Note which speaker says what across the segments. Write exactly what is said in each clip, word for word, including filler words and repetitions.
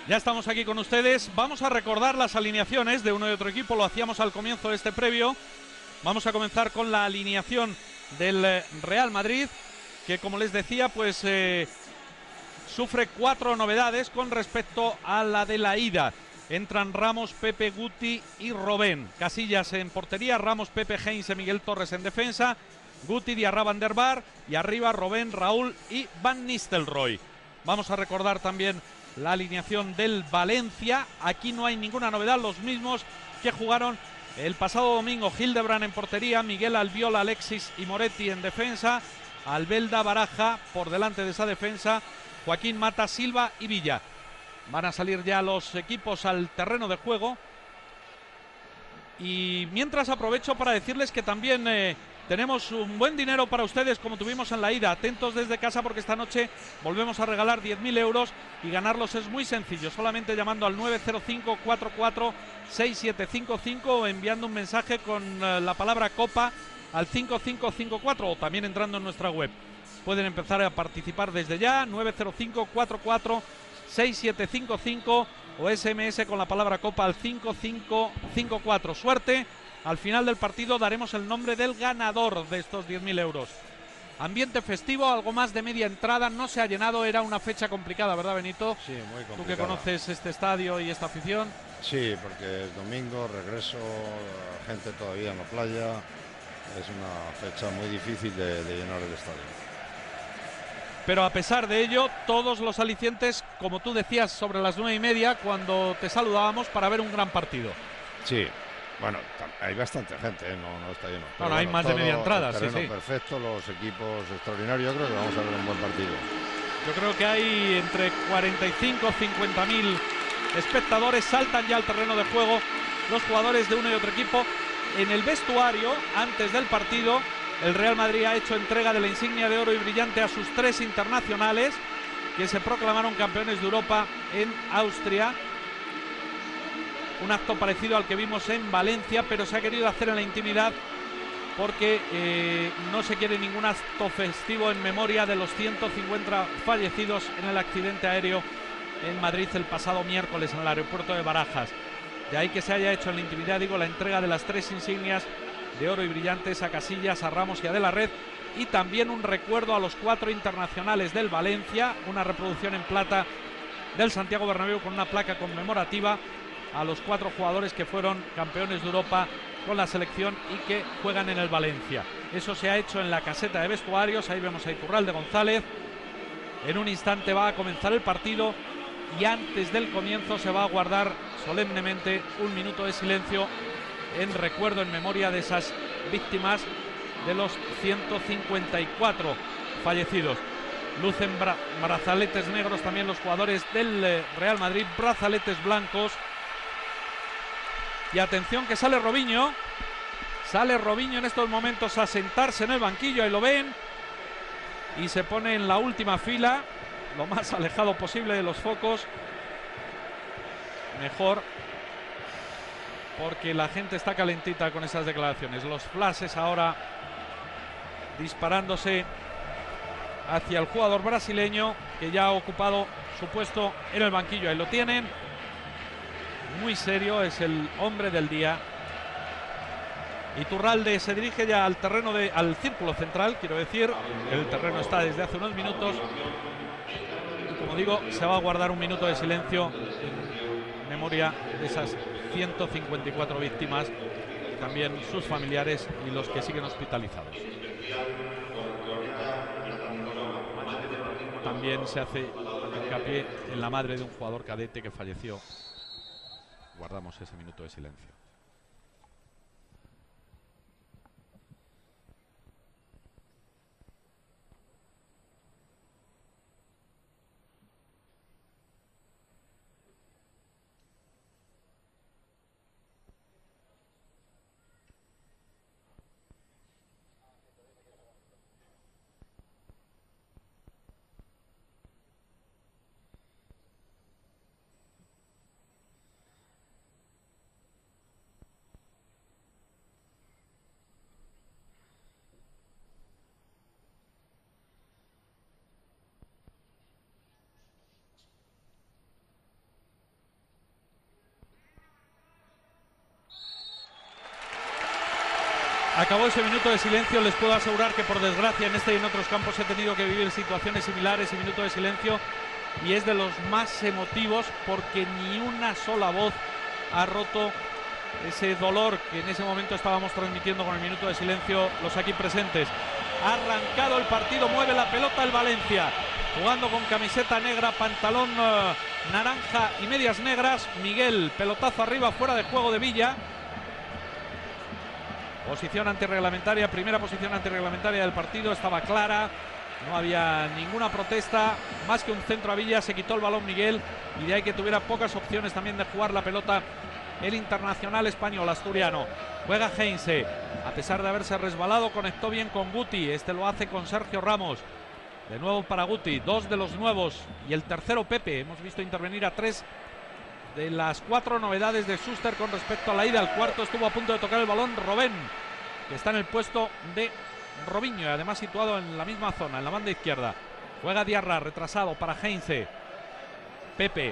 Speaker 1: Ya estamos aquí con ustedes. Vamos a recordar las alineaciones de uno y otro equipo. Lo hacíamos al comienzo de este previo. Vamos a comenzar con la alineación del Real Madrid, que como les decía, pues eh, sufre cuatro novedades con respecto a la de la ida. Entran Ramos, Pepe, Guti y Robben. Casillas en portería, Ramos, Pepe, Heinze, Miguel Torres en defensa, Guti, Diarra, Van der Vaart y arriba Robben, Raúl y Van Nistelrooy. Vamos a recordar también la alineación del Valencia. Aquí no hay ninguna novedad, los mismos que jugaron el pasado domingo. Hildebrand en portería, Miguel Albiol, Alexis y Moretti en defensa, Albelda, Baraja por delante de esa defensa, Joaquín, Mata, Silva y Villa. Van a salir ya los equipos al terreno de juego. Y mientras aprovecho para decirles que también eh, tenemos un buen dinero para ustedes, como tuvimos en la ida. Atentos desde casa, porque esta noche volvemos a regalar diez mil euros y ganarlos es muy sencillo, solamente llamando al nueve cero cinco, cuatro cuatro seis siete cinco cinco o enviando un mensaje con uh, la palabra Copa al cinco cinco cinco cuatro, o también entrando en nuestra web. Pueden empezar a participar desde ya, nueve cero cinco, cuatro cuatro seis siete cinco cinco o S M S con la palabra Copa al cinco cinco cinco cuatro. Suerte. Al final del partido daremos el nombre del ganador de estos diez mil euros. Ambiente festivo, algo más de media entrada, no se ha llenado, era una fecha complicada, ¿verdad, Benito?
Speaker 2: Sí, muy complicada.
Speaker 1: Tú que conoces este estadio y esta afición.
Speaker 2: Sí, porque es domingo, regreso, gente todavía en la playa, es una fecha muy difícil de, de llenar el estadio.
Speaker 1: Pero a pesar de ello, todos los alicientes, como tú decías, sobre las nueve y media, cuando te saludábamos, para ver un gran partido.
Speaker 2: Sí. Bueno, hay bastante gente, ¿eh? no, no está lleno.
Speaker 1: Bueno, bueno, hay más de media entrada,
Speaker 2: sí, sí.
Speaker 1: Perfecto,
Speaker 2: los equipos extraordinarios, yo creo que vamos a ver un buen partido.
Speaker 1: Yo creo que hay entre cuarenta y cinco, cincuenta mil espectadores, saltan ya al terreno de juego los jugadores de uno y otro equipo. En el vestuario, antes del partido, el Real Madrid ha hecho entrega de la insignia de oro y brillante a sus tres internacionales, que se proclamaron campeones de Europa en Austria. Un acto parecido al que vimos en Valencia, pero se ha querido hacer en la intimidad porque eh, no se quiere ningún acto festivo en memoria de los ciento cincuenta fallecidos en el accidente aéreo en Madrid el pasado miércoles en el aeropuerto de Barajas. De ahí que se haya hecho en la intimidad, digo, la entrega de las tres insignias de oro y brillantes a Casillas, a Ramos y a De la Red, y también un recuerdo a los cuatro internacionales del Valencia, una reproducción en plata del Santiago Bernabéu con una placa conmemorativa a los cuatro jugadores que fueron campeones de Europa con la selección y que juegan en el Valencia. Eso se ha hecho en la caseta de vestuarios. Ahí vemos a Iturralde González. En un instante va a comenzar el partido y antes del comienzo se va a guardar solemnemente un minuto de silencio en recuerdo, en memoria de esas víctimas, de los ciento cincuenta y cuatro fallecidos. Lucen bra brazaletes negros también los jugadores del eh, Real Madrid, brazaletes blancos. Y atención que sale Robinho. Sale Robinho en estos momentos a sentarse en el banquillo, ahí lo ven. Y se pone en la última fila, lo más alejado posible de los focos. Mejor, porque la gente está calentita con esas declaraciones. Los flashes ahora disparándose hacia el jugador brasileño, que ya ha ocupado su puesto en el banquillo. Ahí lo tienen. Muy serio, es el hombre del día. Iturralde se dirige ya al terreno de, al círculo central, quiero decir. El terreno está desde hace unos minutos. Y como digo, se va a guardar un minuto de silencio en memoria de esas ciento cincuenta y cuatro víctimas, también sus familiares y los que siguen hospitalizados. También se hace hincapié en la madre de un jugador cadete que falleció. Guardamos ese minuto de silencio. Acabó ese minuto de silencio. Les puedo asegurar que por desgracia en este y en otros campos he tenido que vivir situaciones similares y minuto de silencio, y es de los más emotivos porque ni una sola voz ha roto ese dolor que en ese momento estábamos transmitiendo con el minuto de silencio los aquí presentes. Ha arrancado el partido, mueve la pelota el Valencia, jugando con camiseta negra, pantalón uh, naranja y medias negras. Miguel, pelotazo arriba, fuera de juego de Villa. Posición antirreglamentaria, primera posición antirreglamentaria del partido, estaba clara, no había ninguna protesta, más que un centro a Villa, se quitó el balón Miguel, y de ahí que tuviera pocas opciones también de jugar la pelota el internacional español asturiano. Juega Heinze, a pesar de haberse resbalado, conectó bien con Guti, este lo hace con Sergio Ramos. De nuevo para Guti, dos de los nuevos, y el tercero Pepe. Hemos visto intervenir a tres de las cuatro novedades de Schuster con respecto a la ida. El cuarto estuvo a punto de tocar el balón Robben, que está en el puesto de Robinho, y además situado en la misma zona, en la banda izquierda. Juega Diarra, retrasado para Heinze. Pepe.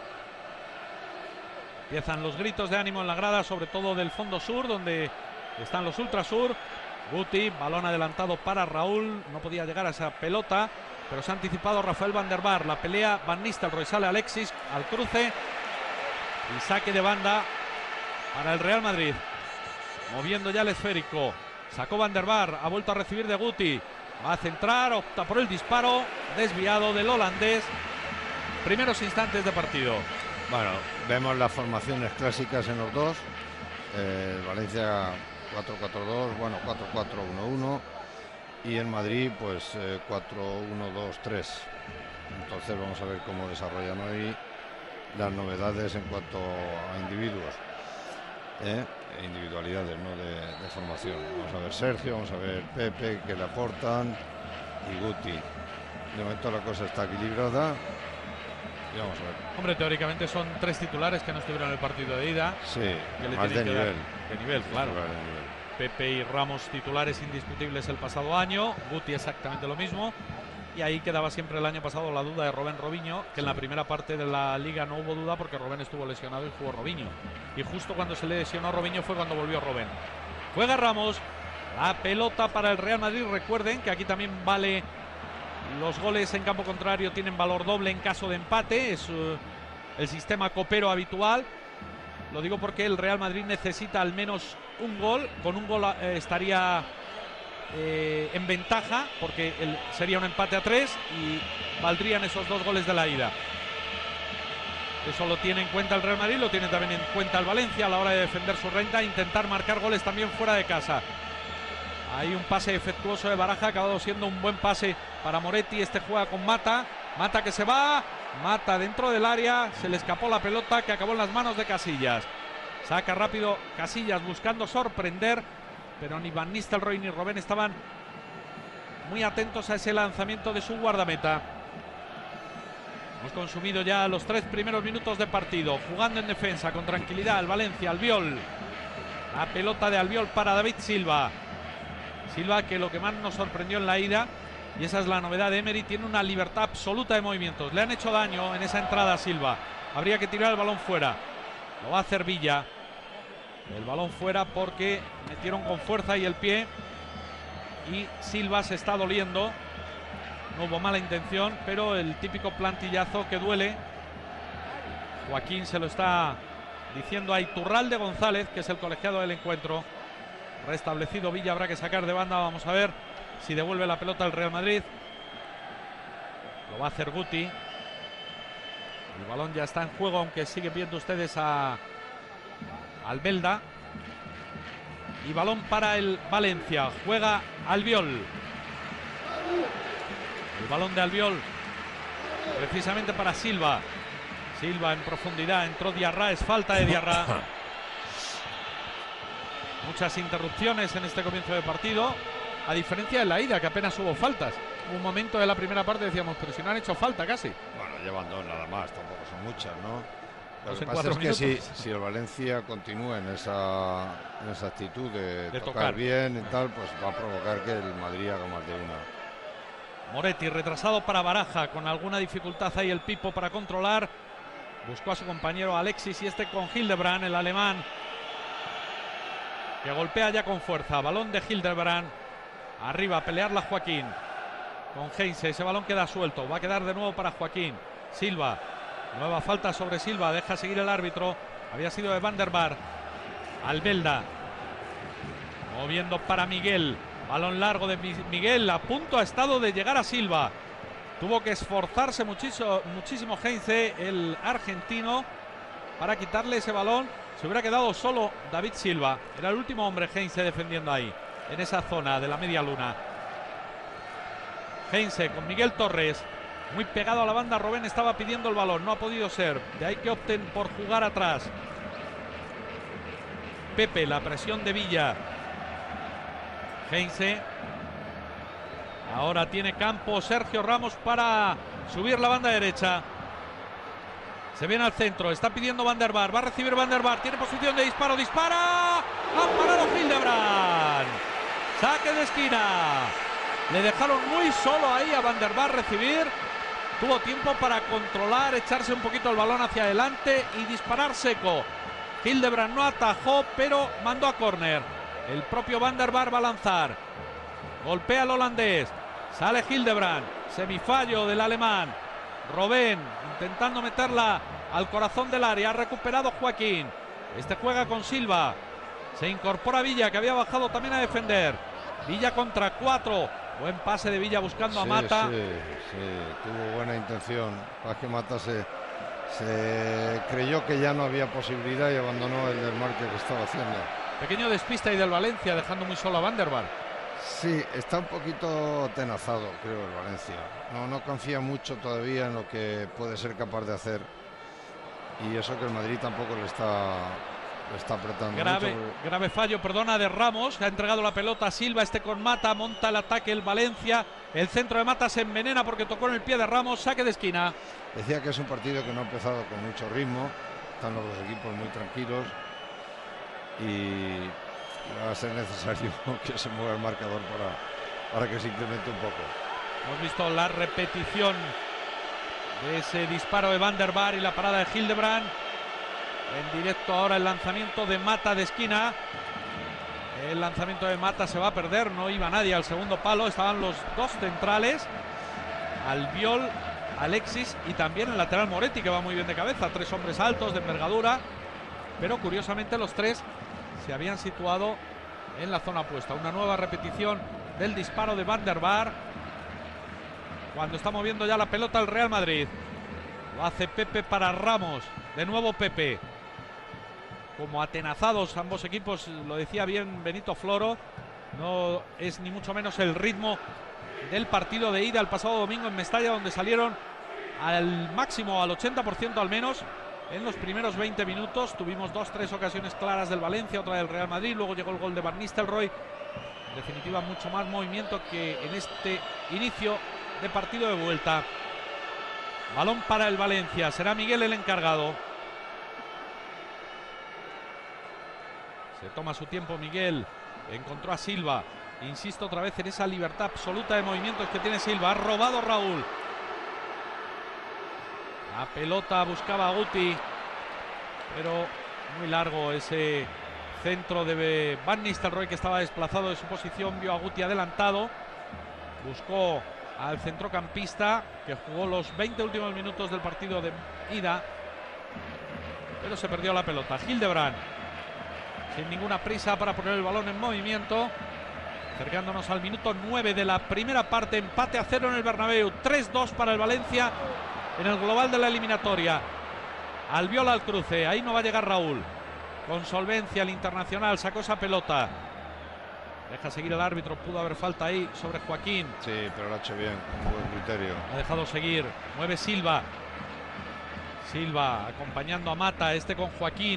Speaker 1: Empiezan los gritos de ánimo en la grada, sobre todo del fondo sur, donde están los ultrasur. Guti, balón adelantado para Raúl, no podía llegar a esa pelota, pero se ha anticipado Rafael Van der Vaart. La pelea Van Nistelrooy, sale Alexis al cruce y saque de banda para el Real Madrid. Moviendo ya el esférico, sacó Van der Vaart, ha vuelto a recibir de Guti, va a centrar, opta por el disparo, desviado del holandés. Primeros instantes de partido.
Speaker 2: Bueno, vemos las formaciones clásicas en los dos. Eh, Valencia cuatro cuatro dos, bueno, cuatro cuatro uno uno, y en Madrid pues eh, cuatro uno dos tres. Entonces vamos a ver cómo desarrollan hoy las novedades en cuanto a individuos, ¿eh? individualidades, ¿no? de, de formación. Vamos a ver Sergio, vamos a ver Pepe, que le aportan, y Guti. De momento la cosa está equilibrada. Y vamos a ver.
Speaker 1: Hombre, teóricamente son tres titulares que no estuvieron en el partido de ida.
Speaker 2: Sí,
Speaker 1: que le
Speaker 2: más de nivel.
Speaker 1: Dar, de nivel, claro.
Speaker 2: De nivel.
Speaker 1: Pepe y Ramos titulares indiscutibles el pasado año. Guti exactamente lo mismo. Y ahí quedaba siempre el año pasado la duda de Robben Robinho, que sí. En la primera parte de la liga no hubo duda porque Robben estuvo lesionado y jugó Robinho. Y justo cuando se lesionó Robinho fue cuando volvió Robben. Juega Ramos. La pelota para el Real Madrid. Recuerden que aquí también vale... Los goles en campo contrario tienen valor doble en caso de empate. Es uh, el sistema copero habitual. Lo digo porque el Real Madrid necesita al menos un gol. Con un gol eh, estaría eh, en ventaja, porque el, sería un empate a tres y valdrían esos dos goles de la ida. Eso lo tiene en cuenta el Real Madrid, lo tiene también en cuenta el Valencia a la hora de defender su renta, intentar marcar goles también fuera de casa. Hay un pase efectuoso de Baraja, ha acabado siendo un buen pase para Moretti. Este juega con Mata, Mata que se va, Mata dentro del área, se le escapó la pelota que acabó en las manos de Casillas. Saca rápido Casillas buscando sorprender, pero ni Van Nistelrooy ni Robben estaban muy atentos a ese lanzamiento de su guardameta. Hemos consumido ya los tres primeros minutos de partido, jugando en defensa con tranquilidad el Valencia. Albiol, la pelota de Albiol para David Silva. Silva, que lo que más nos sorprendió en la ida, y esa es la novedad de Emery, tiene una libertad absoluta de movimientos. Le han hecho daño en esa entrada a Silva. Habría que tirar el balón fuera. Lo va a hacer Villa. El balón fuera porque metieron con fuerza y el pie. Y Silva se está doliendo. No hubo mala intención, pero el típico plantillazo que duele. Joaquín se lo está diciendo a Iturralde González, que es el colegiado del encuentro. Restablecido Villa, habrá que sacar de banda. Vamos a ver si devuelve la pelota al Real Madrid. Lo va a hacer Guti. El balón ya está en juego, aunque siguen viendo ustedes a Albelda. Y balón para el Valencia. Juega Albiol. El balón de Albiol precisamente para Silva. Silva en profundidad, entró Diarra, es falta de Diarra. Muchas interrupciones en este comienzo de partido, a diferencia de la ida, que apenas hubo faltas. Hubo un momento de la primera parte decíamos, pero si no han hecho falta casi.
Speaker 2: Bueno, llevan dos nada más, tampoco son muchas, ¿no? Lo
Speaker 1: Dos
Speaker 2: que
Speaker 1: en
Speaker 2: pasa
Speaker 1: cuatro
Speaker 2: es que
Speaker 1: minutos.
Speaker 2: si, si el Valencia continúa en esa, en esa actitud de,
Speaker 1: De
Speaker 2: tocar,
Speaker 1: tocar
Speaker 2: bien y tal, pues va a provocar que el Madrid haga más de una.
Speaker 1: Moretti retrasado para Baraja, con alguna dificultad ahí el Pipo para controlar. Buscó a su compañero Alexis y este con Hildebrand, el alemán. que golpea ya con fuerza. Balón de Hildebrand. Arriba a pelearla Joaquín. Con Heinze, ese balón queda suelto. Va a quedar de nuevo para Joaquín. Silva. Nueva falta sobre Silva. Deja seguir el árbitro. Había sido de Van der Bar. Albelda. Moviendo para Miguel. Balón largo de Miguel. A punto ha estado de llegar a Silva. Tuvo que esforzarse muchísimo, muchísimo Heinze, el argentino, para quitarle ese balón. Se hubiera quedado solo David Silva. Era el último hombre Heinze defendiendo ahí, en esa zona de la media luna. Heinze con Miguel Torres. Muy pegado a la banda. Robben estaba pidiendo el balón. No ha podido ser. De ahí que opten por jugar atrás. Pepe, la presión de Villa. Heinze. Ahora tiene campo Sergio Ramos para subir la banda derecha. Se viene al centro. Está pidiendo Van der Bar. Va a recibir Van der Bar. Tiene posición de disparo. Dispara. Ha parado Hildebrand. Saque de esquina. Le dejaron muy solo ahí a Van der Bar recibir. Tuvo tiempo para controlar, echarse un poquito el balón hacia adelante y disparar seco. Hildebrand no atajó, pero mandó a córner. El propio Van der Bar va a lanzar. Golpea al holandés. Sale Hildebrand. Semifallo del alemán. Robben intentando meterla al corazón del área. Ha recuperado Joaquín. Este juega con Silva. Se incorpora Villa, que había bajado también a defender. Villa contra cuatro. Buen pase de Villa buscando
Speaker 2: sí,
Speaker 1: a Mata.
Speaker 2: Sí, sí, tuvo buena intención. Para que Mata se, se creyó que ya no había posibilidad y abandonó el desmarque que estaba haciendo.
Speaker 1: Pequeño despiste ahí del Valencia, dejando muy solo a Van der Bar.
Speaker 2: Sí, está un poquito tenazado, creo, el Valencia. No, no confía mucho todavía en lo que puede ser capaz de hacer. Y eso que el Madrid tampoco le está, le está apretando
Speaker 1: grave,
Speaker 2: mucho.
Speaker 1: Grave fallo, perdona, de Ramos, que ha entregado la pelota a Silva, este con Mata, monta el ataque el Valencia. El centro de Mata se envenena porque tocó en el pie de Ramos, saque de esquina.
Speaker 2: Decía que es un partido que no ha empezado con mucho ritmo. Están los dos equipos muy tranquilos. Y va a ser necesario que se mueva el marcador para, para que se incremente un poco.
Speaker 1: Hemos visto la repetición de ese disparo de Van der Bar y la parada de Hildebrand. En directo ahora el lanzamiento de Mata de esquina. El lanzamiento de Mata se va a perder, no iba nadie al segundo palo. Estaban los dos centrales, Albiol, Alexis y también el lateral Moretti, que va muy bien de cabeza. Tres hombres altos de envergadura, pero curiosamente los tres se habían situado en la zona opuesta. Una nueva repetición del disparo de Van der Bar, cuando está moviendo ya la pelota el Real Madrid. Lo hace Pepe para Ramos. De nuevo Pepe. Como atenazados ambos equipos, lo decía bien Benito Floro. No es ni mucho menos el ritmo del partido de ida el pasado domingo en Mestalla, donde salieron al máximo, al ochenta por ciento al menos. En los primeros veinte minutos tuvimos dos, tres ocasiones claras del Valencia, otra del Real Madrid. Luego llegó el gol de Van Nistelrooy. En definitiva, mucho más movimiento que en este inicio de partido de vuelta. Balón para el Valencia. Será Miguel el encargado. Se toma su tiempo Miguel. Encontró a Silva. Insisto otra vez en esa libertad absoluta de movimientos que tiene Silva. Ha robado Raúl. La pelota buscaba a Guti, pero muy largo ese centro de Van Nistelrooy, que estaba desplazado de su posición. Vio a Guti adelantado. Buscó al centrocampista, que jugó los veinte últimos minutos del partido de ida, pero se perdió la pelota. Hildebrand, sin ninguna prisa para poner el balón en movimiento. Acercándonos al minuto nueve de la primera parte. Empate a cero en el Bernabéu. tres dos para el Valencia en el global de la eliminatoria. Albiol al cruce, ahí no va a llegar Raúl. Con solvencia el internacional sacó esa pelota. Deja seguir el árbitro, pudo haber falta ahí sobre Joaquín.
Speaker 2: Sí, pero lo ha hecho bien, con buen criterio.
Speaker 1: Ha dejado seguir, mueve Silva. Silva acompañando a Mata, este con Joaquín.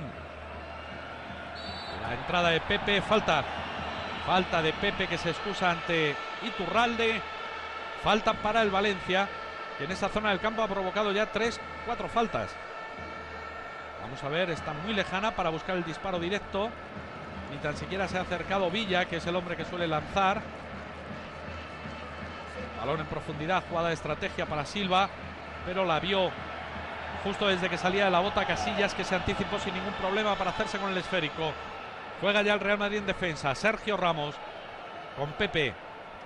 Speaker 1: La entrada de Pepe, falta. Falta de Pepe, que se excusa ante Iturralde. Falta para el Valencia, que en esa zona del campo ha provocado ya tres, cuatro faltas. Vamos a ver, está muy lejana para buscar el disparo directo. Ni tan siquiera se ha acercado Villa, que es el hombre que suele lanzar. Balón en profundidad, jugada de estrategia para Silva, pero la vio justo desde que salía de la bota Casillas, que se anticipó sin ningún problema para hacerse con el esférico. Juega ya el Real Madrid en defensa. Sergio Ramos con Pepe.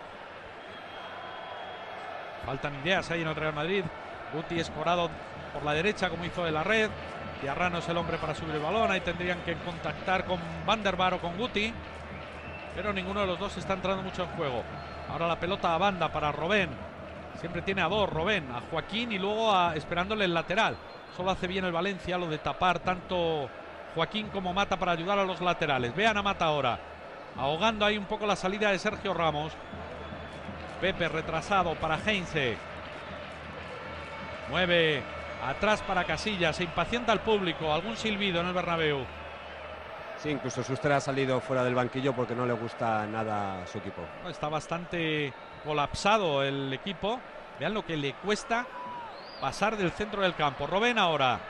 Speaker 1: Faltan ideas ahí en el Real Madrid. Guti escorado por la derecha como hizo de la red. Diarra no es el hombre para subir el balón. Ahí tendrían que contactar con Van der Vaart o con Guti. Pero ninguno de los dos está entrando mucho en juego. Ahora la pelota a banda para Robben. Siempre tiene a dos, Robben, a Joaquín y luego a, esperándole el lateral. Solo hace bien el Valencia lo de tapar tanto Joaquín como Mata para ayudar a los laterales. Vean a Mata ahora, ahogando ahí un poco la salida de Sergio Ramos. Pepe retrasado para Heinze. Mueve atrás para Casillas. Se impacienta el público. Algún silbido en el Bernabéu.
Speaker 3: Sí, incluso Schuster ha salido fuera del banquillo porque no le gusta nada a su equipo.
Speaker 1: Está bastante colapsado el equipo. Vean lo que le cuesta pasar del centro del campo. Robben ahora.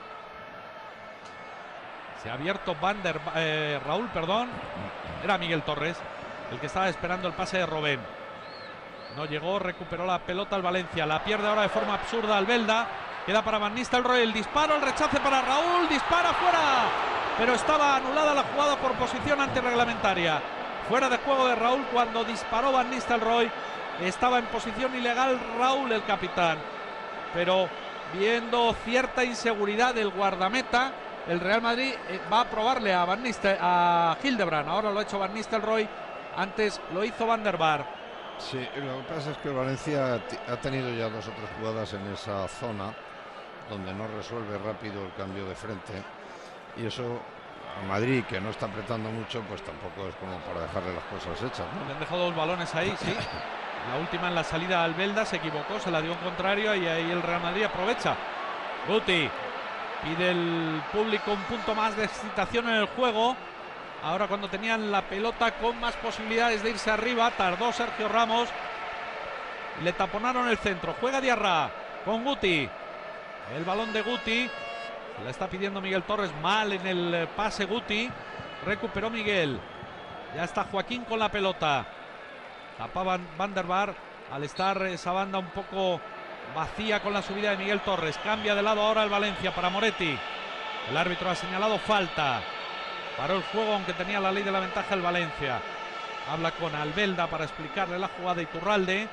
Speaker 1: Se ha abierto Van der, eh, Raúl, perdón. Era Miguel Torres el que estaba esperando el pase de Robben. No llegó, recuperó la pelota al Valencia. La pierde ahora de forma absurda Albelda. Queda para Van Nistelrooy el disparo, el rechace para Raúl. Dispara fuera. Pero estaba anulada la jugada por posición antirreglamentaria. Fuera de juego de Raúl cuando disparó Van Nistelrooy. Estaba en posición ilegal Raúl, el capitán. Pero viendo cierta inseguridad del guardameta, el Real Madrid va a probarle a Van Nistel, a Hildebrand. Ahora lo ha hecho Van Nistelrooy. Antes lo hizo Van der Vaart.
Speaker 2: Sí, lo que pasa es que Valencia ha tenido ya dos o tres jugadas en esa zona donde no resuelve rápido el cambio de frente. Y eso a Madrid, que no está apretando mucho, pues tampoco es como para dejarle las cosas hechas, ¿no?
Speaker 1: Le han dejado dos balones ahí, sí. La última en la salida a Albelda se equivocó, se la dio un contrario y ahí el Real Madrid aprovecha. Guti pide el público un punto más de excitación en el juego. Ahora cuando tenían la pelota con más posibilidades de irse arriba, tardó Sergio Ramos. Le taponaron el centro. Juega Diarra con Guti. El balón de Guti. La está pidiendo Miguel Torres, mal en el pase Guti. Recuperó Miguel. Ya está Joaquín con la pelota. Tapaban Van der Vaart al estar esa banda un poco vacía con la subida de Miguel Torres. Cambia de lado ahora el Valencia para Moretti. El árbitro ha señalado falta. Paró el juego aunque tenía la ley de la ventaja el Valencia. Habla con Albelda para explicarle la jugada a Iturralde.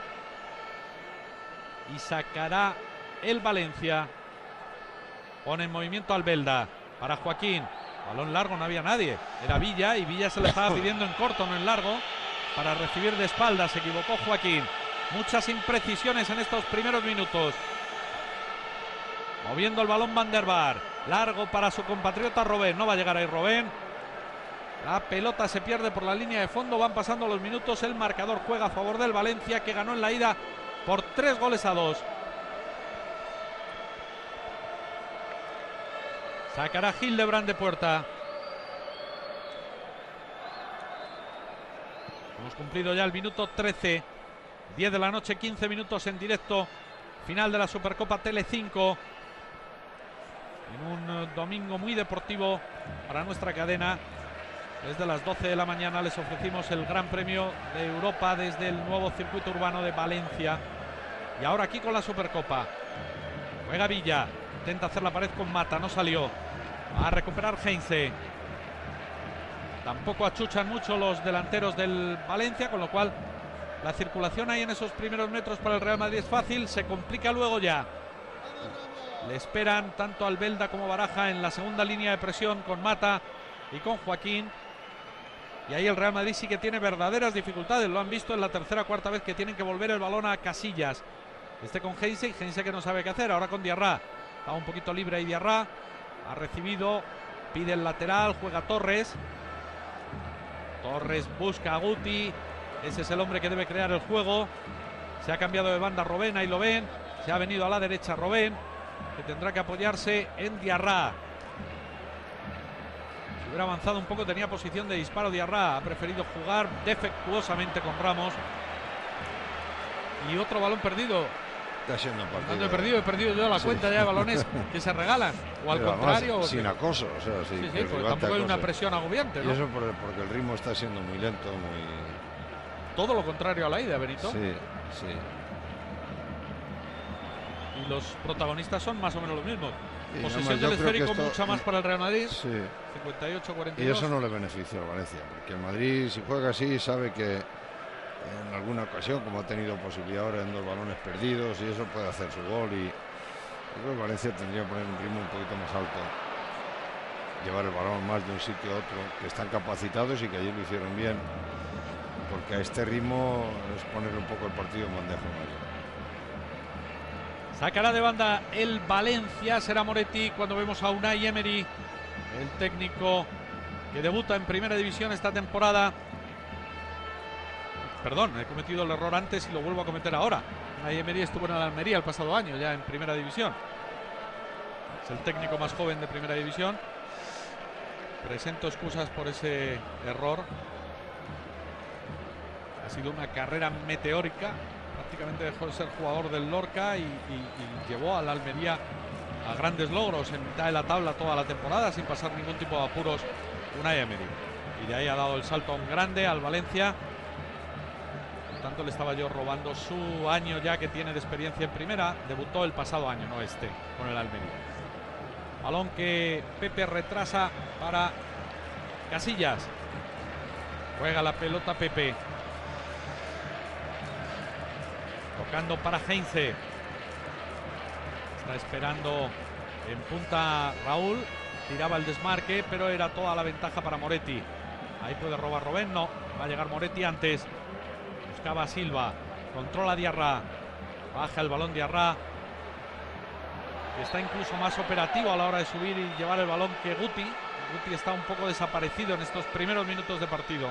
Speaker 1: Y sacará el Valencia. Pone en movimiento Albelda para Joaquín. Balón largo, no había nadie. Era Villa y Villa se le estaba pidiendo en corto, no en largo, para recibir de espaldas. Se equivocó Joaquín. Muchas imprecisiones en estos primeros minutos. Moviendo el balón Van der Vaart. Largo para su compatriota Robben. No va a llegar ahí Robben. La pelota se pierde por la línea de fondo. Van pasando los minutos. El marcador juega a favor del Valencia, que ganó en la ida por tres goles a dos. Sacará Hildebrand de puerta. Hemos cumplido ya el minuto trece. diez de la noche, quince minutos en directo. Final de la Supercopa Telecinco. En un domingo muy deportivo para nuestra cadena. Desde las doce de la mañana les ofrecimos el Gran Premio de Europa desde el nuevo circuito urbano de Valencia. Y ahora aquí con la Supercopa. Juega Villa. Intenta hacer la pared con Mata. No salió. Va a recuperar Heinze. Tampoco achuchan mucho los delanteros del Valencia, con lo cual la circulación ahí en esos primeros metros para el Real Madrid es fácil. Se complica luego ya. Le esperan tanto Albelda como Baraja en la segunda línea de presión con Mata y con Joaquín. Y ahí el Real Madrid sí que tiene verdaderas dificultades. Lo han visto en la tercera o cuarta vez que tienen que volver el balón a Casillas. Este con Heinze y Heinze que no sabe qué hacer. Ahora con Diarra. Está un poquito libre ahí Diarra. Ha recibido. Pide el lateral. Juega Torres. Torres busca a Guti. Ese es el hombre que debe crear el juego. Se ha cambiado de banda Robben. Ahí lo ven. Se ha venido a la derecha Robben, que tendrá que apoyarse en Diarra. Si hubiera avanzado un poco tenía posición de disparo Diarra. Ha preferido jugar defectuosamente con Ramos. Y otro balón perdido.
Speaker 2: Está siendo un partido.
Speaker 1: Cuando he perdido, he perdido yo la sí. cuenta ya de balones que se regalan. O al contrario.
Speaker 2: Además, sin
Speaker 1: que...
Speaker 2: acoso. O sea, sí,
Speaker 1: sí, sí, porque tampoco hay una presión agobiante, ¿no?
Speaker 2: Y eso por, porque el ritmo está siendo muy lento, muy...
Speaker 1: Todo lo contrario a la ida, Benito.
Speaker 2: Sí, sí.
Speaker 1: Y los protagonistas son más o menos los mismos.
Speaker 2: Y
Speaker 1: Posesión
Speaker 2: además, yo
Speaker 1: del
Speaker 2: creo que
Speaker 1: esférico
Speaker 2: esto-
Speaker 1: mucha más para el Real Madrid,
Speaker 2: Sí.
Speaker 1: cincuenta y ocho a cuarenta y
Speaker 2: Y
Speaker 1: dos.
Speaker 2: eso no le beneficia al Valencia, porque el Madrid, si juega así, sabe que en alguna ocasión, como ha tenido posibilidad ahora en dos balones perdidos, y eso puede hacer su gol. Y yo creo que el Valencia tendría que poner un ritmo un poquito más alto, llevar el balón más de un sitio a otro, que están capacitados y que ayer lo hicieron bien, porque a este ritmo es poner un poco el partido en bandeja mayor.
Speaker 1: Sacará de banda el Valencia, será Moretti cuando vemos a Unai Emery, el técnico que debuta en Primera División esta temporada. Perdón, he cometido el error antes y lo vuelvo a cometer ahora. Unai Emery estuvo en la Almería el pasado año, ya en Primera División. Es el técnico más joven de Primera División. Presento excusas por ese error. Ha sido una carrera meteórica. Prácticamente dejó de ser jugador del Lorca y, y, y llevó a la Almería a grandes logros en mitad de la tabla toda la temporada sin pasar ningún tipo de apuros Unai Emery. Y de ahí ha dado el salto a un grande, al Valencia. Por tanto, le estaba yo robando su año ya que tiene de experiencia en primera. Debutó el pasado año, no este, con el Almería. Balón que Pepe retrasa para Casillas. Juega la pelota Pepe. Tocando para Heinze. Está esperando en punta Raúl. Tiraba el desmarque, pero era toda la ventaja para Moretti. Ahí puede robar Robben, no. Va a llegar Moretti antes. Buscaba a Silva. Controla Diarra. Baja el balón Diarra. Está incluso más operativo a la hora de subir y llevar el balón que Guti. Guti está un poco desaparecido en estos primeros minutos de partido.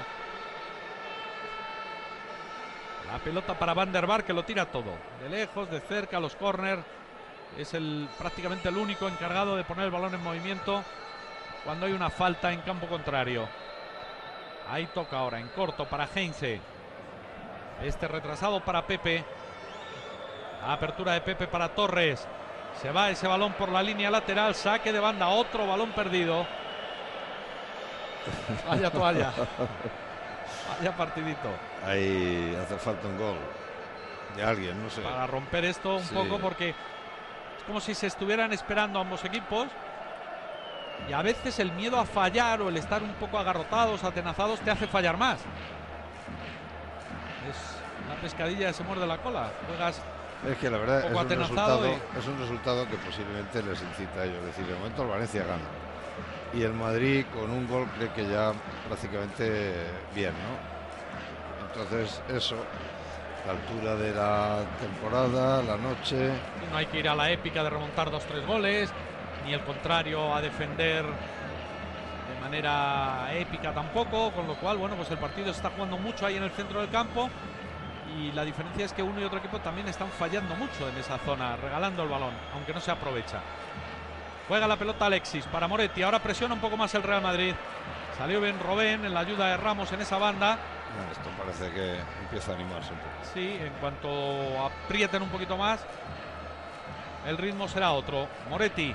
Speaker 1: La pelota para Van der Vaart, que lo tira todo. De lejos, de cerca, los córner. Es el, prácticamente el único encargado de poner el balón en movimiento cuando hay una falta en campo contrario. Ahí toca ahora, en corto, para Heinze. Este retrasado para Pepe. Apertura de Pepe para Torres. Se va ese balón por la línea lateral. Saque de banda, otro balón perdido. Vaya toalla. Vaya partidito.
Speaker 2: Ahí hace falta un gol de alguien, no sé.
Speaker 1: Para romper esto un
Speaker 2: Sí.
Speaker 1: poco, porque es como si se estuvieran esperando ambos equipos. Y a veces el miedo a fallar o el estar un poco agarrotados, atenazados, te hace fallar más. Es la pescadilla que se muerde la cola. Juegas.
Speaker 2: Es que la verdad
Speaker 1: Un
Speaker 2: es
Speaker 1: poco
Speaker 2: un,
Speaker 1: atenazado
Speaker 2: resultado,
Speaker 1: y-
Speaker 2: es un resultado que posiblemente les incita a ellos. Es decir, de momento el Valencia gana. Y el Madrid con un gol cree que ya prácticamente bien, ¿no? Entonces eso, la altura de la temporada, la noche.
Speaker 1: No hay que ir a la épica de remontar dos tres goles, ni el contrario a defender de manera épica tampoco, con lo cual, bueno, pues el partido se está jugando mucho ahí en el centro del campo y la diferencia es que uno y otro equipo también están fallando mucho en esa zona, regalando el balón, aunque no se aprovecha. Juega la pelota Alexis para Moretti, ahora presiona un poco más el Real Madrid. Salió bien Robben en la ayuda de Ramos en esa banda.
Speaker 2: Bueno, esto parece que empieza a animarse un poco.
Speaker 1: Sí, en cuanto aprieten un poquito más, el ritmo será otro. Moretti.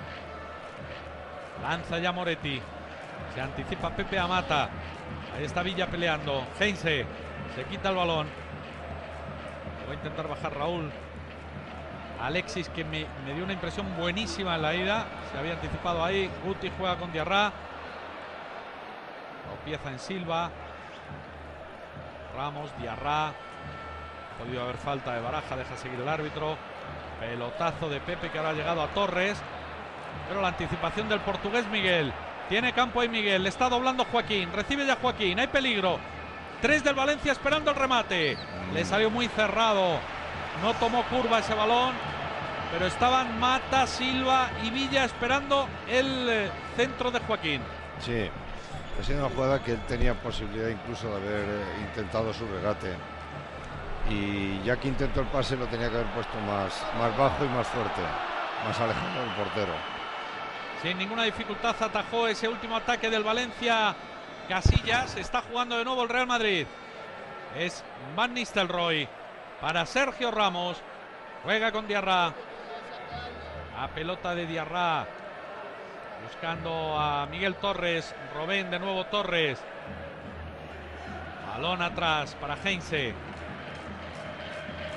Speaker 1: Lanza ya Moretti. Se anticipa Pepe a Mata. Ahí está Villa peleando. Heinze. Se quita el balón. Va a intentar bajar Raúl. Alexis, que me, me dio una impresión buenísima en la ida. Se había anticipado ahí. Guti juega con Diarra. Tropieza en Silva. Ramos, Diarra. Ha podido haber falta de Baraja, deja seguir el árbitro. Pelotazo de Pepe que ahora ha llegado a Torres. Pero la anticipación del portugués Miguel. Tiene campo ahí Miguel, le está doblando Joaquín. Recibe ya Joaquín, hay peligro. Tres del Valencia esperando el remate. Le salió muy cerrado. No tomó curva ese balón. Pero estaban Mata, Silva y Villa esperando el eh, centro de Joaquín.
Speaker 2: Sí, ha sido una jugada que él tenía posibilidad incluso de haber eh, intentado su regate. Y ya que intentó el pase lo tenía que haber puesto más, más bajo y más fuerte, más alejado del portero.
Speaker 1: Sin ninguna dificultad atajó ese último ataque del Valencia. Casillas, está jugando de nuevo el Real Madrid. Es Van Nistelrooy para Sergio Ramos. Juega con Diarra. A pelota de Diarra. Buscando a Miguel Torres. Robben de nuevo Torres. Balón atrás para Heinze.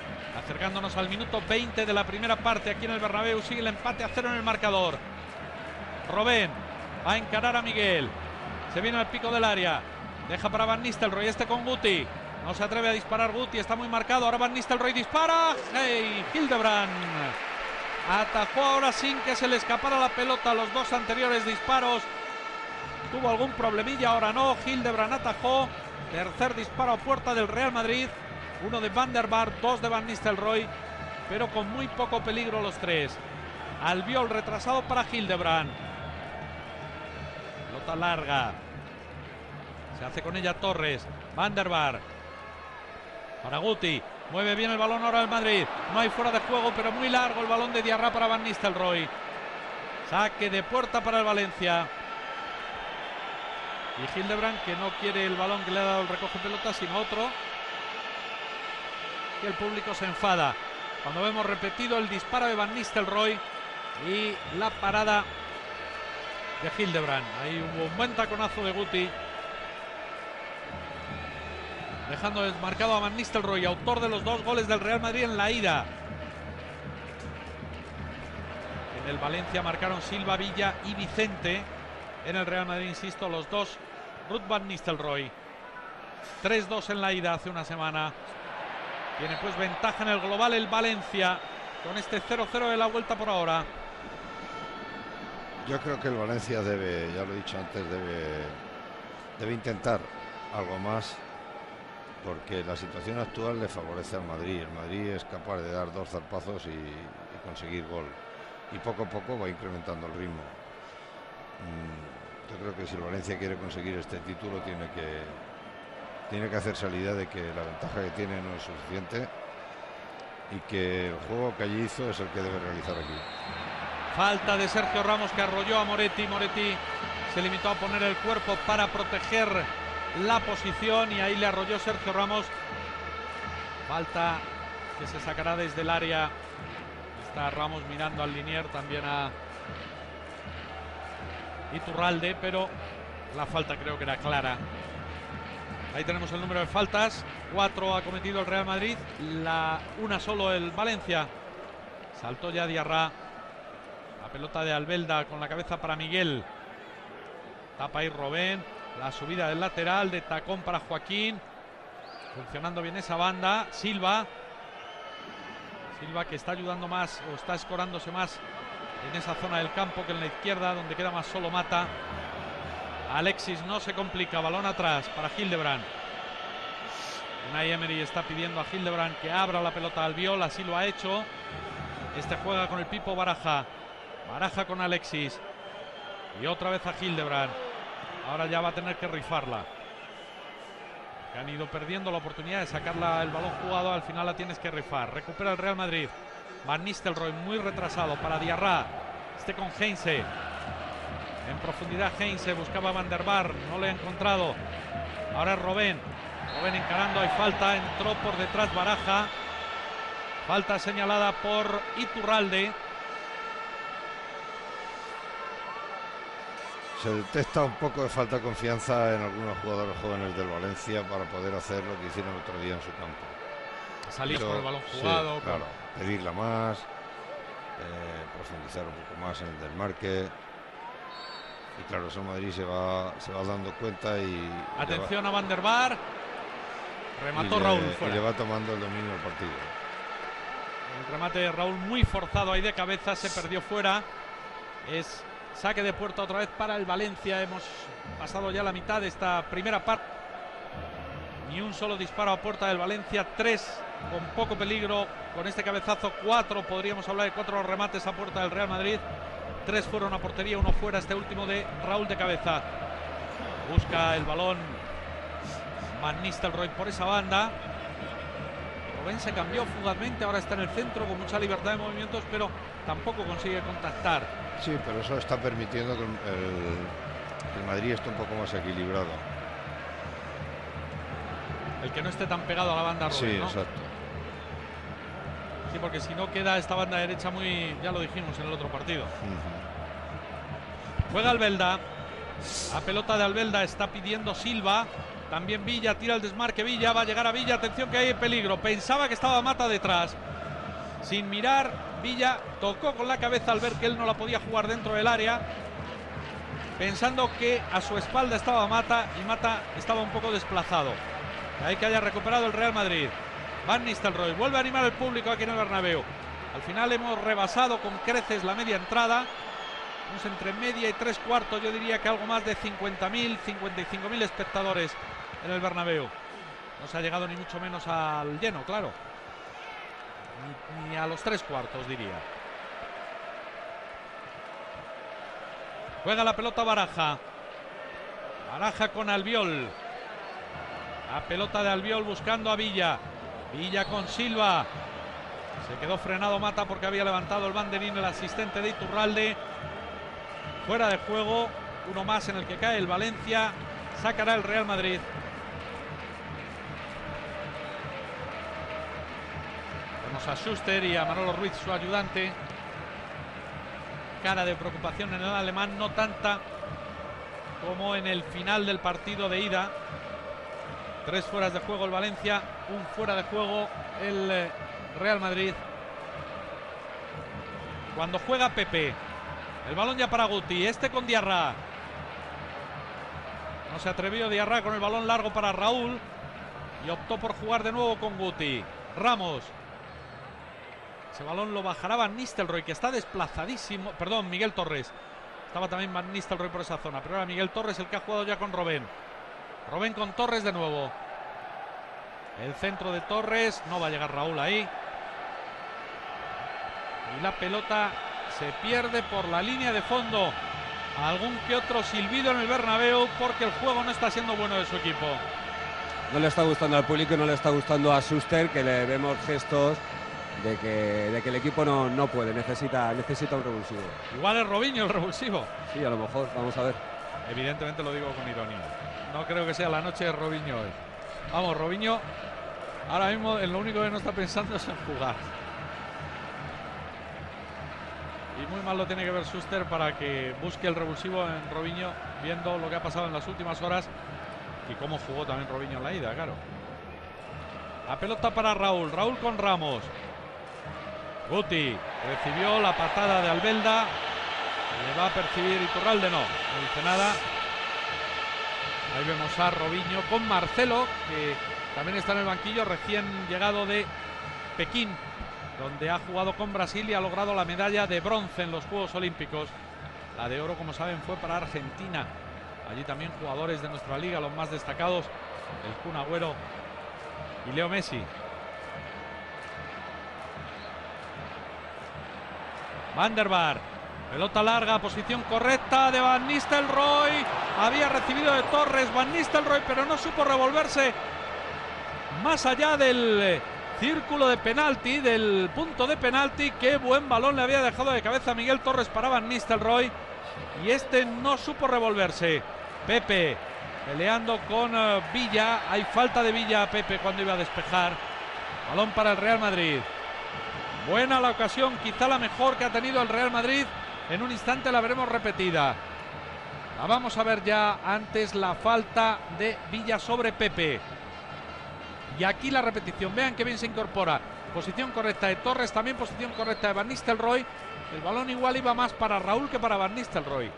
Speaker 1: Acercándonos al minuto veinte de la primera parte aquí en el Bernabéu. Sigue el empate a cero en el marcador. Robben va a encarar a Miguel. Se viene al pico del área. Deja para Van Nistelrooy, este con Guti. No se atreve a disparar Guti, está muy marcado. Ahora Van Nistelrooy dispara. Hey, Hildebrand atajó ahora sin que se le escapara la pelota. Los dos anteriores disparos tuvo algún problemilla, ahora no. Hildebrand atajó. Tercer disparo a puerta del Real Madrid. Uno de Van der Vaart, dos de Van Nistelrooy, pero con muy poco peligro los tres. Albiol retrasado para Hildebrand. Pelota larga. Se hace con ella Torres. Van der Vaart. Para Guti. Mueve bien el balón ahora el Madrid. No hay fuera de juego, pero muy largo el balón de Diarra para Van Nistelrooy. Saque de puerta para el Valencia. Y Hildebrand, que no quiere el balón que le ha dado el recoge pelota, sino otro. Y el público se enfada cuando vemos repetido el disparo de Van Nistelrooy y la parada de Hildebrand. Ahí hubo un buen taconazo de Guti, dejando desmarcado a Van Nistelrooy, autor de los dos goles del Real Madrid en la ida. En el Valencia marcaron Silva, Villa y Vicente. En el Real Madrid, insisto, los dos Ruud Van Nistelrooy. tres dos en la ida hace una semana. Tiene pues ventaja en el global el Valencia con este cero cero de la vuelta por ahora.
Speaker 2: Yo creo que el Valencia debe, ya lo he dicho antes, debe, debe intentar algo más, porque la situación actual le favorece al Madrid. El Madrid es capaz de dar dos zarpazos y, y conseguir gol. Y poco a poco va incrementando el ritmo. Yo creo que si el Valencia quiere conseguir este título tiene que... Tiene que hacerse a la idea de que la ventaja que tiene no es suficiente y que el juego que allí hizo es el que debe realizar aquí.
Speaker 1: Falta de Sergio Ramos, que arrolló a Moretti. Moretti se limitó a poner el cuerpo para proteger la posición y ahí le arrolló Sergio Ramos. Falta que se sacará desde el área. Está Ramos mirando al linier, también a Iturralde, pero la falta creo que era clara. Ahí tenemos el número de faltas. Cuatro ha cometido el Real Madrid, la una solo el Valencia. Saltó ya Diarra. La pelota de Albelda con la cabeza para Miguel. Tapa ahí Robben. La subida del lateral de tacón para Joaquín. Funcionando bien esa banda. Silva. Silva, que está ayudando más o está escorándose más en esa zona del campo que en la izquierda, donde queda más solo Mata. Alexis no se complica, balón atrás para Hildebrand. Unai Emery está pidiendo a Hildebrand que abra la pelota al Albiol, así lo ha hecho. Este juega con el Pipo Baraja. Baraja con Alexis. Y otra vez a Hildebrand. Ahora ya va a tener que rifarla. Que han ido perdiendo la oportunidad de sacarla el balón jugado, al final la tienes que rifar. Recupera el Real Madrid. Van Nistelrooy muy retrasado para Diarra. Este con Heinze. En profundidad Heinze, buscaba Van der Vaart, no le ha encontrado. Ahora es Robben. Robben encarando, hay falta, entró por detrás Baraja. Falta señalada por Iturralde.
Speaker 2: Se detecta un poco de falta de confianza en algunos jugadores jóvenes del Valencia para poder hacer lo que hicieron el otro día en su campo.
Speaker 1: Salir
Speaker 2: Pero,
Speaker 1: con el balón jugado.
Speaker 2: Sí, claro, pedirla más, eh, profundizar un poco más en el desmarque. Y claro, eso Madrid se va, se va dando cuenta y...
Speaker 1: Atención
Speaker 2: va,
Speaker 1: a Van der Vaart. Remató
Speaker 2: y
Speaker 1: Raúl
Speaker 2: le,
Speaker 1: fuera.
Speaker 2: Y le va tomando el dominio del partido.
Speaker 1: El remate de Raúl muy forzado ahí de cabeza, se perdió fuera. Es saque de puerta otra vez para el Valencia. Hemos pasado ya la mitad de esta primera parte. Ni un solo disparo a puerta del Valencia. Tres con poco peligro. Con este cabezazo, cuatro. Podríamos hablar de cuatro remates a puerta del Real Madrid. Tres fueron a portería, uno fuera, este último de Raúl de cabeza. Busca el balón Van Nistelrooy por esa banda. Robben se cambió fugazmente, ahora está en el centro con mucha libertad de movimientos, pero tampoco consigue contactar.
Speaker 2: Sí, pero eso está permitiendo que el, el, el Madrid esté un poco más equilibrado.
Speaker 1: El que no esté tan pegado a la banda Robben,
Speaker 2: Sí,
Speaker 1: ¿no?
Speaker 2: exacto.
Speaker 1: Sí, porque si no queda esta banda derecha muy... Ya lo dijimos en el otro partido. Uh-huh. Juega Albelda. La pelota de Albelda está pidiendo Silva. También Villa, tira el desmarque Villa. Va a llegar a Villa. Atención que hay peligro. Pensaba que estaba Mata detrás. sin mirar, Villa tocó con la cabeza al ver que él no la podía jugar dentro del área, pensando que a su espalda estaba Mata y Mata estaba un poco desplazado. De ahí que haya recuperado el Real Madrid. Van Nistelrooy vuelve a animar al público aquí en el Bernabéu. Al final hemos rebasado con creces la media entrada. Estamos entre media y tres cuartos, yo diría que algo más de cincuenta mil, cincuenta y cinco mil espectadores en el Bernabéu. No se ha llegado ni mucho menos al lleno, claro. Ni, ni a los tres cuartos, diría. Juega la pelota Baraja. Baraja con Albiol. La pelota de Albiol buscando a Villa. Villa con Silva. Se quedó frenado Mata porque había levantado el banderín el asistente de Iturralde. Fuera de juego. Uno más en el que cae el Valencia. Sacará el Real Madrid. Vemos a Schuster y a Manolo Ruiz, su ayudante. Cara de preocupación en el alemán, no tanta como en el final del partido de ida. Tres fueras de juego el Valencia, un fuera de juego el eh, Real Madrid. Cuando juega Pepe, el balón ya para Guti, este con Diarra. No se atrevió Diarra con el balón largo para Raúl y optó por jugar de nuevo con Guti. Ramos. Ese balón lo bajará Van Nistelrooy, que está desplazadísimo. Perdón, Miguel Torres. Estaba también Van Nistelrooy por esa zona, pero era Miguel Torres el que ha jugado ya con Robben. Robben con Torres de nuevo. El centro de Torres. No va a llegar Raúl ahí. Y la pelota se pierde por la línea de fondo. Algún que otro silbido en el Bernabéu porque el juego no está siendo bueno de su equipo.
Speaker 3: No le está gustando al público y no le está gustando a Schuster, que le vemos gestos de que, de que el equipo no, no puede, necesita, necesita un revulsivo.
Speaker 1: Igual es Robinho el revulsivo.
Speaker 3: Sí, a lo mejor, vamos a ver.
Speaker 1: Evidentemente lo digo con ironía. No creo que sea la noche de Robinho hoy. Vamos, Robinho ahora mismo en lo único que no está pensando es en jugar. Y muy mal lo tiene que ver Schuster para que busque el revulsivo en Robinho, viendo lo que ha pasado en las últimas horas y cómo jugó también Robinho en la ida, claro. La pelota para Raúl, Raúl con Ramos. Guti recibió la patada de Albelda. Le va a percibir Iturralde, no, no dice nada. Ahí vemos a Robinho con Marcelo, que también está en el banquillo, recién llegado de Pekín, donde ha jugado con Brasil y ha logrado la medalla de bronce en los Juegos Olímpicos. La de oro, como saben, fue para Argentina. Allí también jugadores de nuestra liga, los más destacados, el Kun Agüero y Leo Messi. Van der Vaart, pelota larga, posición correcta de Van Nistelrooy. Había recibido de Torres Van Nistelrooy, pero no supo revolverse más allá del círculo de penalti, del punto de penalti. Qué buen balón le había dejado de cabeza Miguel Torres para Van Nistelrooy. Y este no supo revolverse. Pepe peleando con uh, Villa. Hay falta de Villa a Pepe cuando iba a despejar. Balón para el Real Madrid. Buena la ocasión, quizá la mejor que ha tenido el Real Madrid. En un instante la veremos repetida. La vamos a ver ya. Antes la falta de Villa sobre Pepe. Y aquí la repetición. Vean que bien se incorpora. Posición correcta de Torres, también posición correcta de Van Nistelrooy. El balón igual iba más para Raúl que para Van Nistelrooy.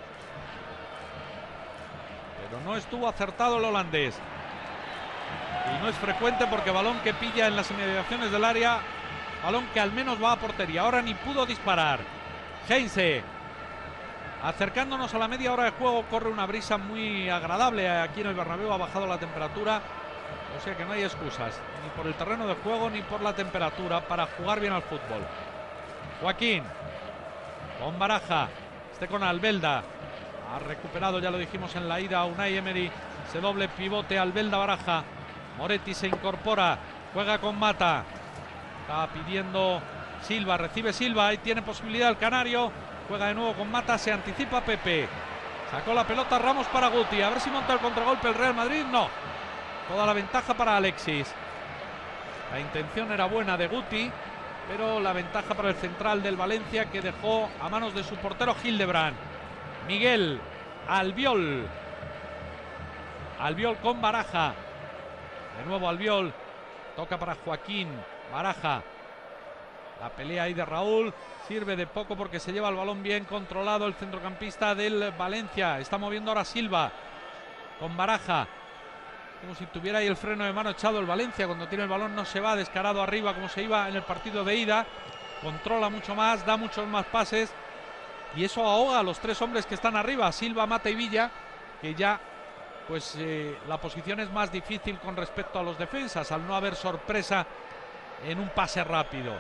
Speaker 1: Pero no estuvo acertado el holandés. Y no es frecuente porque balón que pilla en las inmediaciones del área. Balón que al menos va a portería. Ahora ni pudo disparar. Heinze. Acercándonos a la media hora de juego, corre una brisa muy agradable aquí en el Bernabéu. Ha bajado la temperatura. O sea que no hay excusas, ni por el terreno de juego ni por la temperatura, para jugar bien al fútbol. Joaquín con Baraja, este con Albelda. Ha recuperado, ya lo dijimos en la ida, Unai Emery. Ese doble pivote Albelda-Baraja. Moretti se incorpora, juega con Mata. Está pidiendo Silva, recibe Silva, ahí tiene posibilidad el canario. Juega de nuevo con Mata, se anticipa Pepe. Sacó la pelota Ramos para Guti. A ver si monta el contragolpe el Real Madrid. No. Toda la ventaja para Alexis. La intención era buena de Guti, pero la ventaja para el central del Valencia, que dejó a manos de su portero Hildebrand. Miguel Albiol. Albiol con Baraja. De nuevo Albiol. Toca para Joaquín. Baraja. La pelea ahí de Raúl sirve de poco porque se lleva el balón bien controlado el centrocampista del Valencia. Está moviendo ahora Silva con Baraja, como si tuviera ahí el freno de mano echado el Valencia. Cuando tiene el balón no se va descarado arriba como se iba en el partido de ida. Controla mucho más, da muchos más pases y eso ahoga a los tres hombres que están arriba, Silva, Mata y Villa, que ya pues eh, la posición es más difícil con respecto a los defensas al no haber sorpresa en un pase rápido.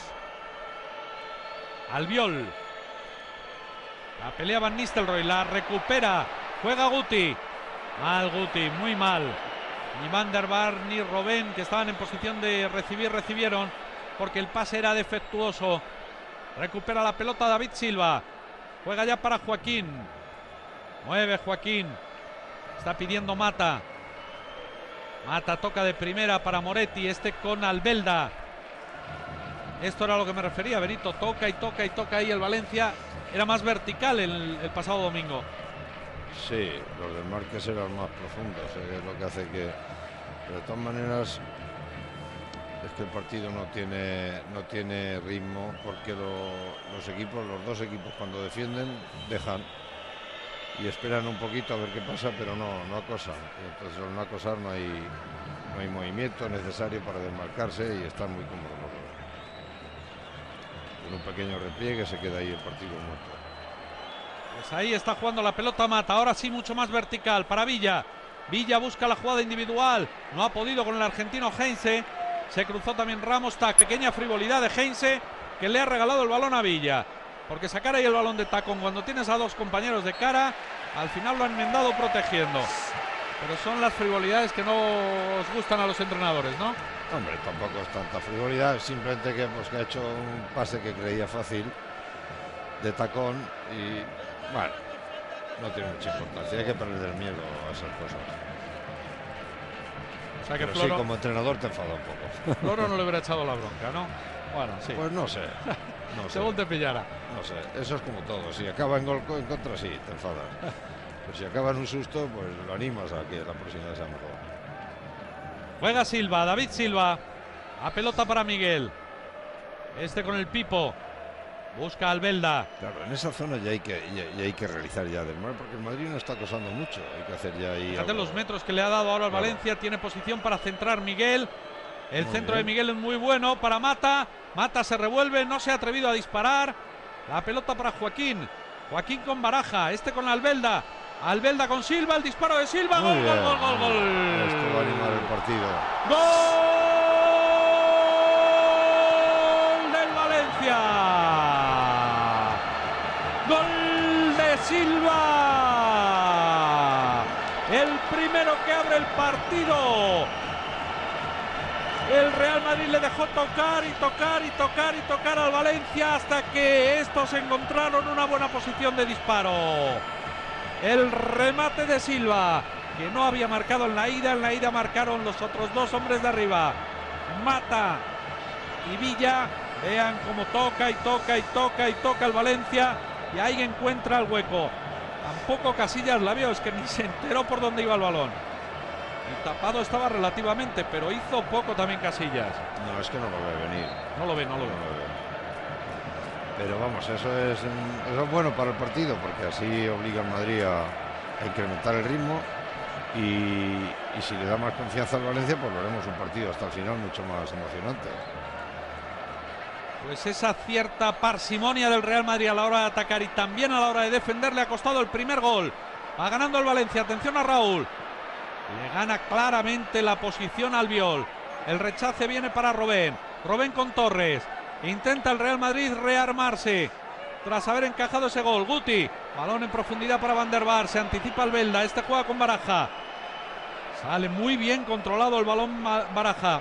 Speaker 1: Albiol, la pelea Van Nistelrooy, la recupera, juega Guti, mal Guti, muy mal. Ni Van der Vaart ni Robben, que estaban en posición de recibir, recibieron porque el pase era defectuoso. Recupera la pelota David Silva, juega ya para Joaquín, mueve Joaquín, está pidiendo Mata. Mata toca de primera para Moretti, este con Albelda. Esto era a lo que me refería, Benito, toca y toca y toca ahí el Valencia. Era más vertical el, el pasado domingo.
Speaker 2: Sí, los desmarques eran más profundos, eh, es lo que hace que... Pero de todas maneras, es que el partido no tiene, no tiene ritmo, porque lo, los equipos, los dos equipos cuando defienden, dejan y esperan un poquito a ver qué pasa, pero no, no acosan. Y entonces al no acosar no hay, no hay movimiento necesario para desmarcarse y están muy cómodos los dos. En un pequeño repliegue se queda ahí el partido muerto.
Speaker 1: Pues ahí está jugando la pelota Mata, ahora sí mucho más vertical para Villa. Villa busca la jugada individual, no ha podido con el argentino Heinze. Se cruzó también Ramos, tac, pequeña frivolidad de Heinze que le ha regalado el balón a Villa. Porque sacar ahí el balón de tacón cuando tienes a dos compañeros de cara, al final lo han enmendado protegiendo. Pero son las frivolidades que no os gustan a los entrenadores, ¿no?
Speaker 2: Hombre, tampoco es tanta frivolidad, simplemente que, pues, que ha hecho un pase que creía fácil de tacón y bueno, no tiene mucha importancia, hay que perder el miedo a esas cosas.
Speaker 1: O sea que
Speaker 2: Pero
Speaker 1: Floro,
Speaker 2: sí, como entrenador te enfada un poco.
Speaker 1: Floro no le hubiera echado la bronca, ¿no? Bueno, sí.
Speaker 2: Pues no sé, no sé.
Speaker 1: Según te pillara.
Speaker 2: No sé, eso es como todo, si acaba en gol en contra sí, te enfadas. Pero si acaba en un susto, pues lo animas a que la próxima sea mejor.
Speaker 1: Juega Silva, David Silva. A pelota para Miguel. Este con el Pipo. Busca a Albelda.
Speaker 2: Claro, en esa zona ya hay que, ya, ya hay que realizar ya del mal, porque el Madrid no está acosando mucho. Hay que hacer ya ahí.
Speaker 1: Fíjate
Speaker 2: algo.
Speaker 1: los metros que le ha dado ahora al
Speaker 2: Claro.
Speaker 1: Valencia. Tiene posición para centrar Miguel. El
Speaker 2: Muy
Speaker 1: centro
Speaker 2: bien.
Speaker 1: de Miguel es muy bueno para Mata. Mata se revuelve, no se ha atrevido a disparar. La pelota para Joaquín. Joaquín con Baraja. Este con Albelda. Albelda con Silva. El disparo de Silva.
Speaker 2: Muy
Speaker 1: Gol,
Speaker 2: bien.
Speaker 1: gol, gol, gol, gol.
Speaker 2: Esto va a animar el partido.
Speaker 1: ¡Gol del Valencia! ¡Gol de Silva! El primero que abre el partido. El Real Madrid le dejó tocar y tocar y tocar y tocar al Valencia hasta que estos encontraron una buena posición de disparo. El remate de Silva, que no había marcado en la ida. En la ida marcaron los otros dos hombres de arriba, Mata y Villa. Vean cómo toca y toca y toca y toca el Valencia, y ahí encuentra el hueco. Tampoco Casillas la vio, es que ni se enteró por dónde iba el balón. El tapado estaba relativamente, pero hizo poco también Casillas.
Speaker 2: No, es que no lo ve venir.
Speaker 1: No lo ve, no lo ve.
Speaker 2: No lo ve. Pero vamos, eso es, eso es bueno para el partido, porque así obliga al Madrid a, a incrementar el ritmo y, y si le da más confianza al Valencia, pues lo haremos un partido hasta el final mucho más emocionante.
Speaker 1: Pues esa cierta parsimonia del Real Madrid a la hora de atacar y también a la hora de defender le ha costado el primer gol. Va ganando el Valencia, atención a Raúl. Le gana claramente la posición al Albiol. El rechace viene para Robben. Robben con Torres. Intenta el Real Madrid rearmarse tras haber encajado ese gol. Guti, balón en profundidad para Van der Vaart. Se anticipa Albelda. Este juega con Baraja. Sale muy bien controlado el balón Baraja.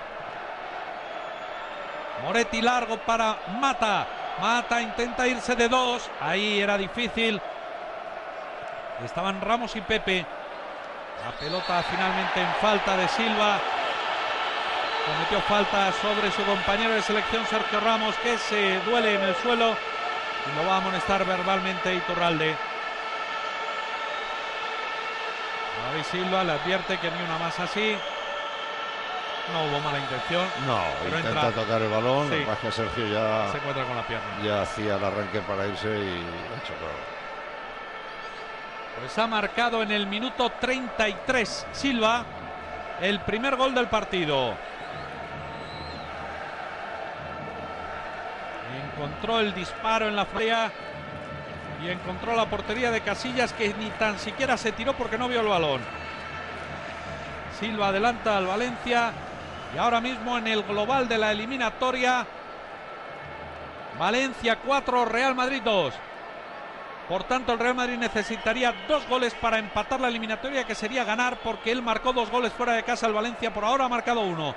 Speaker 1: Moretti largo para Mata. Mata intenta irse de dos. Ahí era difícil. Estaban Ramos y Pepe. La pelota finalmente en falta de Silva. Cometió falta sobre su compañero de selección Sergio Ramos, que se duele en el suelo y lo va a amonestar verbalmente Iturralde. David Silva le advierte que ni una más así. No hubo mala intención.
Speaker 2: No,
Speaker 1: pero
Speaker 2: intenta
Speaker 1: entra.
Speaker 2: tocar el balón,
Speaker 1: Sí.
Speaker 2: lo que pasa es que Sergio ya,
Speaker 1: Se encuentra con la pierna.
Speaker 2: ya hacía el arranque para irse y ha chocado.
Speaker 1: Pues ha marcado en el minuto treinta y tres Silva el primer gol del partido. Encontró el disparo en la fría y encontró la portería de Casillas, que ni tan siquiera se tiró porque no vio el balón. Silva adelanta al Valencia y ahora mismo en el global de la eliminatoria, Valencia cuatro, Real Madrid dos. Por tanto, el Real Madrid necesitaría dos goles para empatar la eliminatoria, que sería ganar, porque él marcó dos goles fuera de casa. El Valencia por ahora ha marcado uno.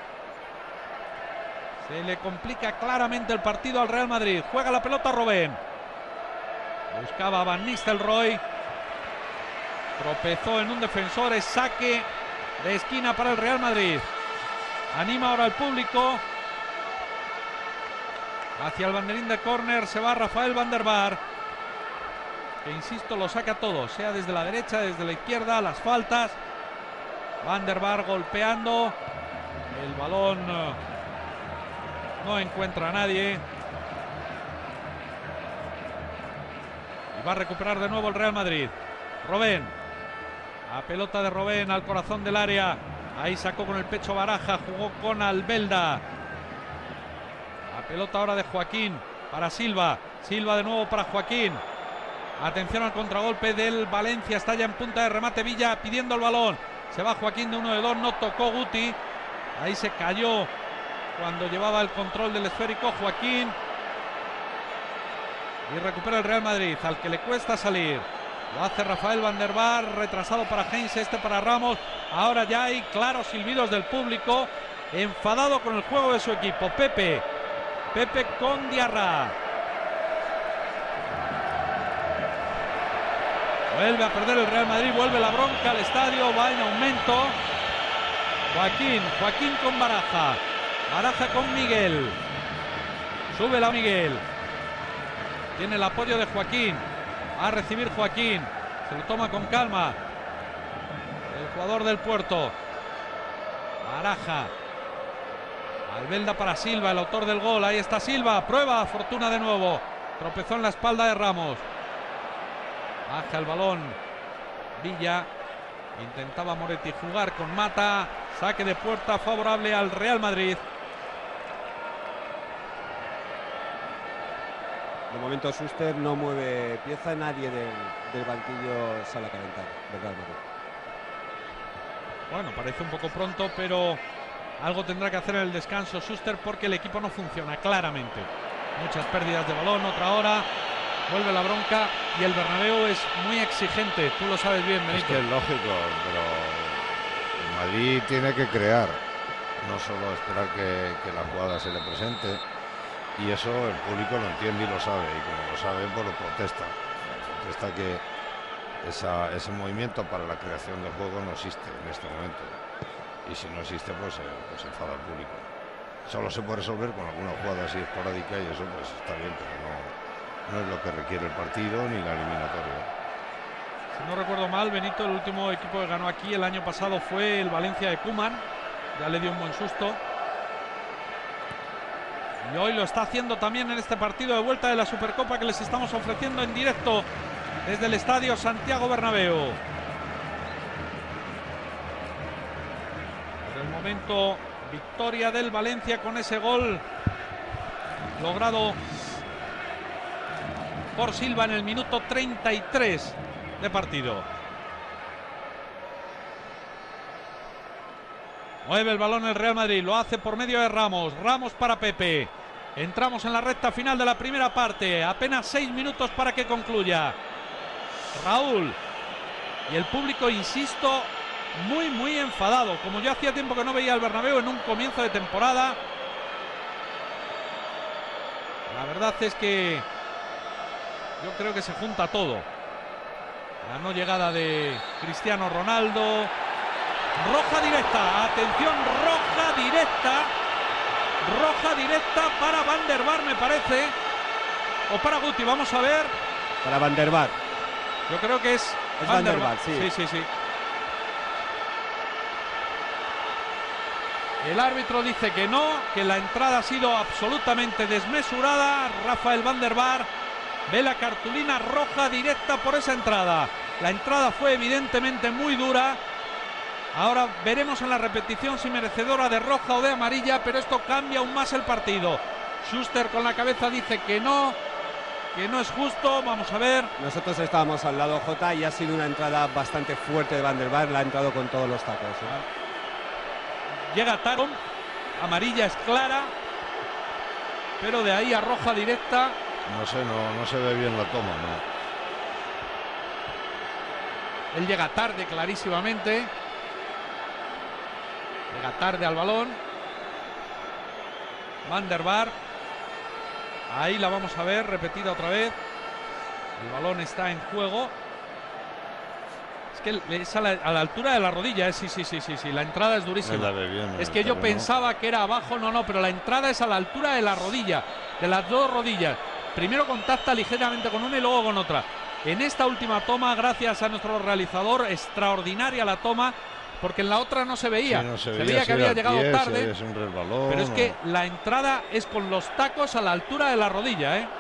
Speaker 1: Se le complica claramente el partido al Real Madrid. Juega la pelota Robben. Buscaba a Van Nistelrooy. Tropezó en un defensor. Es saque de esquina para el Real Madrid. Anima ahora al público. Hacia el banderín de córner se va Rafael Van der Vaart, que insisto lo saca todo, sea desde la derecha, desde la izquierda, las faltas. Van der Vaart golpeando. El balón no encuentra a nadie. Y va a recuperar de nuevo el Real Madrid. Robben. A pelota de Robben al corazón del área. Ahí sacó con el pecho Baraja, jugó con Albelda. La pelota ahora de Joaquín para Silva. Silva de nuevo para Joaquín. Atención al contragolpe del Valencia. Está ya en punta de remate Villa pidiendo el balón. Se va Joaquín de uno de dos. No tocó Guti. Ahí se cayó cuando llevaba el control del esférico Joaquín. Y recupera el Real Madrid, al que le cuesta salir. Lo hace Rafael Van der Vaart, retrasado para Heinze, este para Ramos. Ahora ya hay claros silbidos del público, enfadado con el juego de su equipo. Pepe, Pepe con Diarra. Vuelve a perder el Real Madrid, vuelve la bronca al estadio, va en aumento. Joaquín, Joaquín con Baraja. Baraja con Miguel. Sube la Miguel. Tiene el apoyo de Joaquín. Va a recibir Joaquín. Se lo toma con calma el jugador del Puerto. Baraja. Albelda para Silva, el autor del gol. Ahí está Silva. Prueba. Fortuna de nuevo. Tropezó en la espalda de Ramos. Baja el balón Villa. Intentaba Moretti jugar con Mata. Saque de puerta favorable al Real Madrid.
Speaker 3: De momento Schuster no mueve pieza, nadie del, del banquillo sale a calentar del Real Madrid.
Speaker 1: Bueno, parece un poco pronto, pero algo tendrá que hacer en el descanso Schuster, porque el equipo no funciona claramente. Muchas pérdidas de balón, otra hora. Vuelve la bronca y el Bernabéu es muy exigente. Tú lo sabes bien, Benito.
Speaker 2: Es que es lógico, pero el Madrid tiene que crear, no solo esperar que, que la jugada se le presente. Y eso el público lo entiende y lo sabe, y como lo sabe, pues lo protesta. Protesta que esa, ese movimiento para la creación del juego no existe en este momento. Y si no existe, pues, eh, pues enfada al público. Solo se puede resolver con alguna jugada así esporádica, y eso pues está bien, pero no, no es lo que requiere el partido ni la eliminatoria.
Speaker 1: Si no recuerdo mal, Benito, el último equipo que ganó aquí el año pasado fue el Valencia de Koeman. Ya le dio un buen susto. Y hoy lo está haciendo también en este partido de vuelta de la Supercopa que les estamos ofreciendo en directo desde el estadio Santiago Bernabéu. Por el momento, victoria del Valencia con ese gol logrado por Silva en el minuto treinta y tres de partido. Mueve el balón el Real Madrid, lo hace por medio de Ramos. Ramos para Pepe. Entramos en la recta final de la primera parte. Apenas seis minutos para que concluya. Raúl. Y el público, insisto, muy, muy enfadado. Como yo hacía tiempo que no veía al Bernabéu en un comienzo de temporada. La verdad es que yo creo que se junta todo. La no llegada de Cristiano Ronaldo. Roja directa, atención, roja directa. Roja directa para Van der Vaart, me parece. O para Guti, vamos a ver.
Speaker 3: Para Van der Vaart.
Speaker 1: Yo creo que es,
Speaker 3: es Van der Vaart, sí.
Speaker 1: Sí, sí, sí. El árbitro dice que no, que la entrada ha sido absolutamente desmesurada. Rafael van der Vaart ve la cartulina roja directa por esa entrada. La entrada fue evidentemente muy dura. Ahora veremos en la repetición si merecedora de roja o de amarilla, pero esto cambia aún más el partido. Schuster con la cabeza dice que no, que no es justo. Vamos a ver.
Speaker 3: Nosotros estábamos al lado, Jota, y ha sido una entrada bastante fuerte de Van der Vaart. La ha entrado con todos los tacos, ¿eh?
Speaker 1: Llega Taron, amarilla es clara, pero de ahí a roja directa.
Speaker 2: No sé, no, no se ve bien la toma, ¿no?
Speaker 1: Él llega tarde clarísimamente. Llega tarde al balón. Van der Vaart. Ahí la vamos a ver, repetida otra vez. El balón está en juego. Es que es a la, a la altura de la rodilla, ¿eh? sí, sí, sí, sí, sí. La entrada es durísima.
Speaker 2: Bien,
Speaker 1: es que yo terreno. pensaba que era abajo, no, no, pero la entrada es a la altura de la rodilla, de las dos rodillas. Primero contacta ligeramente con una y luego con otra. En esta última toma, gracias a nuestro realizador, extraordinaria la toma, porque en la otra no se veía.
Speaker 2: Sí, no se,
Speaker 1: se
Speaker 2: veía,
Speaker 1: veía que había llegado
Speaker 2: pie,
Speaker 1: tarde.
Speaker 2: Es un resbalón,
Speaker 1: pero es
Speaker 2: no.
Speaker 1: que la entrada es con los tacos a la altura de la rodilla, ¿eh?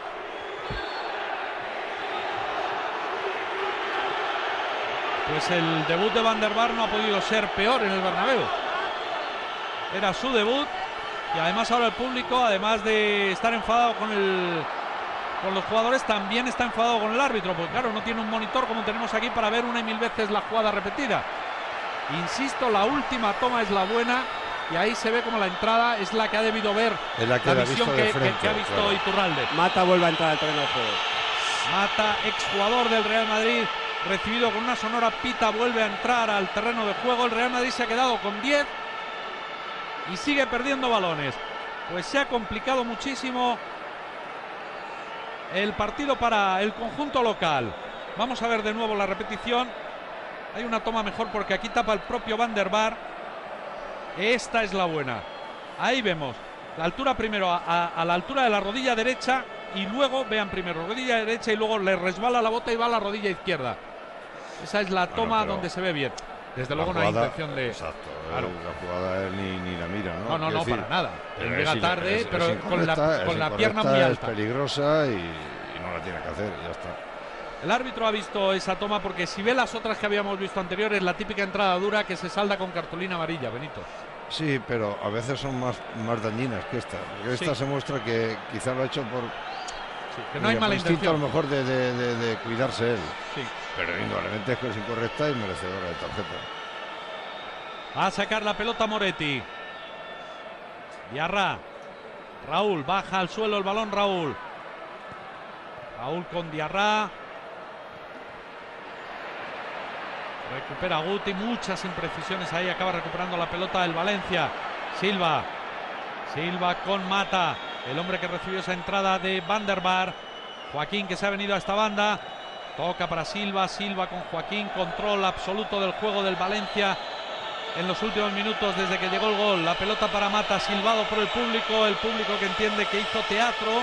Speaker 1: Pues el debut de Van der Vaart no ha podido ser peor en el Bernabéu. Era su debut y además ahora el público, además de estar enfadado con el con los jugadores, también está enfadado con el árbitro, porque claro, no tiene un monitor como tenemos aquí para ver una y mil veces la jugada repetida. Insisto, la última toma es la buena y ahí se ve como la entrada es la que ha debido ver,
Speaker 2: es la, que
Speaker 1: la
Speaker 2: ha
Speaker 1: visión
Speaker 2: visto
Speaker 1: que,
Speaker 2: frente,
Speaker 1: que, que ha visto
Speaker 2: claro.
Speaker 1: Iturralde.
Speaker 3: Mata vuelve a entrar al terreno de juego.
Speaker 1: Mata, exjugador del Real Madrid, recibido con una sonora pita, vuelve a entrar al terreno de juego. El Real Madrid se ha quedado con diez y sigue perdiendo balones. Pues se ha complicado muchísimo el partido para el conjunto local. Vamos a ver de nuevo la repetición. Hay una toma mejor porque aquí tapa el propio Van der Vaart. Esta es la buena. Ahí vemos la altura primero a, a, a la altura de la rodilla derecha y luego vean primero rodilla derecha y luego le resbala la bota y va a la rodilla izquierda. Esa es la toma bueno, donde se ve bien. Desde luego
Speaker 2: jugada,
Speaker 1: no hay intención de...
Speaker 2: Exacto,
Speaker 1: claro.
Speaker 2: La jugada él ni, ni la mira, ¿no?
Speaker 1: No, no, no,
Speaker 2: decir,
Speaker 1: para nada. Él llega
Speaker 2: es,
Speaker 1: tarde,
Speaker 2: es,
Speaker 1: pero
Speaker 2: es
Speaker 1: con la, con la pierna muy alta.
Speaker 2: Es peligrosa y, y no la tiene que hacer, ya está.
Speaker 1: El árbitro ha visto esa toma porque si ve las otras que habíamos visto anteriores, la típica entrada dura que se salda con cartulina amarilla, Benito.
Speaker 2: Sí, pero a veces son más, más dañinas que esta. Porque esta sí. se muestra que quizá lo ha hecho por...
Speaker 1: Sí, que no hay mala intención.
Speaker 2: A lo mejor de, de, de, de cuidarse él.
Speaker 1: Sí.
Speaker 2: Pero indudablemente es que es incorrecta y merecedora de tarjeta.
Speaker 1: A sacar la pelota Moretti. Diarra. Raúl, baja al suelo el balón Raúl. Raúl con Diarra. Recupera Guti, muchas imprecisiones ahí, acaba recuperando la pelota el Valencia. Silva. Silva con Mata, el hombre que recibió esa entrada de Van der Vaart. Joaquín que se ha venido a esta banda. Toca para Silva, Silva con Joaquín, control absoluto del juego del Valencia en los últimos minutos desde que llegó el gol. La pelota para Mata, silbado por el público, el público que entiende que hizo teatro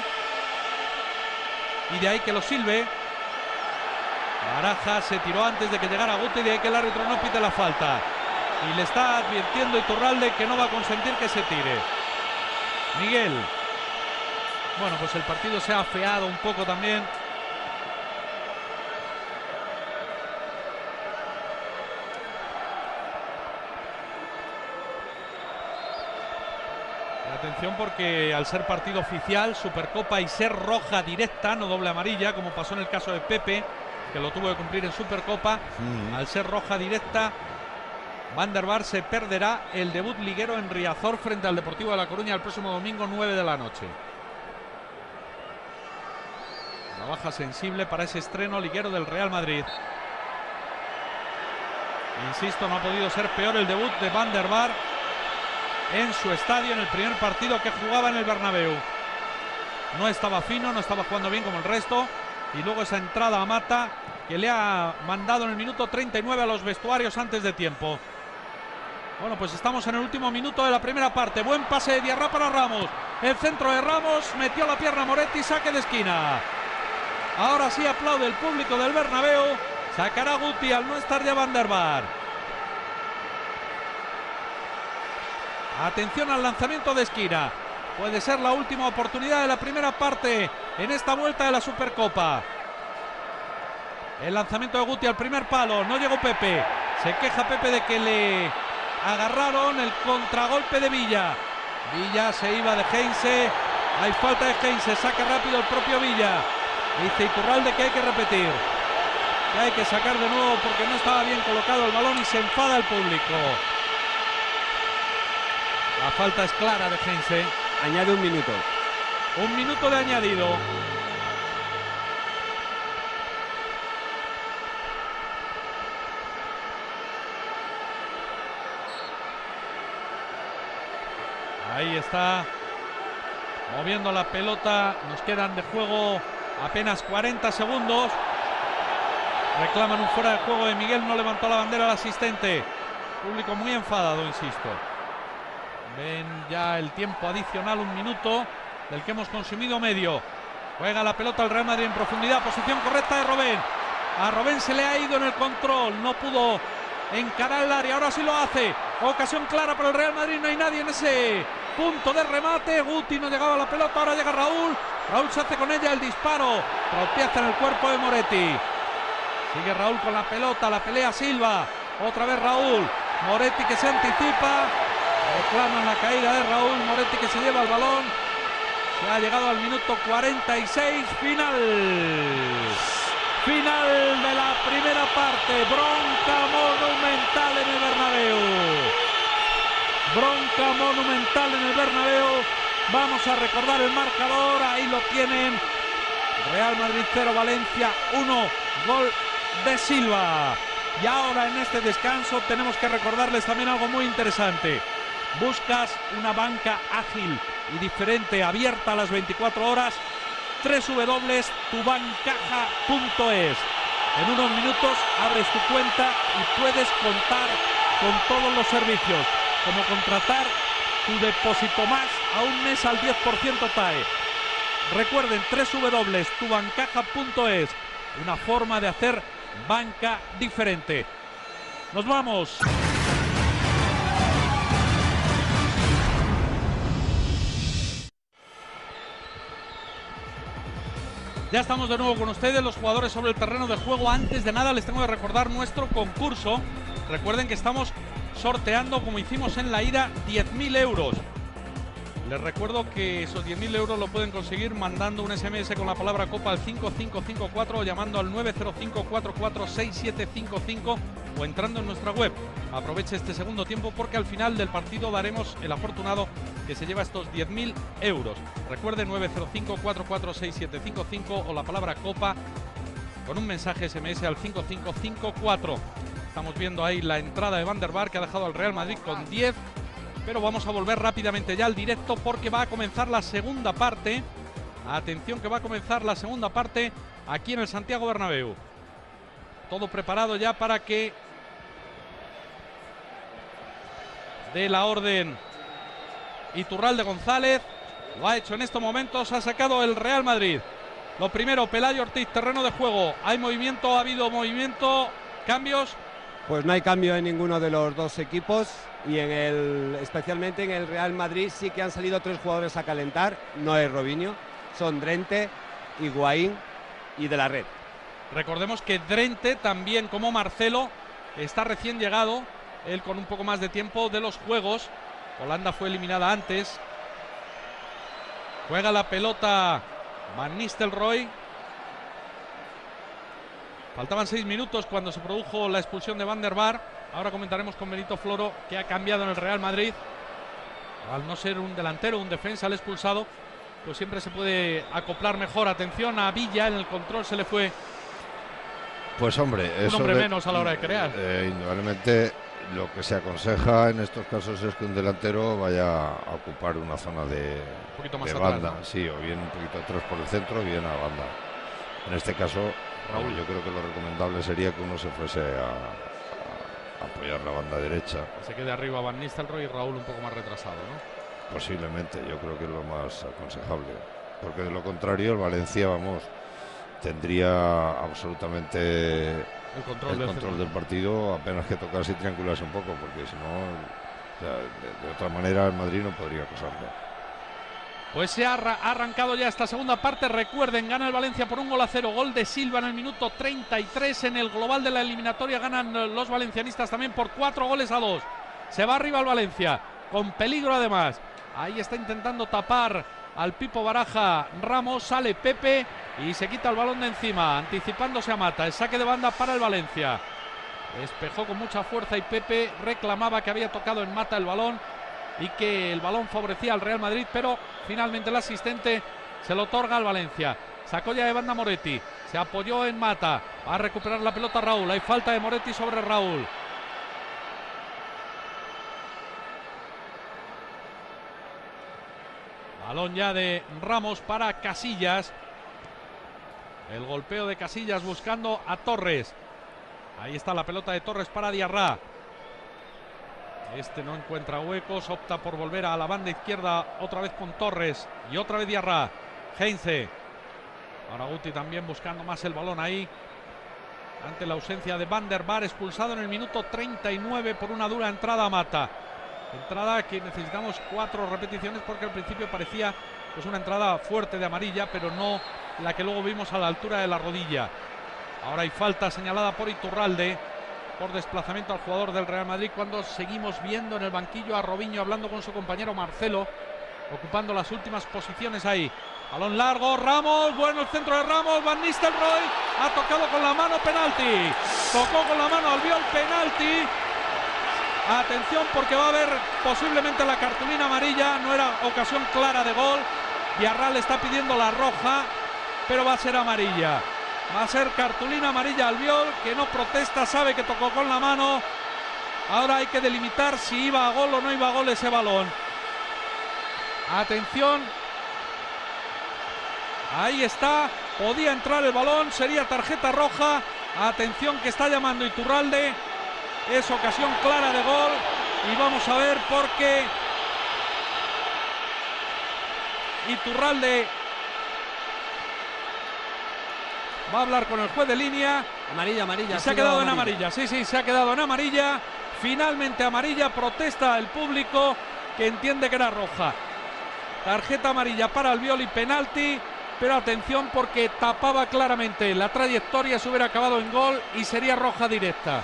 Speaker 1: y de ahí que lo silbe. Baraja se tiró antes de que llegara Guti, de ahí que el árbitro no pite la falta y le está advirtiendo Iturralde que no va a consentir que se tire. Miguel. Bueno, pues el partido se ha afeado un poco también. Atención porque al ser partido oficial, Supercopa y ser roja directa, no doble amarilla, como pasó en el caso de Pepe, que lo tuvo que cumplir en Supercopa, mm. al ser roja directa, Van der Vaart se perderá el debut liguero en Riazor frente al Deportivo de La Coruña el próximo domingo nueve de la noche. Una baja sensible para ese estreno liguero del Real Madrid. Insisto, no ha podido ser peor el debut de Van der Vaart en su estadio en el primer partido que jugaba en el Bernabéu. No estaba fino, no estaba jugando bien como el resto y luego esa entrada a Mata que le ha mandado en el minuto treinta y nueve a los vestuarios antes de tiempo. Bueno, pues estamos en el último minuto de la primera parte. Buen pase de Diarra para Ramos. El centro de Ramos, metió la pierna Moretti, saque de esquina. Ahora sí aplaude el público del Bernabéu. Sacará Guti al no estar ya Van der Vaart. Atención al lanzamiento de esquina. Puede ser la última oportunidad de la primera parte en esta vuelta de la Supercopa. El lanzamiento de Guti al primer palo. No llegó Pepe. Se queja Pepe de que le agarraron el contragolpe de Villa. Villa se iba de Heinze. Hay falta de Heinze. Saca rápido el propio Villa. Dice Iturralde que hay que repetir. Que hay que sacar de nuevo porque no estaba bien colocado el balón y se enfada el público. La falta es clara de Heinze.
Speaker 3: Añade un minuto.
Speaker 1: Un minuto de añadido. Ahí está. Moviendo la pelota. Nos quedan de juego apenas cuarenta segundos. Reclaman un fuera de juego de Miguel. No levantó la bandera al asistente. Público muy enfadado, insisto. Ven ya el tiempo adicional, un minuto del que hemos consumido medio. Juega la pelota el Real Madrid en profundidad, posición correcta de Robben. A Robben se le ha ido en el control, no pudo encarar el área, ahora sí lo hace. Ocasión clara para el Real Madrid, no hay nadie en ese punto de remate. Guti no llegaba a la pelota, ahora llega Raúl. Raúl se hace con ella el disparo, tropieza en el cuerpo de Moretti. Sigue Raúl con la pelota, la pelea Silva. Otra vez Raúl, Moretti que se anticipa. Reclaman la caída de Raúl. Moretti que se lleva el balón. Se ha llegado al minuto cuarenta y seis. Final. Final de la primera parte. Bronca monumental en el Bernabéu. Bronca monumental en el Bernabéu. Vamos a recordar el marcador. Ahí lo tienen. Real Madrid cero, Valencia uno. Gol de Silva. Y ahora en este descanso tenemos que recordarles también algo muy interesante. Buscas una banca ágil y diferente, abierta a las veinticuatro horas. doble u doble u doble u punto tu bancaja punto es. En unos minutos abres tu cuenta y puedes contar con todos los servicios, como contratar tu depósito más a un mes al diez por ciento T A E. Recuerden, doble u doble u doble u punto tu bancaja punto es, una forma de hacer banca diferente. Nos vamos. Ya estamos de nuevo con ustedes, los jugadores sobre el terreno de juego. Antes de nada les tengo que recordar nuestro concurso. Recuerden que estamos sorteando, como hicimos en la ida, diez mil euros. Les recuerdo que esos diez mil euros lo pueden conseguir mandando un ese eme ese con la palabra Copa al cinco cinco cinco cuatro o llamando al nueve cero cinco cuatro cuatro seis siete cinco cinco o entrando en nuestra web. Aproveche este segundo tiempo porque al final del partido daremos el afortunado que se lleva estos diez mil euros. Recuerde, nueve cero cinco cuatro cuatro seis siete cinco cinco o la palabra Copa con un mensaje ese eme ese al cinco cinco cinco cuatro. Estamos viendo ahí la entrada de Van der Vaart, que ha dejado al Real Madrid con diez. Pero vamos a volver rápidamente ya al directo porque va a comenzar la segunda parte. Atención que va a comenzar la segunda parte aquí en el Santiago Bernabéu. Todo preparado ya para que dé la orden Iturralde González. Lo ha hecho en estos momentos, ha sacado el Real Madrid. Lo primero, Pelayo Ortiz, terreno de juego. ¿Hay movimiento? ¿Ha habido movimiento? ¿Cambios?
Speaker 3: Pues no hay cambio en ninguno de los dos equipos. Y en el, especialmente en el Real Madrid sí que han salido tres jugadores a calentar. No es Robinho, son Drente, Higuaín y De la Red.
Speaker 1: Recordemos que Drente, también como Marcelo, está recién llegado, él con un poco más de tiempo de los juegos. Holanda fue eliminada antes. Juega la pelota Van Nistelrooy. Faltaban seis minutos cuando se produjo la expulsión de Van der Vaart. Ahora comentaremos con Benito Floro que ha cambiado en el Real Madrid. Al no ser un delantero, un defensa, el expulsado, pues siempre se puede acoplar mejor. Atención a Villa, en el control se le fue.
Speaker 2: Pues hombre,
Speaker 1: un
Speaker 2: eso
Speaker 1: hombre
Speaker 2: de,
Speaker 1: menos a la hora de crear.
Speaker 2: Eh, indudablemente lo que se aconseja en estos casos es que un delantero vaya a ocupar una zona de,
Speaker 1: un poquito más
Speaker 2: de
Speaker 1: atrás,
Speaker 2: banda,
Speaker 1: ¿no?
Speaker 2: Sí, o bien un poquito atrás por el centro, o bien a banda. En este caso, Raúl, yo creo que lo recomendable sería que uno se fuese a apoyar la banda derecha.
Speaker 1: Se quede arriba Van Nistelrooy y Raúl un poco más retrasado, ¿no?
Speaker 2: Posiblemente, yo creo que es lo más aconsejable. Porque de lo contrario, el Valencia, vamos, tendría absolutamente
Speaker 1: el control,
Speaker 2: el
Speaker 1: del,
Speaker 2: control del partido, apenas que tocarse y triangularse un poco, porque si no, O sea, de, de otra manera el Madrid no podría acusarlo.
Speaker 1: Pues se ha arrancado ya esta segunda parte. Recuerden, gana el Valencia por un gol a cero. Gol de Silva en el minuto treinta y tres. En el global de la eliminatoria ganan los valencianistas también por cuatro goles a dos. Se va arriba el Valencia, con peligro además. Ahí está intentando tapar al Pipo Baraja Ramos. Sale Pepe y se quita el balón de encima, anticipándose a Mata. El saque de banda para el Valencia. Despejó con mucha fuerza y Pepe reclamaba que había tocado en Mata el balón y que el balón favorecía al Real Madrid, pero finalmente el asistente se lo otorga al Valencia. Sacó ya de banda Moretti, se apoyó en Mata, va a recuperar la pelota Raúl. Hay falta de Moretti sobre Raúl. Balón ya de Ramos para Casillas. El golpeo de Casillas buscando a Torres. Ahí está la pelota de Torres para Diarra. Este no encuentra huecos, opta por volver a la banda izquierda otra vez con Torres y otra vez Diarra. Heinze. Ahora Guti también buscando más el balón ahí. Ante la ausencia de Van der Vaart, expulsado en el minuto treinta y nueve por una dura entrada a Mata. Entrada que necesitamos cuatro repeticiones porque al principio parecía pues una entrada fuerte de amarilla, pero no la que luego vimos a la altura de la rodilla. Ahora hay falta señalada por Iturralde por desplazamiento al jugador del Real Madrid, cuando seguimos viendo en el banquillo a Robinho hablando con su compañero Marcelo, ocupando las últimas posiciones ahí. Balón largo, Ramos, bueno el centro de Ramos, Van Nistelrooy ha tocado con la mano, penalti. Tocó con la mano Albiol, penalti. Atención porque va a haber posiblemente la cartulina amarilla, no era ocasión clara de gol. Diarra le está pidiendo la roja, pero va a ser amarilla. Va a ser cartulina amarilla Albiol, que no protesta, sabe que tocó con la mano. Ahora hay que delimitar si iba a gol o no iba a gol ese balón. Atención. Ahí está, podía entrar el balón, sería tarjeta roja. Atención que está llamando Iturralde. Es ocasión clara de gol. Y vamos a ver por qué Iturralde va a hablar con el juez de línea.
Speaker 3: Amarilla, amarilla.
Speaker 1: Y se ha quedado en amarilla. Sí, sí, se ha quedado en amarilla. Finalmente amarilla, protesta el público que entiende que era roja. Tarjeta amarilla para Albiol y penalti. Pero atención porque tapaba claramente la trayectoria, se hubiera acabado en gol y sería roja directa.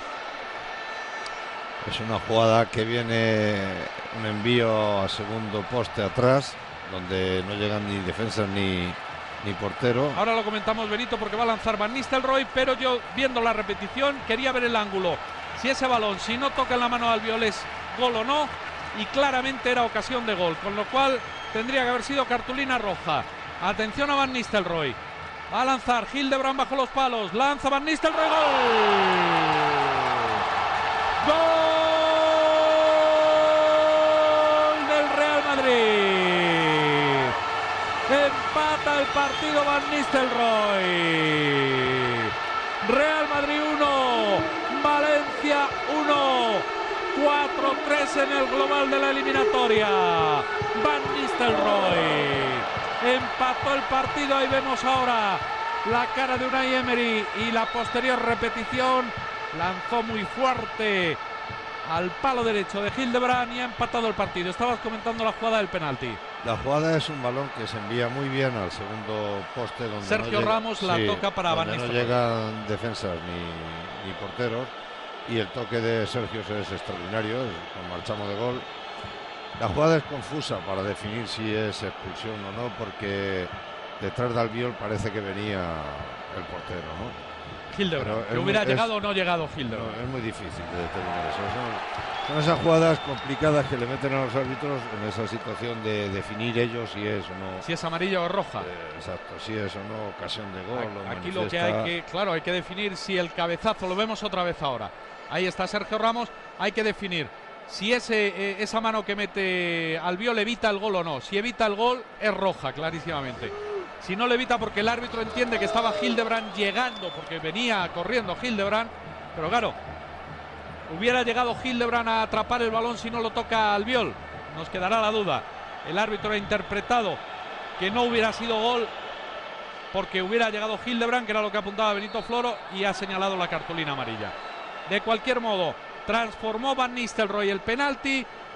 Speaker 2: Es una jugada que viene un envío a segundo poste atrás, donde no llegan ni defensas ni, ni portero.
Speaker 1: Ahora lo comentamos, Benito, porque va a lanzar Van Nistelrooy, pero yo viendo la repetición quería ver el ángulo. Si ese balón, si no toca en la mano de Albiol, es gol o no, y claramente era ocasión de gol, con lo cual tendría que haber sido cartulina roja. Atención a Van Nistelrooy. Va a lanzar Hildebrand bajo los palos. Lanza Van Nistelrooy. ¡Gol! ¡Gol del Real Madrid! Empata el partido Van Nistelrooy. Real Madrid uno, Valencia uno. cuatro tres en el global de la eliminatoria. Van Nistelrooy empató el partido. Ahí vemos ahora la cara de Unai Emery y la posterior repetición. Lanzó muy fuerte al palo derecho de Hildebrand y ha empatado el partido. Estabas comentando la jugada del penalti.
Speaker 2: La jugada es un balón que se envía muy bien al segundo poste, donde
Speaker 1: Sergio
Speaker 2: no
Speaker 1: Ramos
Speaker 2: llega,
Speaker 1: la
Speaker 2: sí,
Speaker 1: toca para Van
Speaker 2: donde no
Speaker 1: Nistelrooy.
Speaker 2: llegan defensas ni, ni porteros, y el toque de Sergio es extraordinario, con marchamo de gol. La jugada es confusa para definir si es expulsión o no, porque detrás de Albiol parece que venía el portero, ¿no?
Speaker 1: Hildebrand, que
Speaker 2: muy,
Speaker 1: hubiera
Speaker 2: es,
Speaker 1: llegado o no llegado Hildebrand.
Speaker 2: No, es muy difícil de determinar eso. Son, son esas jugadas complicadas que le meten a los árbitros en esa situación de definir ellos si es o no.
Speaker 1: Si es amarilla o roja.
Speaker 2: Eh, exacto, si es o no ocasión de gol.
Speaker 1: Aquí
Speaker 2: lo
Speaker 1: lo que hay que, claro, hay que definir si el cabezazo, lo vemos otra vez ahora. Ahí está Sergio Ramos, hay que definir si ese, eh, esa mano que mete Albiol evita el gol o no. Si evita el gol, es roja, clarísimamente. Si no le evita porque el árbitro entiende que estaba Hildebrand llegando, porque venía corriendo Hildebrand, pero claro, hubiera llegado Hildebrand a atrapar el balón si no lo toca Albiol. Nos quedará la duda. El árbitro ha interpretado que no hubiera sido gol porque hubiera llegado Hildebrand, que era lo que apuntaba Benito Floro, y ha señalado la cartulina amarilla. De cualquier modo, transformó Van Nistelrooy el penalti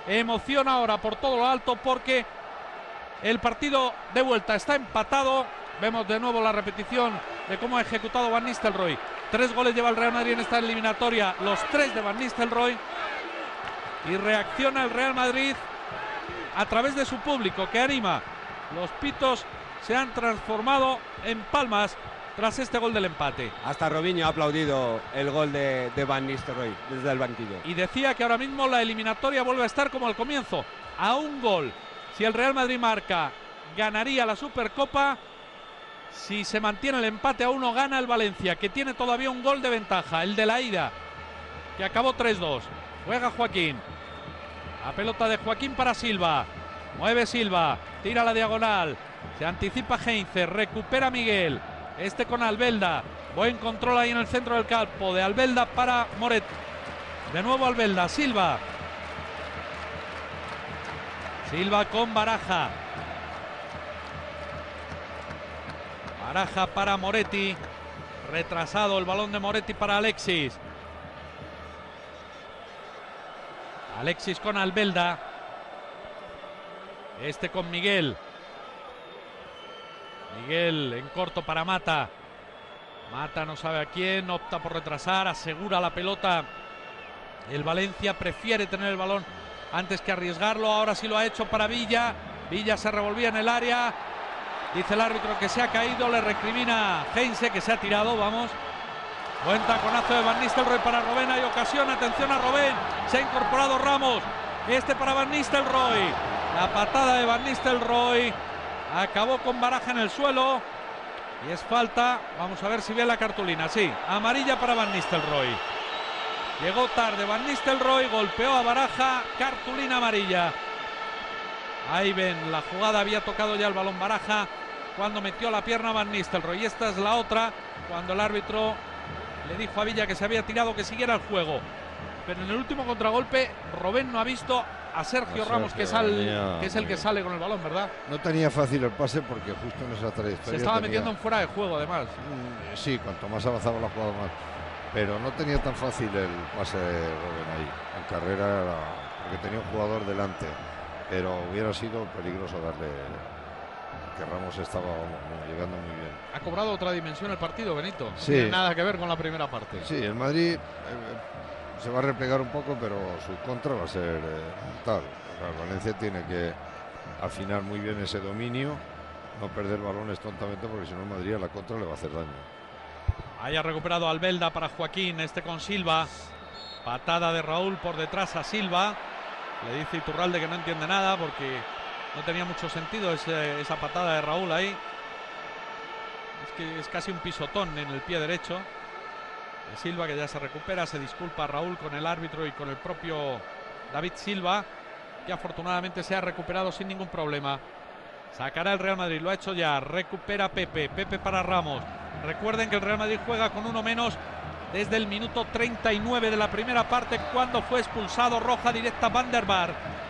Speaker 1: emoción ahora por todo lo alto porque el partido de vuelta está empatado. Vemos de nuevo la repetición de cómo ha ejecutado Van Nistelrooy. Tres goles lleva el Real Madrid en esta eliminatoria, los tres de Van Nistelrooy. Y reacciona el Real Madrid a través de su público que anima. Los pitos se han transformado en palmas tras este gol del empate.
Speaker 3: Hasta Robinho ha aplaudido el gol de, de Van Nistelrooy desde el banquillo.
Speaker 1: Y decía que ahora mismo la eliminatoria vuelve a estar como al comienzo, a un gol. Si el Real Madrid marca, ganaría la Supercopa. Si se mantiene el empate a uno, gana el Valencia, que tiene todavía un gol de ventaja, el de la ida, que acabó tres dos. Juega Joaquín. La pelota de Joaquín para Silva. Mueve Silva, tira la diagonal. Se anticipa Heinze, recupera Miguel. Este con Albelda. Buen control ahí en el centro del campo de Albelda para Moret. De nuevo Albelda, Silva. Silva con Baraja. Baraja para Moretti. Retrasado el balón de Moretti para Alexis. Alexis con Albelda. Este con Miguel. Miguel en corto para Mata. Mata no sabe a quién, opta por retrasar, asegura la pelota. El Valencia prefiere tener el balón antes que arriesgarlo. Ahora sí lo ha hecho para Villa. Villa se revolvía en el área. Dice el árbitro que se ha caído, le recrimina Heinze que se ha tirado, vamos. Buen taconazo de Van Nistelrooy para Robben, hay ocasión, atención a Robben. Se ha incorporado Ramos. Este para Van Nistelrooy. La patada de Van Nistelrooy acabó con Baraja en el suelo. Y es falta. Vamos a ver si ve la cartulina. Sí, amarilla para Van Nistelrooy. Llegó tarde Van Nistelrooy, golpeó a Baraja. Cartulina amarilla. Ahí ven, la jugada había tocado ya el balón Baraja cuando metió la pierna Van Nistelrooy. Y esta es la otra, cuando el árbitro le dijo a Villa que se había tirado, que siguiera el juego. Pero en el último contragolpe, Robben no ha visto a Sergio
Speaker 2: Sergio
Speaker 1: Ramos, que es, al,
Speaker 2: venía,
Speaker 1: que es el que sale con el balón, ¿verdad?
Speaker 2: No tenía fácil el pase porque justo en esa trayectoria
Speaker 1: Se estaba
Speaker 2: tenía...
Speaker 1: metiendo en fuera de juego, además.
Speaker 2: Mm, sí, cuanto más avanzaba la jugada más. Pero no tenía tan fácil el pase de Robben ahí. En carrera era porque tenía un jugador delante. Pero hubiera sido peligroso darle, que Ramos estaba vamos, llegando muy bien.
Speaker 1: Ha cobrado otra dimensión el partido, Benito. No
Speaker 2: sí.
Speaker 1: tiene nada que ver con la primera parte.
Speaker 2: Sí, el Madrid eh, se va a replegar un poco, pero su contra va a ser eh, tal. El Valencia tiene que afinar muy bien ese dominio, no perder balones tontamente, porque si no el Madrid a la contra le va a hacer daño.
Speaker 1: Haya recuperado Albelda para Joaquín, este con Silva. Patada de Raúl por detrás a Silva. Le dice Iturralde que no entiende nada porque no tenía mucho sentido ese, esa patada de Raúl ahí. Es que es casi un pisotón en el pie derecho de Silva, que ya se recupera. Se disculpa Raúl con el árbitro y con el propio David Silva, que afortunadamente se ha recuperado sin ningún problema. Sacará el Real Madrid, lo ha hecho ya. Recupera Pepe, Pepe para Ramos. Recuerden que el Real Madrid juega con uno menos desde el minuto treinta y nueve de la primera parte, cuando fue expulsado, roja directa Van der Vaart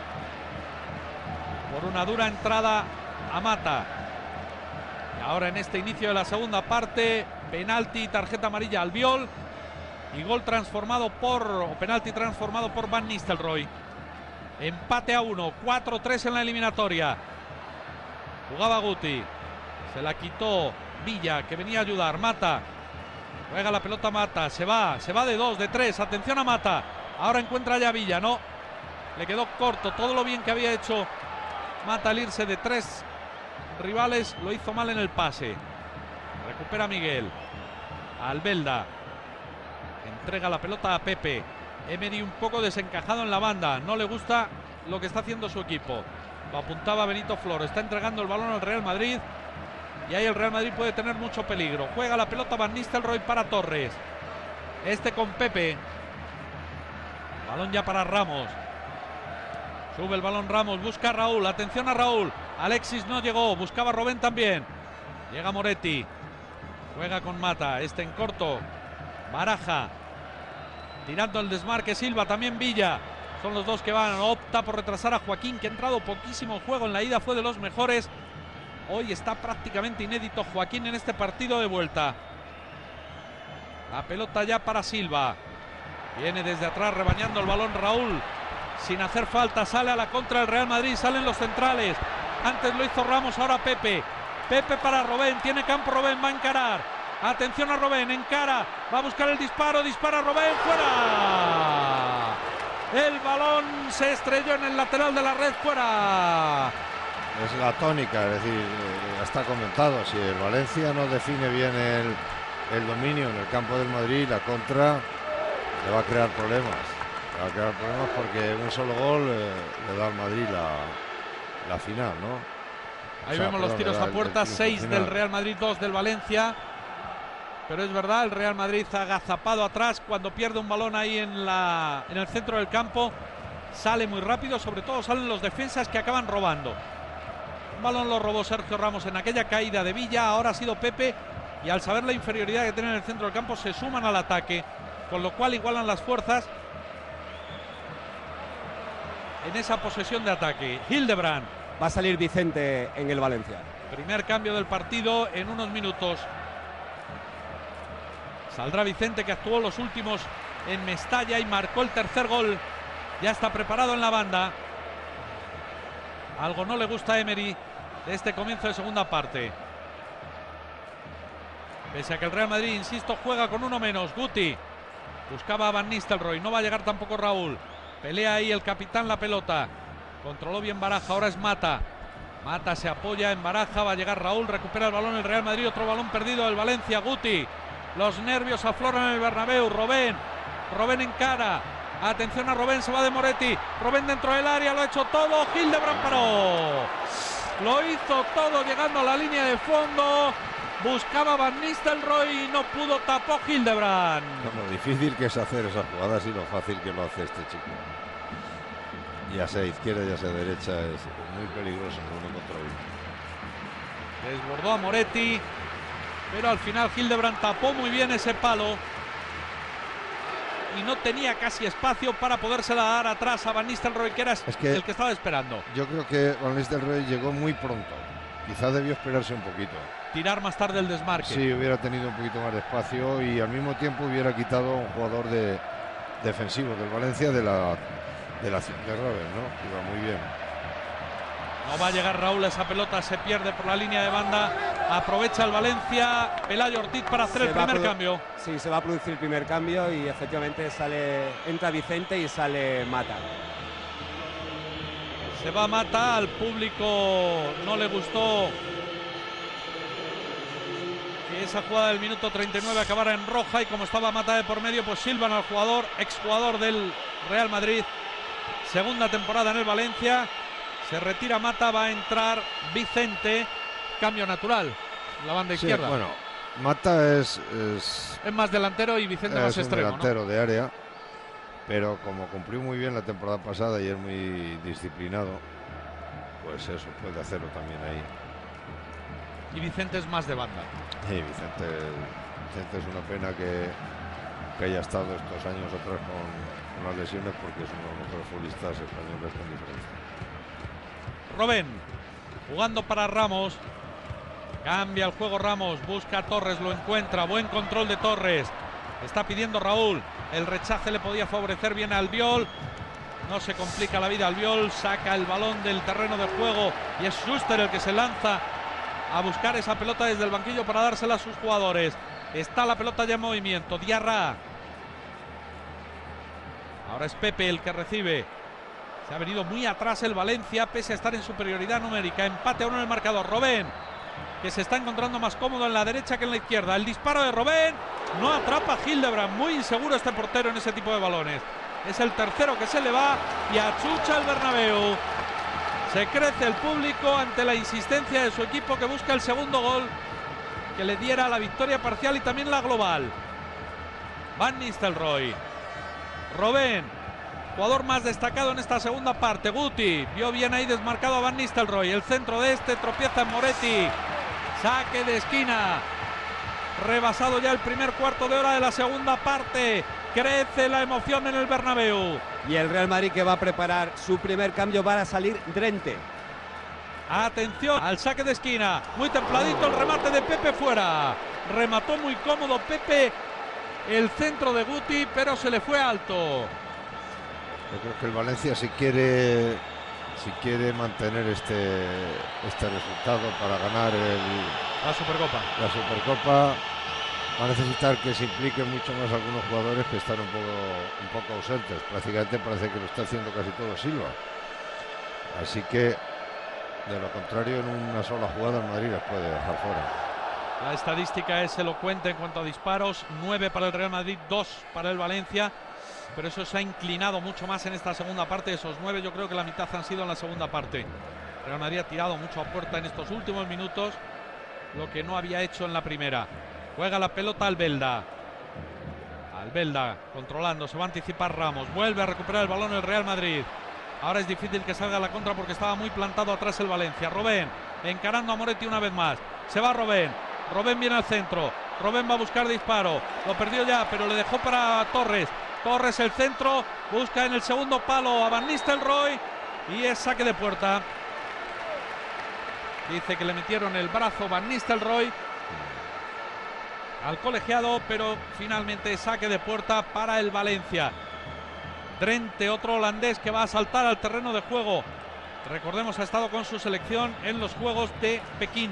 Speaker 1: por una dura entrada a Mata. Y ahora en este inicio de la segunda parte, penalti, tarjeta amarilla a Albiol y gol transformado por, o penalti transformado por Van Nistelrooy. Empate a uno, cuatro tres en la eliminatoria. Jugaba Guti, se la quitó Villa, que venía a ayudar. Mata. Juega la pelota Mata, se va, se va de dos, de tres, atención a Mata. Ahora encuentra ya Villa, no, le quedó corto. Todo lo bien que había hecho Mata al irse de tres rivales, lo hizo mal en el pase. Recupera Miguel. Albelda. Entrega la pelota a Pepe. Emery un poco desencajado en la banda, no le gusta lo que está haciendo su equipo. Lo apuntaba Benito Floro, está entregando el balón al Real Madrid. Y ahí el Real Madrid puede tener mucho peligro. Juega la pelota Van Nistelrooy para Torres. Este con Pepe. Balón ya para Ramos. Sube el balón Ramos, busca a Raúl. Atención a Raúl. Alexis no llegó, buscaba a Robben también. Llega Moretti. Juega con Mata, este en corto. Baraja. Tirando el desmarque Silva, también Villa. Son los dos que van. Opta por retrasar a Joaquín, que ha entrado poquísimo en juego. En la ida fue de los mejores. Hoy está prácticamente inédito Joaquín en este partido de vuelta. La pelota ya para Silva. Viene desde atrás rebañando el balón Raúl. sin hacer falta, sale a la contra el Real Madrid, salen los centrales. Antes lo hizo Ramos, ahora Pepe. Pepe para Robben, tiene campo Robben, va a encarar. Atención a Robben, encara, va a buscar el disparo, dispara Robben, fuera. El balón se estrelló en el lateral de la red, fuera.
Speaker 2: Es la tónica, es decir, ya está comentado, si el Valencia no define bien el, el dominio en el campo del Madrid, la contra le va a crear problemas. Le va a crear problemas porque un solo gol eh, le da al Madrid la, la final, ¿no?
Speaker 1: Ahí
Speaker 2: o sea,
Speaker 1: vemos los
Speaker 2: perdón,
Speaker 1: tiros a puerta, seis del Real Madrid, dos del Valencia. Pero es verdad, el Real Madrid agazapado atrás cuando pierde un balón ahí en, la, en el centro del campo. Sale muy rápido, sobre todo salen los defensas que acaban robando. Un balón lo robó Sergio Ramos en aquella caída de Villa, ahora ha sido Pepe. Y al saber la inferioridad que tiene en el centro del campo se suman al ataque, con lo cual igualan las fuerzas en esa posesión de ataque. Hildebrand.
Speaker 3: Va a salir Vicente en el Valencia.
Speaker 1: Primer cambio del partido en unos minutos. Saldrá Vicente, que actuó los últimos en Mestalla y marcó el tercer gol. Ya está preparado en la banda. Algo no le gusta a Emery de este comienzo de segunda parte. Pese a que el Real Madrid, insisto, juega con uno menos. Guti buscaba a Van Nistelrooy. No va a llegar tampoco Raúl. Pelea ahí el capitán la pelota. Controló bien Baraja, ahora es Mata. Mata se apoya en Baraja, va a llegar Raúl, recupera el balón el Real Madrid, otro balón perdido del Valencia. Guti. Los nervios afloran en el Bernabéu. Robben. Robben encara. Atención a Robben, se va de Moretti. Robben dentro del área, lo ha hecho todo. Hildebrand paró. Lo hizo todo llegando a la línea de fondo. Buscaba Van Nistelrooy y no pudo, tapó Hildebrand.
Speaker 2: No, lo difícil que es hacer esas jugadas y lo fácil que lo hace este chico. Ya sea izquierda, ya sea derecha, es muy peligroso uno contra uno.
Speaker 1: Desbordó a Moretti, pero al final Hildebrand tapó muy bien ese palo y no tenía casi espacio para podérsela dar atrás a Van Nistelrooy, que era es que el que estaba esperando.
Speaker 2: Yo creo que Van Nistelrooy llegó muy pronto. Quizás debió esperarse un poquito.
Speaker 1: Tirar más tarde el desmarque.
Speaker 2: Sí, hubiera tenido un poquito más de espacio y al mismo tiempo hubiera quitado a un jugador de, defensivo del Valencia de la de la acción de Robben, ¿no? Iba muy bien.
Speaker 1: No va a llegar Raúl, esa pelota se pierde por la línea de banda. Aprovecha el Valencia, Pelayo Ortiz para hacer se el primer cambio.
Speaker 3: Sí, se va a producir el primer cambio y efectivamente sale, entra Vicente y sale Mata.
Speaker 1: Se va Mata, al público no le gustó que esa jugada del minuto treinta y nueve acabara en roja, y como estaba Mata de por medio, pues silban al jugador, exjugador del Real Madrid, segunda temporada en el Valencia. Se retira Mata, va a entrar Vicente, cambio natural, la banda
Speaker 2: sí,
Speaker 1: izquierda.
Speaker 2: Bueno, Mata es, es,
Speaker 1: es más delantero y Vicente
Speaker 2: es
Speaker 1: más
Speaker 2: un
Speaker 1: extremo,
Speaker 2: delantero,
Speaker 1: ¿no?
Speaker 2: de área, pero como cumplió muy bien la temporada pasada y es muy disciplinado, pues eso, puede hacerlo también ahí.
Speaker 1: Y Vicente es más de banda.
Speaker 2: Sí, Vicente, Vicente es una pena que, que haya estado estos años atrás con, con las lesiones, porque es uno de los mejores futbolistas españoles con diferencia.
Speaker 1: Robben jugando para Ramos, cambia el juego Ramos, busca a Torres, lo encuentra, buen control de Torres, está pidiendo Raúl, el rechace le podía favorecer bien a Albiol, no se complica la vida Albiol, saca el balón del terreno de juego y es Schuster el que se lanza a buscar esa pelota desde el banquillo para dársela a sus jugadores. Está la pelota ya en movimiento, Diarra, ahora es Pepe el que recibe. Se ha venido muy atrás el Valencia, pese a estar en superioridad numérica. Empate a uno en el marcador. Robben, que se está encontrando más cómodo en la derecha que en la izquierda. El disparo de Robben no atrapa a Hildebrand. Muy inseguro este portero en ese tipo de balones. Es el tercero que se le va y achucha el Bernabéu. Se crece el público ante la insistencia de su equipo, que busca el segundo gol que le diera la victoria parcial y también la global. Van Nistelrooy. Robben, jugador más destacado en esta segunda parte. Guti vio bien ahí desmarcado a Van Nistelrooy. El centro de este tropieza en Moretti. Saque de esquina. Rebasado ya el primer cuarto de hora de la segunda parte. Crece la emoción en el Bernabéu.
Speaker 3: Y el Real Madrid, que va a preparar su primer cambio, va a salir Drente.
Speaker 1: Atención al saque de esquina. Muy templadito el remate de Pepe, fuera. Remató muy cómodo Pepe el centro de Guti, pero se le fue alto.
Speaker 2: Yo creo que el Valencia, si quiere si quiere mantener este este resultado para ganar el,
Speaker 1: la Supercopa,
Speaker 2: la Supercopa, va a necesitar que se impliquen mucho más algunos jugadores que están un poco un poco ausentes. Prácticamente parece que lo está haciendo casi todo Silva. Así que, de lo contrario, en una sola jugada el Madrid les puede dejar fuera.
Speaker 1: La estadística es elocuente en cuanto a disparos, nueve para el Real Madrid, dos para el Valencia, pero eso se ha inclinado mucho más en esta segunda parte. Esos nueve yo creo que la mitad han sido en la segunda parte. El Real Madrid ha tirado mucho a puerta en estos últimos minutos, lo que no había hecho en la primera. Juega la pelota Albelda. Albelda controlando, se va a anticipar Ramos, vuelve a recuperar el balón el Real Madrid. Ahora es difícil que salga a la contra porque estaba muy plantado atrás el Valencia. Robben encarando a Moretti una vez más. Se va Robben. Robben viene al centro. Robben va a buscar disparo. Lo perdió ya, pero le dejó para Torres. Torres el centro. Busca en el segundo palo a Van Nistelrooy. Y es saque de puerta. Dice que le metieron el brazo Van Nistelrooy al colegiado, pero finalmente saque de puerta para el Valencia. Drente, otro holandés que va a saltar al terreno de juego. Recordemos, ha estado con su selección en los Juegos de Pekín.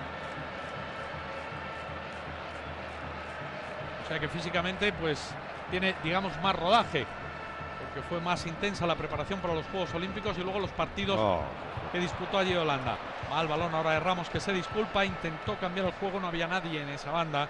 Speaker 1: O sea que físicamente pues tiene, digamos, más rodaje, porque fue más intensa la preparación para los Juegos Olímpicos y luego los partidos oh. que disputó allí Holanda. Va al balón ahora de Ramos, que se disculpa, intentó cambiar el juego, no había nadie en esa banda.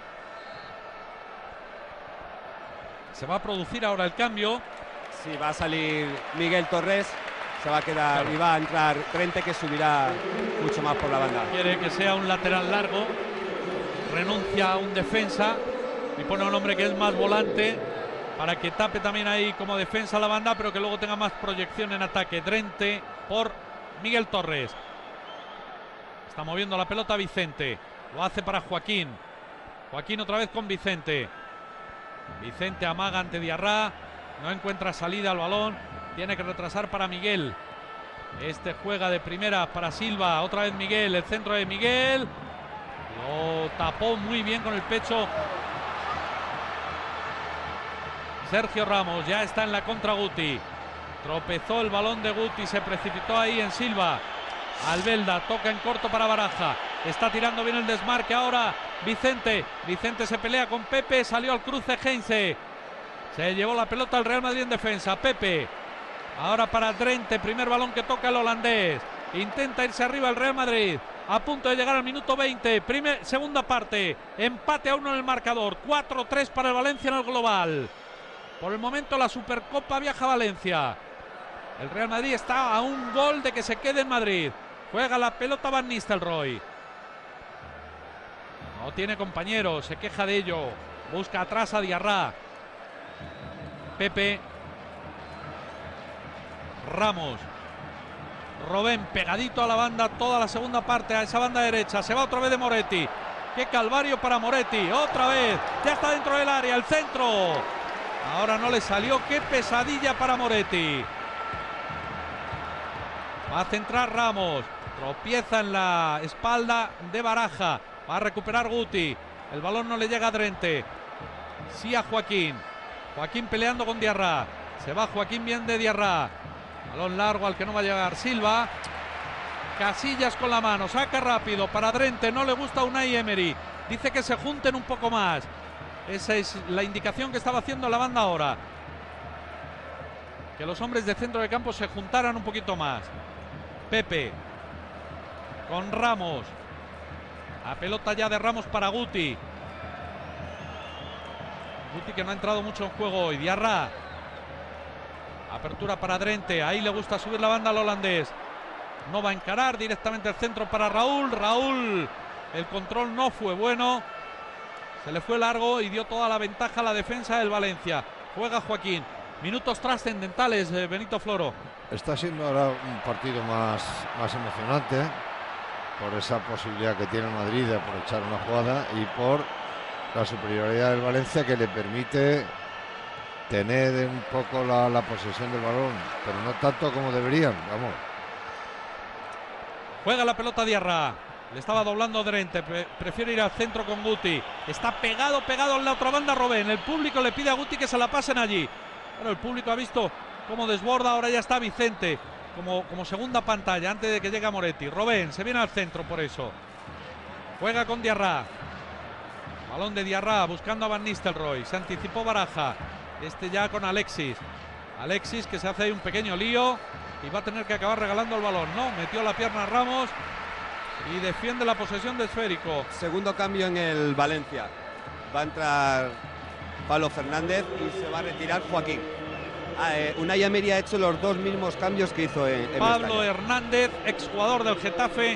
Speaker 1: Se va a producir ahora el cambio.
Speaker 3: Sí, va a salir Miguel Torres, se va a quedar claro. y va a entrar Drente, que subirá mucho más por la banda.
Speaker 1: Quiere que sea un lateral largo, renuncia a un defensa y pone a un hombre que es más volante para que tape también ahí como defensa la banda, pero que luego tenga más proyección en ataque. Drente por Miguel Torres. Está moviendo la pelota Vicente, lo hace para Joaquín. Joaquín otra vez con Vicente. Vicente amaga ante Diarra. No encuentra salida al balón. Tiene que retrasar para Miguel. Este juega de primera para Silva. Otra vez Miguel. El centro de Miguel. Lo tapó muy bien con el pecho Sergio Ramos. Ya está en la contra Guti. Tropezó el balón de Guti. Se precipitó ahí en Silva. Albelda toca en corto para Baraja. Está tirando bien el desmarque ahora Vicente. Vicente se pelea con Pepe. Salió al cruce Heinze. Se llevó la pelota al Real Madrid en defensa. Pepe. Ahora para Drente. Primer balón que toca el holandés. Intenta irse arriba el Real Madrid. A punto de llegar al minuto veinte. Primer, segunda parte. Empate a uno en el marcador. cuatro tres para el Valencia en el global. Por el momento la Supercopa viaja a Valencia. El Real Madrid está a un gol de que se quede en Madrid. Juega la pelota Van Nistelrooy. No tiene compañero. Se queja de ello. Busca atrás a Diarra. Pepe. Ramos. Robben pegadito a la banda toda la segunda parte, a esa banda derecha. Se va otra vez de Moretti. Qué calvario para Moretti. Otra vez. Ya está dentro del área. El centro. Ahora no le salió. Qué pesadilla para Moretti. Va a centrar Ramos. Tropieza en la espalda de Baraja. Va a recuperar Guti. El balón no le llega a Drente. Sí a Joaquín. Joaquín peleando con Diarra. Se va Joaquín bien de Diarra. Balón largo al que no va a llegar Silva. Casillas con la mano. Saca rápido para Drente. No le gusta a Unai Emery. Dice que se junten un poco más. Esa es la indicación que estaba haciendo la banda ahora. Que los hombres de centro de campo se juntaran un poquito más. Pepe. Con Ramos. La pelota ya de Ramos para Guti. Guti que no ha entrado mucho en juego hoy. Diarra. Apertura para Drente. Ahí le gusta subir la banda al holandés. No va a encarar. Directamente el centro para Raúl. Raúl. El control no fue bueno. Se le fue largo y dio toda la ventaja a la defensa del Valencia. Juega Joaquín. Minutos trascendentales, eh, Benito Floro.
Speaker 2: Está siendo ahora un partido más, más emocionante, ¿eh? Por esa posibilidad que tiene el Madrid de aprovechar una jugada y por la superioridad del Valencia, que le permite tener un poco la, la posesión del balón, pero no tanto como deberían. Vamos.
Speaker 1: Juega la pelota Diarra. Le estaba doblando Drente. Pre prefiere ir al centro con Guti. Está pegado, pegado en la otra banda Robben. El público le pide a Guti que se la pasen allí. Bueno, el público ha visto cómo desborda, ahora ya está Vicente como, como segunda pantalla antes de que llegue Moretti. Robben se viene al centro por eso. Juega con Diarra. Balón de Diarra buscando a Van Nistelrooy. Se anticipó Baraja. Este ya con Alexis. Alexis que se hace ahí un pequeño lío y va a tener que acabar regalando el balón, ¿no? Metió la pierna a Ramos y defiende la posesión de esférico.
Speaker 3: Segundo cambio en el Valencia. Va a entrar Pablo Fernández y se va a retirar Joaquín. Ah, eh, Unai Emery ha hecho los dos mismos cambios que hizo en, en
Speaker 1: Pablo
Speaker 3: Mestalla.
Speaker 1: Hernández, exjugador del Getafe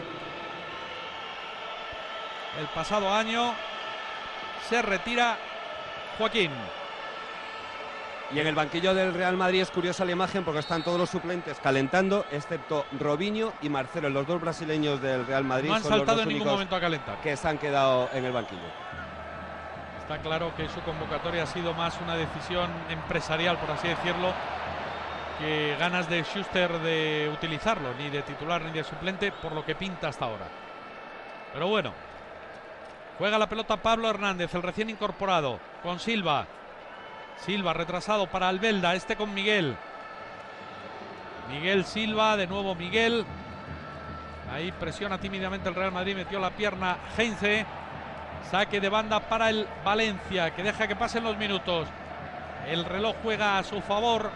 Speaker 1: el pasado año. Se retira Joaquín.
Speaker 3: Y en el banquillo del Real Madrid es curiosa la imagen porque están todos los suplentes calentando, excepto Robinho y Marcelo, los dos brasileños del Real Madrid.
Speaker 1: No han
Speaker 3: son los
Speaker 1: saltado
Speaker 3: dos
Speaker 1: en ningún
Speaker 3: únicos
Speaker 1: momento a calentar.
Speaker 3: que se han quedado en el banquillo.
Speaker 1: Está claro que su convocatoria ha sido más una decisión empresarial, por así decirlo, que ganas de Schuster de utilizarlo, ni de titular ni de suplente, por lo que pinta hasta ahora. Pero bueno, juega la pelota Pablo Hernández, el recién incorporado, con Silva. Silva retrasado para Albelda, este con Miguel. Miguel Silva, de nuevo Miguel. Ahí presiona tímidamente el Real Madrid, metió la pierna Heinze. Saque de banda para el Valencia, que deja que pasen los minutos. El reloj juega a su favor.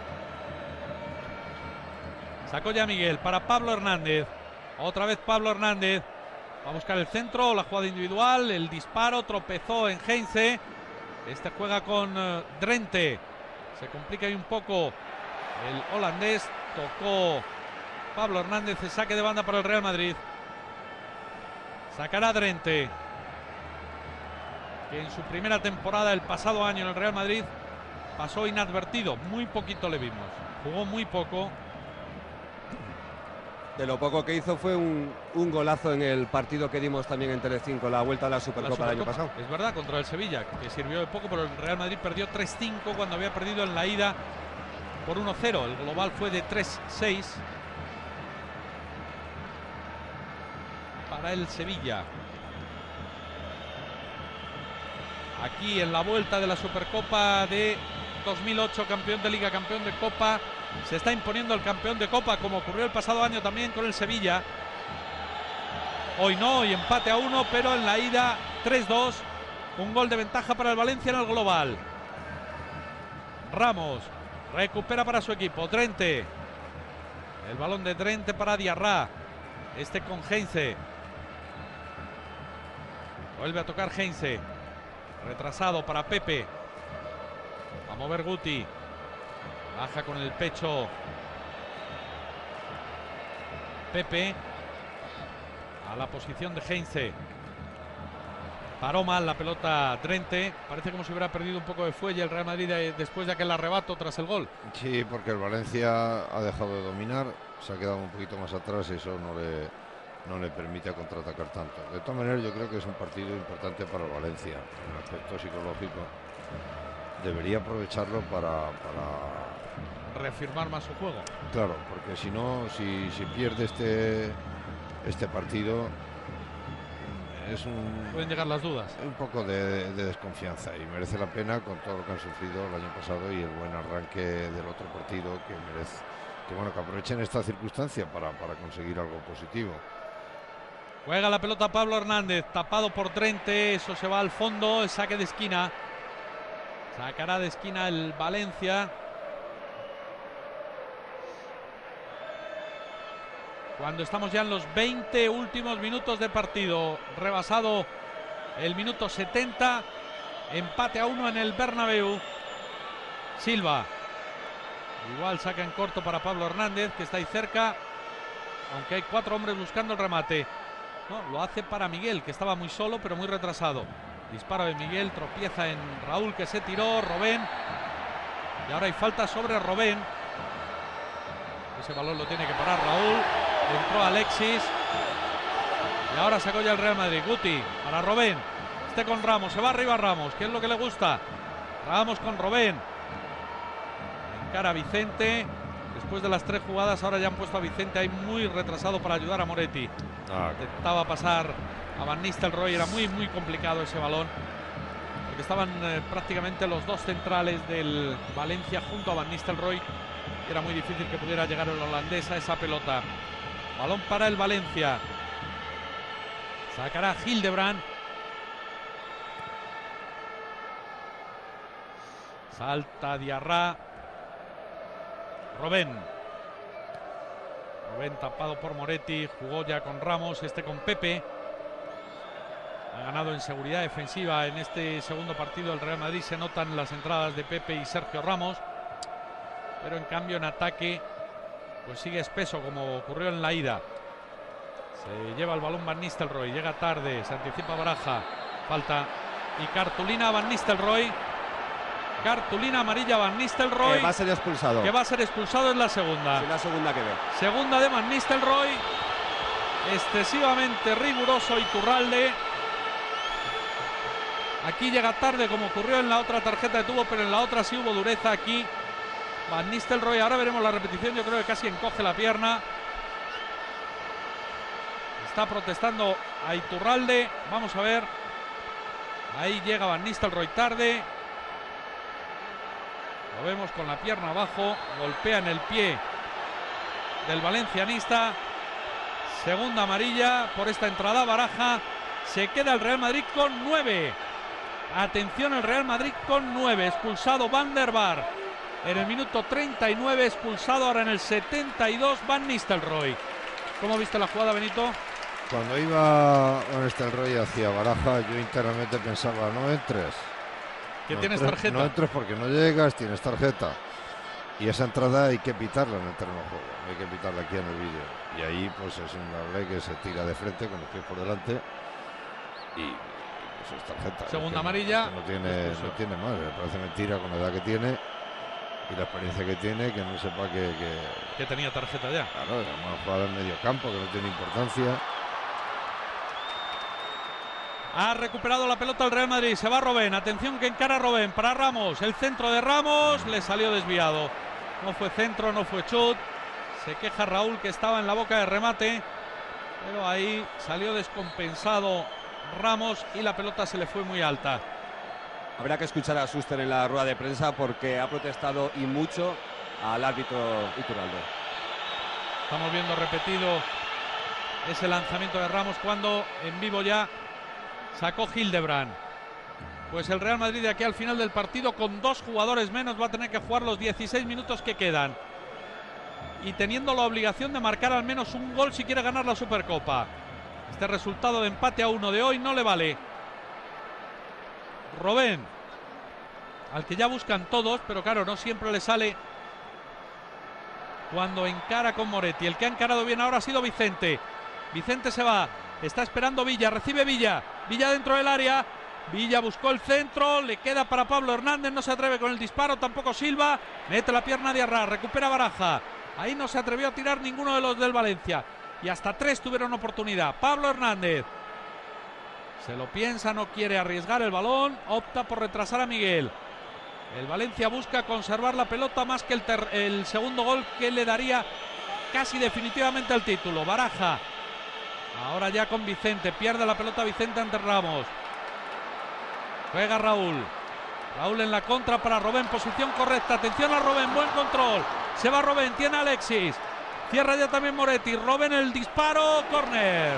Speaker 1: Sacó ya Miguel para Pablo Hernández. Otra vez Pablo Hernández. Va a buscar el centro, la jugada individual, el disparo, tropezó en Heinze. Este juega con uh, Drenthe. Se complica ahí un poco el holandés. Tocó Pablo Hernández, el saque de banda para el Real Madrid. Sacará Drenthe, que en su primera temporada el pasado año en el Real Madrid pasó inadvertido. Muy poquito le vimos. Jugó muy poco.
Speaker 3: De lo poco que hizo fue un, un golazo en el partido que dimos también en Telecinco, la vuelta a la Supercopa del año pasado.
Speaker 1: Es verdad, contra el Sevilla, que sirvió de poco, pero el Real Madrid perdió tres cinco cuando había perdido en la ida por uno cero. El global fue de tres seis para el Sevilla. Aquí en la vuelta de la Supercopa de dos mil ocho, campeón de Liga, campeón de Copa. Se está imponiendo el campeón de Copa, como ocurrió el pasado año también con el Sevilla. Hoy no, hoy empate a uno, pero en la ida tres dos. Un gol de ventaja para el Valencia en el global. Ramos recupera para su equipo. Drenthe. El balón de Drenthe para Diarra. Este con Heinze. Vuelve a tocar Heinze. Retrasado para Pepe. A mover Guti. Baja con el pecho Pepe a la posición de Heinze. Paró mal la pelota Drenthe. Parece como si hubiera perdido un poco de fuelle el Real Madrid de, después de aquel arrebato tras el gol.
Speaker 2: Sí, porque el Valencia ha dejado de dominar, se ha quedado un poquito más atrás y eso no le, no le permite contraatacar tanto. De todas maneras, yo creo que es un partido importante para el Valencia en el aspecto psicológico. Debería aprovecharlo para, para
Speaker 1: reafirmar más su juego.
Speaker 2: Claro, porque si no, si, si pierde este, este partido, es un,
Speaker 1: pueden llegar las dudas.
Speaker 2: Un poco de, de desconfianza y merece la pena con todo lo que han sufrido el año pasado y el buen arranque del otro partido que merece, que bueno, que aprovechen esta circunstancia para, para conseguir algo positivo.
Speaker 1: Juega la pelota Pablo Hernández, tapado por Drenthe, eso se va al fondo, el saque de esquina. Sacará de esquina el Valencia. Cuando estamos ya en los veinte últimos minutos de partido, rebasado el minuto setenta, empate a uno en el Bernabéu. Silva, igual saca en corto para Pablo Hernández, que está ahí cerca, aunque hay cuatro hombres buscando el remate. No, lo hace para Miguel, que estaba muy solo pero muy retrasado. Disparo de Miguel, tropieza en Raúl, que se tiró, Robben. Y ahora hay falta sobre Robben. Ese balón lo tiene que parar Raúl. Entró Alexis. Y ahora sacó ya el Real Madrid. Guti para Robben. Este con Ramos. Se va arriba Ramos, que es lo que le gusta. Ramos con Robben. Encara a Vicente. Después de las tres jugadas, ahora ya han puesto a Vicente ahí muy retrasado para ayudar a Moretti.
Speaker 2: Ah,
Speaker 1: Intentaba pasar a Van Nistelrooy. Era muy, muy complicado ese balón. porque estaban eh, prácticamente los dos centrales del Valencia junto a Van Nistelrooy. Era muy difícil que pudiera llegar el holandés a esa pelota. Balón para el Valencia. Sacará Hildebrand. Salta Diarra. Robben. Robben tapado por Moretti. Jugó ya con Ramos, este con Pepe. Ha ganado en seguridad defensiva en este segundo partido el Real Madrid. Se notan las entradas de Pepe y Sergio Ramos. Pero en cambio en ataque pues sigue espeso, como ocurrió en la ida. Se lleva el balón Van Nistelrooy. Llega tarde. Se anticipa Baraja. Falta. Y cartulina Van Nistelrooy. Cartulina amarilla Van Nistelrooy.
Speaker 3: Eh, va a ser expulsado.
Speaker 1: Que va a ser expulsado en la segunda.
Speaker 3: Sí, la segunda que ve.
Speaker 1: Segunda de Van Nistelrooy. Excesivamente riguroso Iturralde. Aquí llega tarde, como ocurrió en la otra tarjeta que tuvo, pero en la otra sí hubo dureza. Aquí Van Nistelrooy. Ahora veremos la repetición. Yo creo que casi encoge la pierna. Está protestando a Iturralde. Vamos a ver. Ahí llega Van Nistelrooy tarde. Lo vemos con la pierna abajo. Golpea en el pie del valencianista. Segunda amarilla por esta entrada. Baraja. Se queda el Real Madrid con nueve. Atención, el Real Madrid con nueve. Expulsado Van der Vaart en el minuto treinta y nueve. Expulsado ahora en el setenta y dos Van Nistelrooy. ¿Cómo viste la jugada, Benito?
Speaker 2: Cuando iba Van Nistelrooy hacia Baraja, yo internamente pensaba, no entres.
Speaker 1: Que
Speaker 2: no
Speaker 1: tienes
Speaker 2: entres,
Speaker 1: tarjeta.
Speaker 2: No entres porque no llegas, tienes tarjeta. Y esa entrada hay que pitarla en el terreno de juego. Hay que pitarla aquí en el vídeo. Y ahí pues es un ley que se tira de frente con los pies por delante. Y, y eso es tarjeta.
Speaker 1: Segunda
Speaker 2: es que
Speaker 1: amarilla.
Speaker 2: No, no, tiene, no tiene más. Me parece mentira con la edad que tiene y la experiencia que tiene, que no sepa que... Que,
Speaker 1: que tenía tarjeta ya.
Speaker 2: Claro, es una jugada en medio campo que no tiene importancia.
Speaker 1: Ha recuperado la pelota el Real Madrid. Se va Robben. Atención que encara Robben para Ramos. El centro de Ramos le salió desviado. No fue centro, no fue chut. Se queja Raúl que estaba en la boca de remate. Pero ahí salió descompensado Ramos y la pelota se le fue muy alta.
Speaker 3: Habrá que escuchar a Schuster en la rueda de prensa porque ha protestado y mucho al árbitro Iturralde.
Speaker 1: Estamos viendo repetido ese lanzamiento de Ramos cuando en vivo ya sacó Hildebrand. Pues el Real Madrid de aquí al final del partido con dos jugadores menos va a tener que jugar los dieciséis minutos que quedan. Y teniendo la obligación de marcar al menos un gol si quiere ganar la Supercopa. Este resultado de empate a uno de hoy no le vale. Robben, al que ya buscan todos, pero claro, no siempre le sale cuando encara con Moretti. El que ha encarado bien ahora ha sido Vicente. Vicente se va. Está esperando Villa, recibe Villa. Villa dentro del área. Villa buscó el centro, le queda para Pablo Hernández, no se atreve con el disparo, tampoco Silva. Mete la pierna de Arra, recupera Baraja. Ahí no se atrevió a tirar ninguno de los del Valencia. Y hasta tres tuvieron oportunidad. Pablo Hernández. Se lo piensa, no quiere arriesgar el balón. Opta por retrasar a Miguel. El Valencia busca conservar la pelota más que el, ter el segundo gol que le daría casi definitivamente el título. Baraja. Ahora ya con Vicente. Pierde la pelota Vicente ante Ramos. Juega Raúl. Raúl en la contra para Robben. Posición correcta. Atención a Robben. Buen control. Se va Robben. Tiene a Alexis. Cierra ya también Moretti. Robben el disparo. Córner.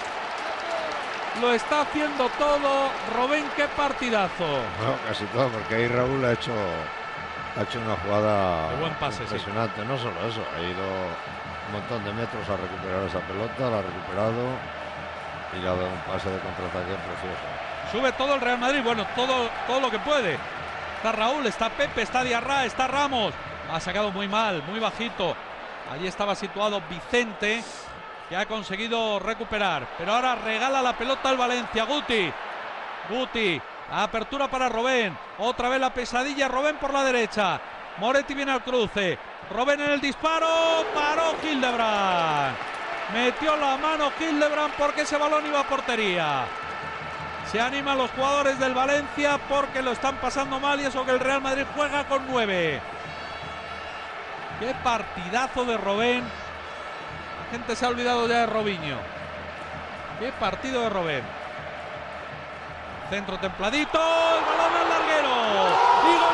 Speaker 1: Lo está haciendo todo. Robben, qué partidazo.
Speaker 2: No, casi todo, porque ahí Raúl ha hecho, ha hecho una jugada
Speaker 1: de buen pase,
Speaker 2: impresionante. Sí. No solo eso, ha ido un montón de metros a recuperar esa pelota, la ha recuperado y le ha dado un pase de contraataque precioso.
Speaker 1: Sube todo el Real Madrid, bueno, todo, todo lo que puede. Está Raúl, está Pepe, está Diarra, está Ramos. Ha sacado muy mal, muy bajito. Allí estaba situado Vicente, que ha conseguido recuperar. Pero ahora regala la pelota al Valencia. Guti. Guti. Apertura para Robben. Otra vez la pesadilla. Robben por la derecha. Moretti viene al cruce. Robben en el disparo. Paró Hildebrand. Metió la mano Hildebrand porque ese balón iba a portería. Se animan los jugadores del Valencia porque lo están pasando mal y eso que el Real Madrid juega con nueve. Qué partidazo de Robben. La gente se ha olvidado ya de Robinho. Qué partido de Robben. Centro templadito, el balón al larguero. Y gol.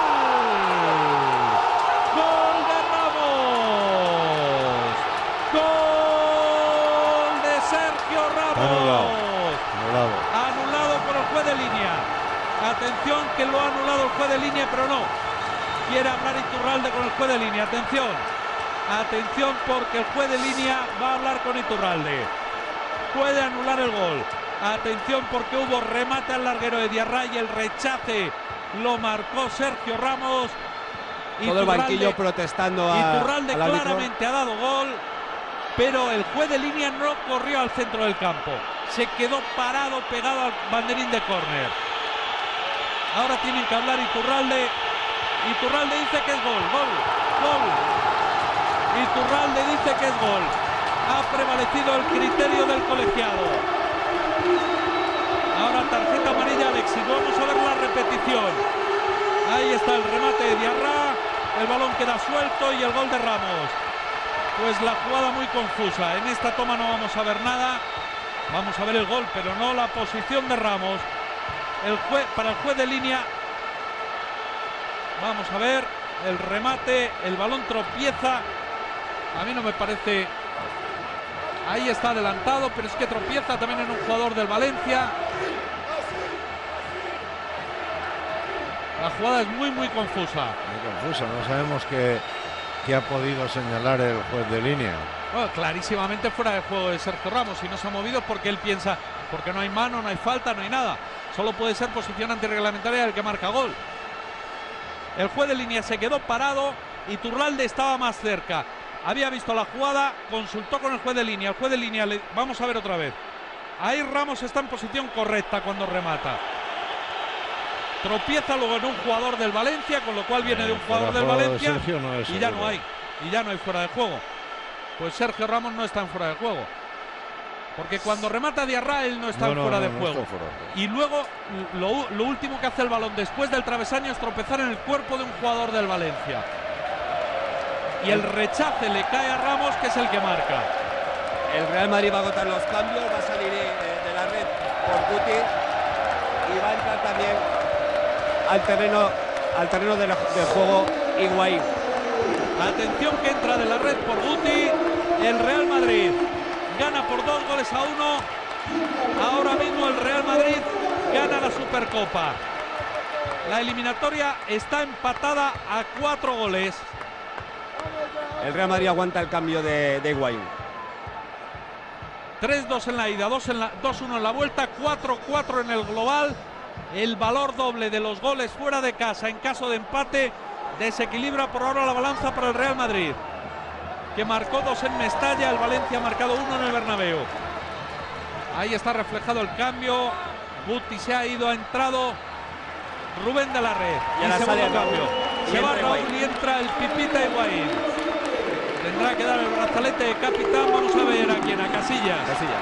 Speaker 1: Gol de Ramos. Gol de Sergio Ramos.
Speaker 2: Anulado. Anulado.
Speaker 1: Anulado por el juez de línea. Atención que lo ha anulado el juez de línea, pero no. Quiere hablar Iturralde con el juez de línea. Atención. Atención porque el juez de línea va a hablar con Iturralde. Puede anular el gol. Atención porque hubo remate al larguero de Diarra y el rechace lo marcó Sergio Ramos.
Speaker 3: Todo el banquillo protestando a
Speaker 1: Iturralde
Speaker 3: al árbitro.
Speaker 1: Claramente ha dado gol, pero el juez de línea no corrió al centro del campo. Se quedó parado, pegado al banderín de córner. Ahora tienen que hablar Iturralde. Iturralde dice que es gol, gol, gol. Iturralde dice que es gol. Ha prevalecido el criterio del colegiado. Ahora tarjeta amarilla Alexis. Vamos a ver la repetición. Ahí está el remate de Diarra. El balón queda suelto y el gol de Ramos. Pues la jugada muy confusa. En esta toma no vamos a ver nada. Vamos a ver el gol, pero no la posición de Ramos. El juez, para el juez de línea. Vamos a ver el remate. El balón tropieza. A mí no me parece. Ahí está adelantado, pero es que tropieza también en un jugador del Valencia. La jugada es muy, muy confusa.
Speaker 2: Muy confusa, no sabemos qué, qué ha podido señalar el juez de línea.
Speaker 1: Bueno, clarísimamente fuera de juego de Sergio Ramos. Y no se ha movido porque él piensa, porque no hay mano, no hay falta, no hay nada. Solo puede ser posición antirreglamentaria del que marca gol. El juez de línea se quedó parado y Iturralde estaba más cerca. Había visto la jugada, consultó con el juez de línea. El juez de línea, le... vamos a ver otra vez. Ahí Ramos está en posición correcta cuando remata. Tropieza luego en un jugador del Valencia, con lo cual viene de un jugador del Valencia.
Speaker 2: De Sergio no es
Speaker 1: y ya
Speaker 2: seguro.
Speaker 1: no hay. Y ya no hay fuera de juego. Pues Sergio Ramos no está en fuera de juego. Porque cuando remata Diarra, él no está
Speaker 2: No,
Speaker 1: en
Speaker 2: no,
Speaker 1: fuera
Speaker 2: no,
Speaker 1: de
Speaker 2: no
Speaker 1: juego.
Speaker 2: está fuera de juego.
Speaker 1: Y luego lo, lo último que hace el balón después del travesaño es tropezar en el cuerpo de un jugador del Valencia. Y el rechace le cae a Ramos, que es el que marca.
Speaker 3: El Real Madrid va a agotar los cambios, va a salir eh, de la red por Guti y va a entrar también al terreno, al terreno de, la, de juego Higuaín.
Speaker 1: Atención que entra de la red por Guti. El Real Madrid gana por dos goles a uno. Ahora mismo el Real Madrid gana la Supercopa. La eliminatoria está empatada a cuatro goles.
Speaker 3: El Real Madrid aguanta el cambio de, de Higuaín.
Speaker 1: tres dos en la ida, dos uno en la vuelta, cuatro cuatro en el global. El valor doble de los goles fuera de casa en caso de empate desequilibra por ahora la balanza para el Real Madrid, que marcó dos en Mestalla. El Valencia ha marcado uno en el Bernabéu. Ahí está reflejado el cambio. Guti se ha ido, ha entrado Rubén de la Red.
Speaker 3: Y
Speaker 1: Y
Speaker 3: ahora
Speaker 1: segundo
Speaker 3: sale
Speaker 1: cambio.
Speaker 3: Raúl.
Speaker 1: Se
Speaker 3: Y
Speaker 1: va
Speaker 3: entra
Speaker 1: Raúl
Speaker 3: Higuaín.
Speaker 1: y entra el Pipita Higuaín. Tendrá que dar el brazalete de capitán. Vamos a ver a quién, a Casillas.
Speaker 3: Casillas.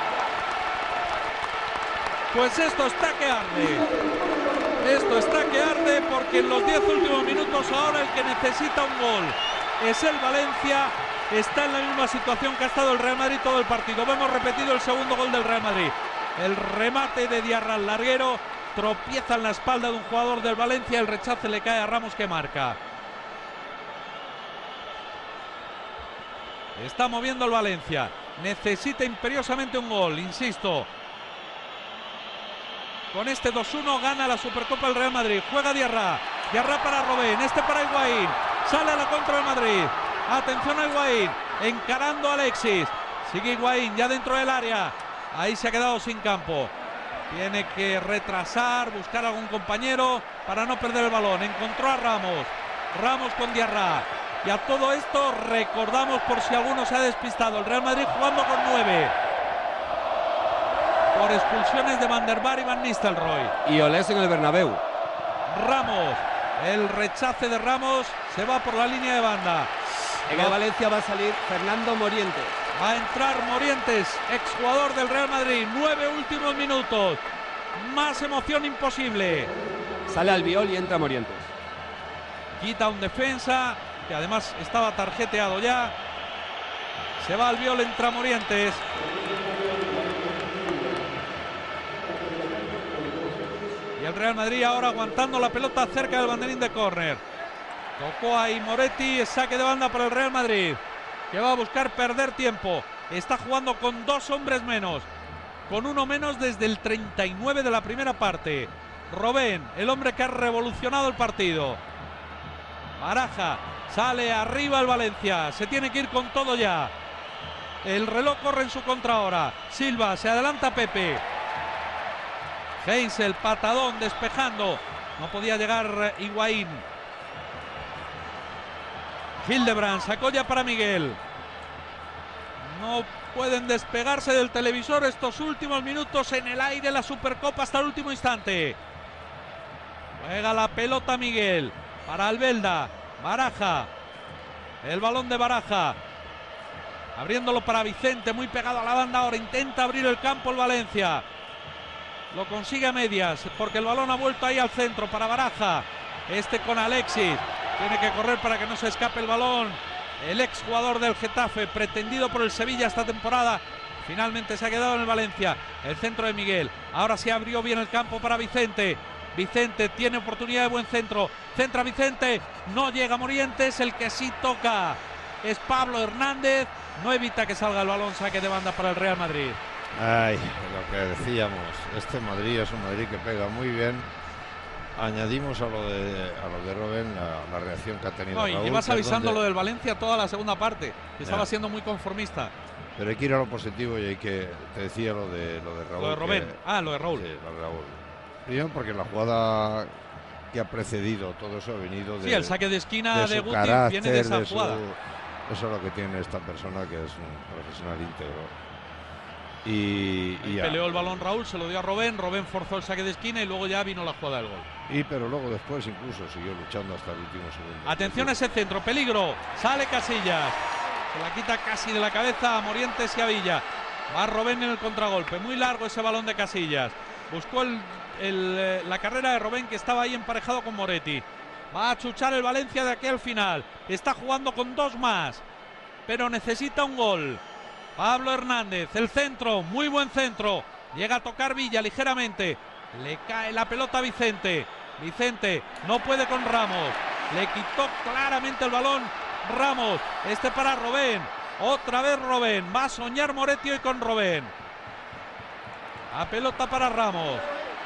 Speaker 1: Pues esto está que arde. Esto está que arde porque en los diez últimos minutos ahora el que necesita un gol es el Valencia. Está en la misma situación que ha estado el Real Madrid todo el partido. Vemos repetido el segundo gol del Real Madrid. El remate de Diarra al larguero. Tropieza en la espalda de un jugador del Valencia. El rechace le cae a Ramos, que marca. Está moviendo el Valencia. Necesita imperiosamente un gol, insisto. Con este dos uno gana la Supercopa el Real Madrid. Juega Diarra. Diarra para Robben. Este para Higuaín. Sale a la contra del Madrid. Atención a Higuaín. Encarando a Alexis. Sigue Higuaín ya dentro del área. Ahí se ha quedado sin campo. Tiene que retrasar, buscar a algún compañero para no perder el balón. Encontró a Ramos. Ramos con Diarra. Y a todo esto recordamos, por si alguno se ha despistado, el Real Madrid jugando con nueve. Por expulsiones de Van der Vaart y Van Nistelrooy.
Speaker 3: Y Olés en el Bernabéu.
Speaker 1: Ramos. El rechace de Ramos se va por la línea de banda.
Speaker 3: En el Valencia va a salir Fernando Morientes.
Speaker 1: Va a entrar Morientes, exjugador del Real Madrid. Nueve últimos minutos. Más emoción imposible.
Speaker 3: Sale Albiol y entra Morientes.
Speaker 1: Quita un defensa, que además estaba tarjeteado ya. Se va Albiol, entra Morientes. el Real Madrid ahora aguantando la pelota cerca del banderín de córner. Tocó ahí Moretti, saque de banda para el Real Madrid, que va a buscar perder tiempo. Está jugando con dos hombres menos, con uno menos desde el treinta y nueve de la primera parte. Robben, el hombre que ha revolucionado el partido. Baraja, sale arriba el Valencia, se tiene que ir con todo ya. El reloj corre en su contra ahora. Silva, se adelanta Pepe. Heinz, el patadón, despejando. No podía llegar Higuaín. Hildebrand sacó ya para Miguel. No pueden despegarse del televisor estos últimos minutos en el aire, la Supercopa hasta el último instante. Juega la pelota Miguel para Albelda. Baraja, el balón de Baraja, abriéndolo para Vicente, muy pegado a la banda ahora. Intenta abrir el campo el Valencia. Lo consigue a medias porque el balón ha vuelto ahí al centro para Baraja. Este con Alexis. Tiene que correr para que no se escape el balón. El exjugador del Getafe, pretendido por el Sevilla esta temporada, finalmente se ha quedado en el Valencia. El centro de Miguel. Ahora se abrió bien el campo para Vicente. Vicente tiene oportunidad de buen centro. Centra Vicente. No llega Morientes. El que sí toca es Pablo Hernández. No evita que salga el balón. Saque de banda para el Real Madrid.
Speaker 2: Ay, lo que decíamos. Este Madrid es un Madrid que pega muy bien. Añadimos a lo de a lo de Robben la, la reacción que ha tenido
Speaker 1: no,
Speaker 2: Raúl.
Speaker 1: Y llevas avisando
Speaker 2: donde...
Speaker 1: lo del Valencia toda la segunda parte. Que estaba
Speaker 2: ya.
Speaker 1: siendo muy conformista.
Speaker 2: Pero hay que ir a lo positivo y hay que... Te decía lo de, lo de Raúl.
Speaker 1: Lo de Robben.
Speaker 2: Que,
Speaker 1: ah, lo de Raúl.
Speaker 2: Sí, lo de Raúl. Primero porque la jugada que ha precedido todo eso ha venido de...
Speaker 1: Sí, el saque de esquina de, de Guti
Speaker 2: carácter,
Speaker 1: viene de esa
Speaker 2: de
Speaker 1: jugada.
Speaker 2: Su, eso es lo que tiene esta persona, que es un profesional íntegro. Y, y
Speaker 1: peleó el balón Raúl, se lo dio a Robben. Robben forzó el saque de esquina y luego ya vino la jugada del gol.
Speaker 2: Y pero luego después incluso siguió luchando hasta el último segundo.
Speaker 1: Atención a ese centro, peligro. Sale Casillas. Se la quita casi de la cabeza a Morientes y a Villa. Va Robben en el contragolpe. Muy largo ese balón de Casillas. Buscó el, el, la carrera de Robben, que estaba ahí emparejado con Moretti. Va a chuchar el Valencia de aquí al final. Está jugando con dos más, pero necesita un gol. Pablo Hernández, el centro, muy buen centro. Llega a tocar Villa ligeramente. Le cae la pelota a Vicente. Vicente no puede con Ramos. Le quitó claramente el balón Ramos. Este para Robben. Otra vez Robben. Va a soñar Moretti hoy con Robben. La pelota para Ramos.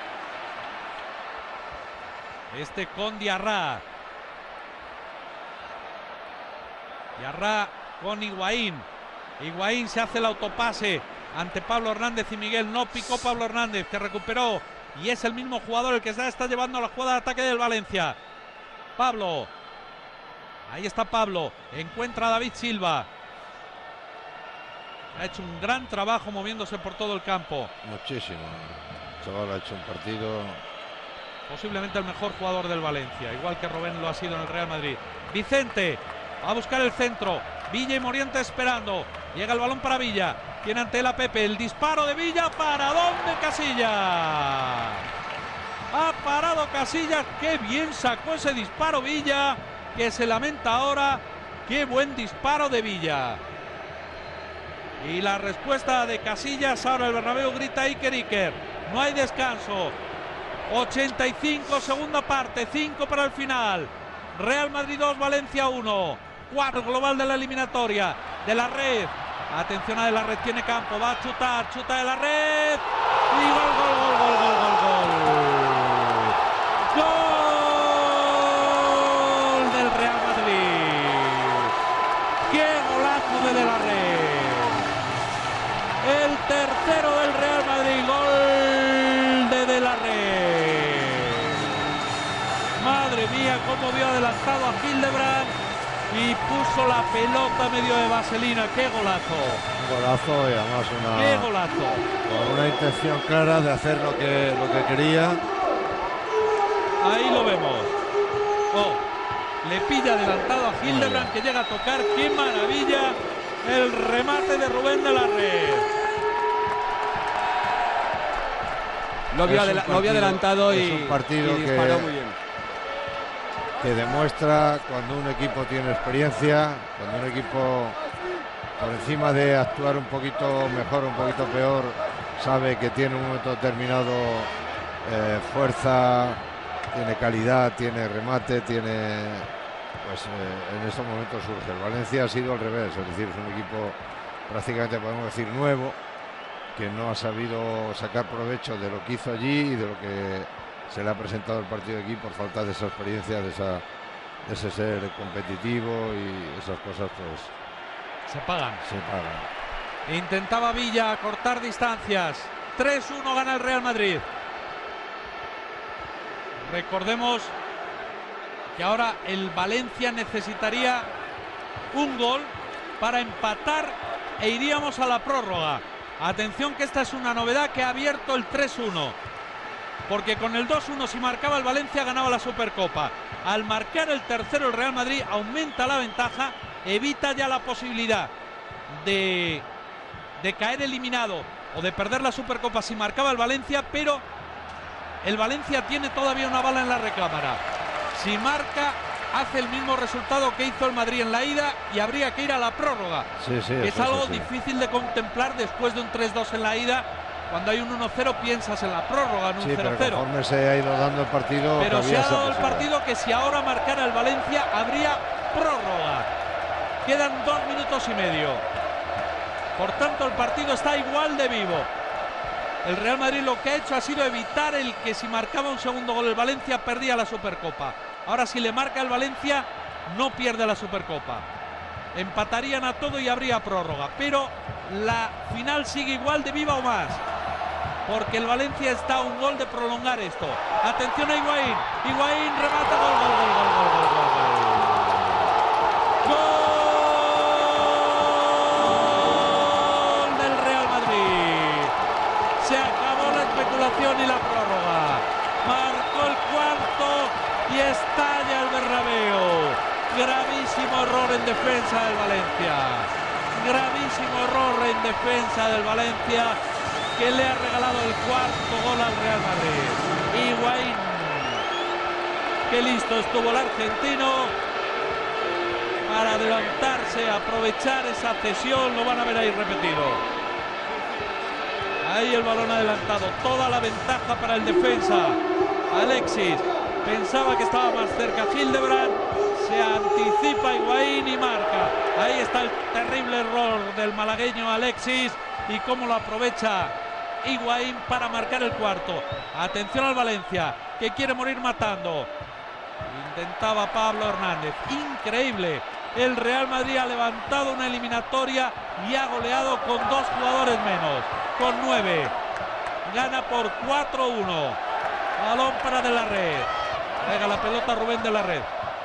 Speaker 1: Este con Diarra. Diarra con Higuaín. Higuaín se hace el autopase ante Pablo Hernández y Miguel. No picó Pablo Hernández, que recuperó. Y es el mismo jugador el que está, está llevando la jugada de ataque del Valencia. Pablo. Ahí está Pablo. Encuentra a David Silva. Ha hecho un gran trabajo moviéndose por todo el campo.
Speaker 2: Muchísimo. El chaval ha hecho un partido...
Speaker 1: Posiblemente el mejor jugador del Valencia. Igual que Robben lo ha sido en el Real Madrid. Vicente. Va a buscar el centro. Villa y Morientes esperando. Llega el balón para Villa. Tiene ante la Pepe. El disparo de Villa. ¿Para dónde Casillas? Ha parado Casillas. Qué bien sacó ese disparo Villa, que se lamenta ahora. Qué buen disparo de Villa. Y la respuesta de Casillas. Ahora el Bernabéu grita Iker, Iker. No hay descanso. ochenta y cinco, segunda parte. cinco para el final. Real Madrid dos, Valencia uno. cuatro global de la eliminatoria. De la Red. Atención a De la Red, tiene campo. Va a chutar. Chuta De la Red. Y gol, gol, gol, gol, gol, gol, gol. Gol del Real Madrid. ¡Qué golazo de De la Red! El tercero del Real Madrid. Gol de De la Red. Madre mía, cómo vio adelantado a Hildebrand y puso la pelota medio de vaselina. ¡Qué golazo!
Speaker 2: Un golazo y además una...
Speaker 1: ¡Qué golazo!
Speaker 2: Con una intención clara de hacer lo que, lo que quería.
Speaker 1: Ahí lo vemos. Oh, le pilla adelantado a Hildebrand, que llega a tocar. ¡Qué maravilla! El remate de Rubén De la Red.
Speaker 3: Lo había, adela
Speaker 2: partido,
Speaker 3: lo había adelantado y,
Speaker 2: es un partido
Speaker 3: y disparó
Speaker 2: que,
Speaker 3: muy bien.
Speaker 2: que demuestra cuando un equipo tiene experiencia, cuando un equipo, por encima de actuar un poquito mejor, un poquito peor, sabe que tiene un momento determinado eh, fuerza, tiene calidad, tiene remate, tiene... Pues eh, en estos momentos surge. El Valencia ha sido al revés, es decir, es un equipo prácticamente, podemos decir, nuevo, que no ha sabido sacar provecho de lo que hizo allí y de lo que se le ha presentado el partido aquí por falta de esa experiencia, de, esa, de ese ser competitivo, y esas cosas pues
Speaker 1: se pagan.
Speaker 2: Se pagan.
Speaker 1: Intentaba Villa cortar distancias. tres uno gana el Real Madrid. Recordemos que ahora el Valencia necesitaría un gol para empatar e iríamos a la prórroga. Atención, que esta es una novedad que ha abierto el tres uno, porque con el dos uno, si marcaba el Valencia, ganaba la Supercopa. Al marcar el tercero el Real Madrid aumenta la ventaja, evita ya la posibilidad de, de caer eliminado o de perder la Supercopa si marcaba el Valencia, pero el Valencia tiene todavía una bala en la recámara. Si marca, hace el mismo resultado que hizo el Madrid en la ida y habría que ir a la prórroga.
Speaker 2: Sí, sí,
Speaker 1: es
Speaker 2: sí,
Speaker 1: algo
Speaker 2: sí, sí.
Speaker 1: difícil de contemplar después de un tres dos en la ida. Cuando hay un uno cero piensas en la prórroga, en un
Speaker 2: Sí,
Speaker 1: cero
Speaker 2: pero
Speaker 1: cero.
Speaker 2: conforme se ha ido dando el partido,
Speaker 1: Pero se ha dado el
Speaker 2: posibilidad.
Speaker 1: partido que si ahora marcara el Valencia habría prórroga. Quedan dos minutos y medio. Por tanto, el partido está igual de vivo. El Real Madrid lo que ha hecho ha sido evitar el que si marcaba un segundo gol el Valencia perdía la Supercopa. Ahora si le marca el Valencia no pierde la Supercopa. Empatarían a todo y habría prórroga. Pero la final sigue igual de viva o más, porque el Valencia está a un gol de prolongar esto. Atención a Higuaín. Higuaín remata, gol, gol, gol, gol, gol, gol, gol, gol. Gol del Real Madrid. Se acabó la especulación y la prórroga. Marcó el cuarto y estalla el Bernabéu. Gravísimo error en defensa del Valencia. Gravísimo error en defensa del Valencia, que le ha regalado el cuarto gol al Real Madrid. Higuaín. Qué listo estuvo el argentino para adelantarse, aprovechar esa cesión. Lo van a ver ahí repetido. Ahí el balón adelantado. Toda la ventaja para el defensa. Alexis pensaba que estaba más cerca Hildebrand. Se anticipa Higuaín y marca. Ahí está el terrible error del malagueño Alexis y cómo lo aprovecha Higuaín para marcar el cuarto. Atención al Valencia, que quiere morir matando. Intentaba Pablo Hernández. Increíble. El Real Madrid ha levantado una eliminatoria y ha goleado con dos jugadores menos, con nueve. Gana por cuatro uno. Balón para De la Red. Pega la pelota Rubén De la Red.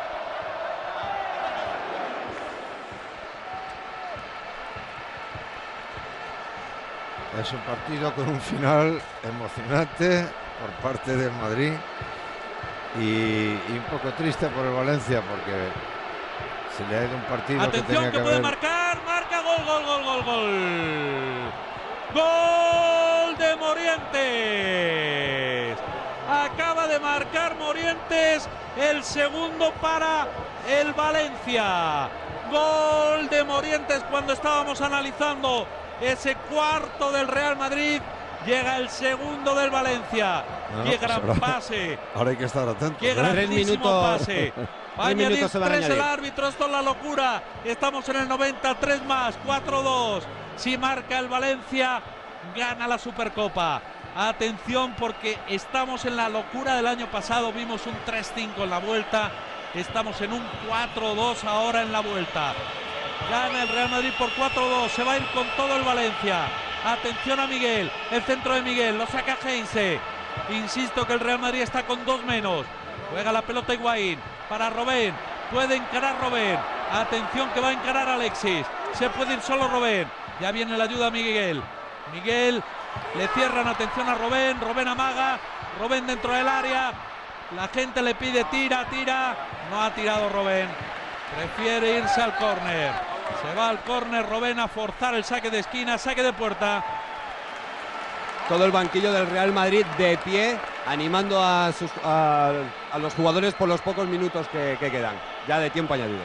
Speaker 2: Es un partido con un final emocionante por parte del Madrid y, y un poco triste por el Valencia, porque se le ha ido un partido.
Speaker 1: Atención,
Speaker 2: que, tenía
Speaker 1: que
Speaker 2: que
Speaker 1: puede
Speaker 2: haber...
Speaker 1: marcar, marca, gol, gol, gol, gol, gol. Gol de Morientes. Acaba de marcar Morientes el segundo para el Valencia. Gol de Morientes cuando estábamos analizando ese cuarto del Real Madrid. Llega el segundo del Valencia.
Speaker 2: No,
Speaker 1: Qué
Speaker 2: pues
Speaker 1: gran
Speaker 2: ahora,
Speaker 1: pase.
Speaker 2: Ahora hay que estar atentos.
Speaker 1: Qué
Speaker 2: ¿eh?
Speaker 1: grandísimo pase. Va a añadir
Speaker 3: minutos se van a
Speaker 1: tres el
Speaker 3: añadir.
Speaker 1: árbitro. Esto es la locura. Estamos en el noventa, tres más, cuatro dos. Si marca el Valencia, gana la Supercopa. Atención, porque estamos en la locura del año pasado. Vimos un tres cinco en la vuelta. Estamos en un cuatro dos ahora en la vuelta. Gana el Real Madrid por cuatro dos. Se va a ir con todo el Valencia. Atención a Miguel. El centro de Miguel. Lo saca Heinze. Insisto que el Real Madrid está con dos menos. Juega la pelota Higuaín para Robben. Puede encarar Robben. Atención que va a encarar Alexis. Se puede ir solo Robben. Ya viene la ayuda a Miguel. Miguel le cierran. Atención a Robben. Robben amaga. Robben dentro del área. La gente le pide tira, tira. No ha tirado Robben. Prefiere irse al córner. Se va al córner Robben a forzar el saque de esquina. Saque de puerta.
Speaker 3: Todo el banquillo del Real Madrid de pie, animando a, sus, a, a los jugadores por los pocos minutos que, que quedan, ya de tiempo añadido.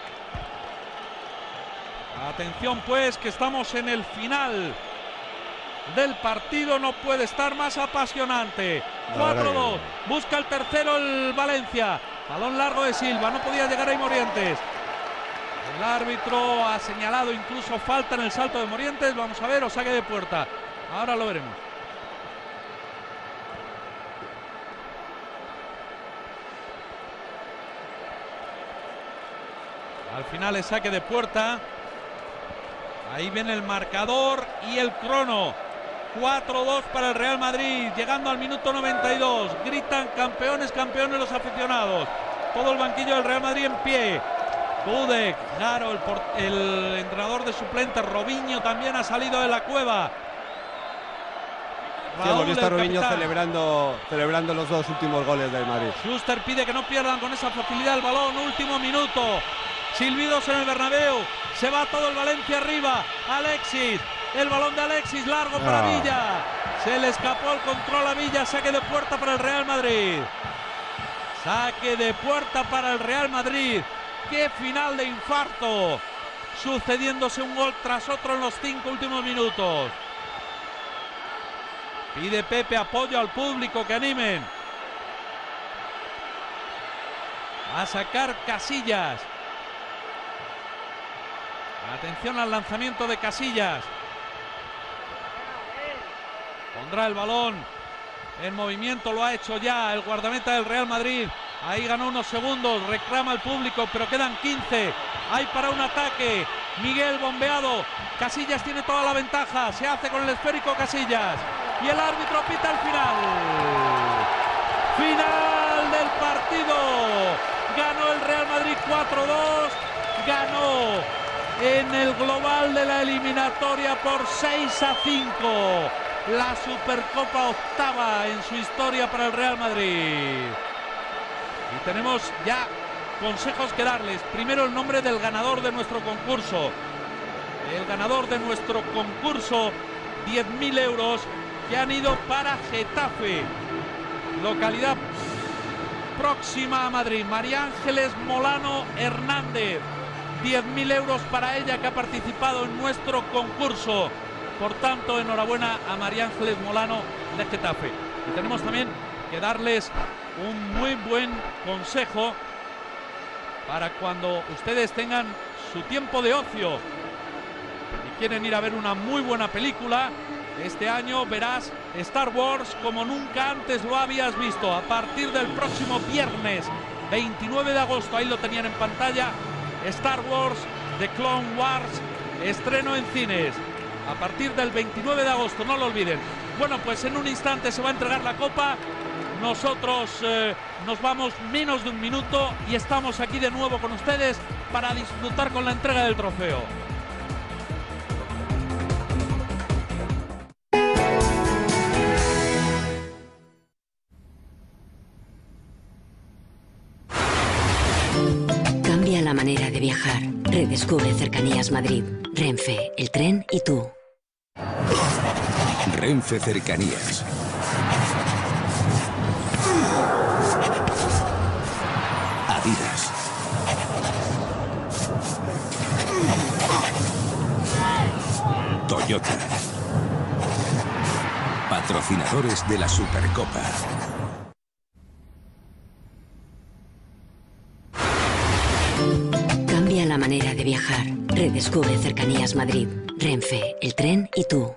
Speaker 1: Atención pues, que estamos en el final del partido no puede estar más apasionante. cuatro dos, busca el tercero el Valencia, balón largo de Silva, no podía llegar ahí Morientes. El árbitro ha señalado incluso falta en el salto de Morientes, vamos a ver, o saque de puerta, ahora lo veremos. Al final es saque de puerta. Ahí viene el marcador y el crono. cuatro dos para el Real Madrid, llegando al minuto noventa y dos. Gritan campeones, campeones los aficionados. Todo el banquillo del Real Madrid en pie. Dudek, Garo, el, el entrenador de suplentes, Robinho también ha salido de la cueva.
Speaker 3: Sí, hemos visto a Robinho celebrando, celebrando los dos últimos goles del Madrid.
Speaker 1: Schuster pide que no pierdan con esa facilidad el balón. Último minuto. Silbidos en el Bernabéu. Se va todo el Valencia arriba. Alexis. El balón de Alexis largo para
Speaker 2: Ah.
Speaker 1: Villa. Se le escapó el control a Villa. Saque de puerta para el Real Madrid. Saque de puerta para el Real Madrid. ¡Qué final de infarto! Sucediéndose un gol tras otro en los cinco últimos minutos. Pide Pepe apoyo al público, que animen. A sacar Casillas. Atención al lanzamiento de Casillas. Pondrá el balón en movimiento, lo ha hecho ya el guardameta del Real Madrid. Ahí ganó unos segundos, reclama el público, pero quedan quince. Hay para un ataque. Miguel bombeado. Casillas tiene toda la ventaja. Se hace con el esférico Casillas. Y el árbitro pita el final. Final del partido. Ganó el Real Madrid cuatro dos. Ganó en el global de la eliminatoria por seis a cinco. La Supercopa octava en su historia para el Real Madrid. Y tenemos ya consejos que darles. Primero, el nombre del ganador de nuestro concurso. El ganador de nuestro concurso, diez mil euros que han ido para Getafe, localidad próxima a Madrid. María Ángeles Molano Hernández, diez mil euros para ella, que ha participado en nuestro concurso. Por tanto, enhorabuena a María Ángeles Molano de Getafe. Y tenemos también que darles un muy buen consejo para cuando ustedes tengan su tiempo de ocio y quieren ir a ver una muy buena película. Este año verás Star Wars como nunca antes lo habías visto. A partir del próximo viernes veintinueve de agosto, ahí lo tenían en pantalla, Star Wars The Clone Wars, estreno en cines. A partir del veintinueve de agosto, no lo olviden. Bueno, pues en un instante se va a entregar la copa. Nosotros eh, nos vamos menos de un minuto y estamos aquí de nuevo con ustedes para disfrutar con la entrega del trofeo.
Speaker 4: Cambia la manera de viajar. Redescubre Cercanías Madrid. Renfe, el tren y tú.
Speaker 5: Renfe Cercanías. Adidas. Toyota. Patrocinadores de la Supercopa.
Speaker 4: Cambia la manera de viajar. Redescubre Cercanías Madrid. Renfe, el tren y tú.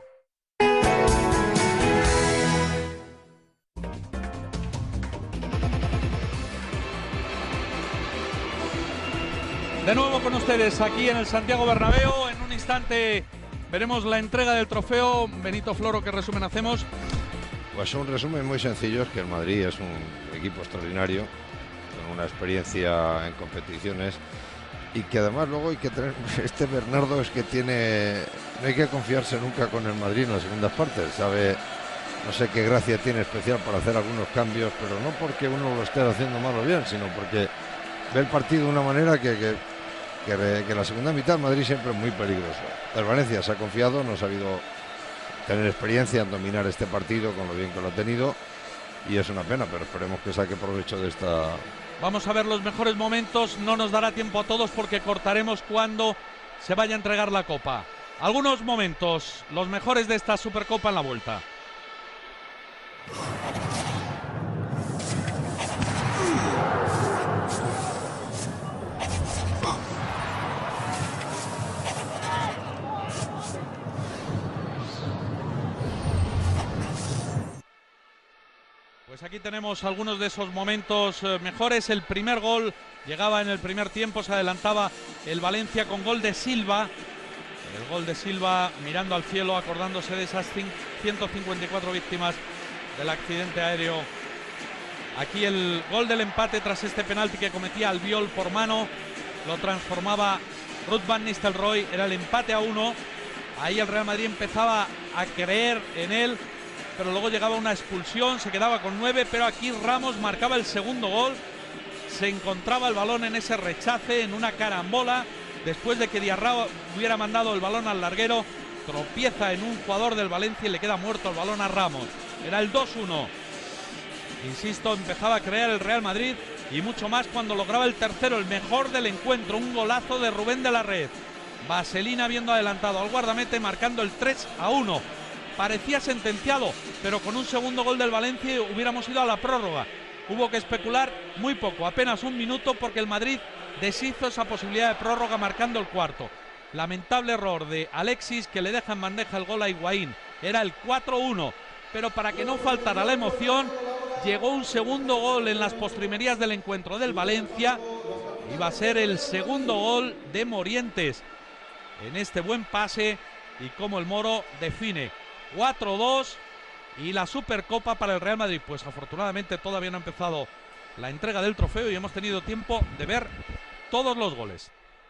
Speaker 1: De nuevo con ustedes aquí en el Santiago Bernabéu. En un instante veremos la entrega del trofeo. Benito Floro, ¿qué resumen hacemos?
Speaker 2: Pues un resumen muy sencillo, es que el Madrid es un equipo extraordinario, con una experiencia en competiciones, y que además luego hay que tener, este Bernardo es que tiene, no hay que confiarse nunca con el Madrid en las segundas partes, sabe, no sé qué gracia tiene especial para hacer algunos cambios, pero no porque uno lo esté haciendo mal o bien, sino porque ve el partido de una manera que, que, que, que la segunda mitad el Madrid siempre es muy peligroso. El Valencia se ha confiado, no ha sabido tener experiencia en dominar este partido con lo bien que lo ha tenido, y es una pena, pero esperemos que saque provecho de esta...
Speaker 1: Vamos a ver los mejores momentos. No nos dará tiempo a todos porque cortaremos cuando se vaya a entregar la copa. algunos momentos, los mejores de esta Supercopa en la vuelta. Pues aquí tenemos algunos de esos momentos eh, mejores. El primer gol llegaba en el primer tiempo, se adelantaba el Valencia con gol de Silva. El gol de Silva mirando al cielo, acordándose de esas ciento cincuenta y cuatro víctimas del accidente aéreo. Aquí el gol del empate tras este penalti que cometía Albiol por mano. Lo transformaba Ruud van Nistelrooy, era el empate a uno. Ahí el Real Madrid empezaba a creer en él, pero luego llegaba una expulsión, se quedaba con nueve, pero aquí Ramos marcaba el segundo gol. Se encontraba el balón en ese rechace, en una carambola, después de que Diarra hubiera mandado el balón al larguero, tropieza en un jugador del Valencia y le queda muerto el balón a Ramos. Era el dos uno. Insisto, empezaba a crear el Real Madrid y mucho más cuando lograba el tercero, el mejor del encuentro, un golazo de Rubén de la Red. Vaselina habiendo adelantado al guardameta, marcando el tres a uno. Parecía sentenciado, pero con un segundo gol del Valencia hubiéramos ido a la prórroga. Hubo que especular muy poco, apenas un minuto, porque el Madrid deshizo esa posibilidad de prórroga marcando el cuarto. Lamentable error de Alexis, que le deja en bandeja el gol a Higuaín. Era el cuatro uno, pero para que no faltara la emoción, llegó un segundo gol en las postrimerías del encuentro del Valencia. Iba a ser el segundo gol de Morientes en este buen pase, y como el Moro define cuatro dos y la Supercopa para el Real Madrid. Pues afortunadamente todavía no ha empezado la entrega del trofeo y hemos tenido tiempo de ver todos los goles.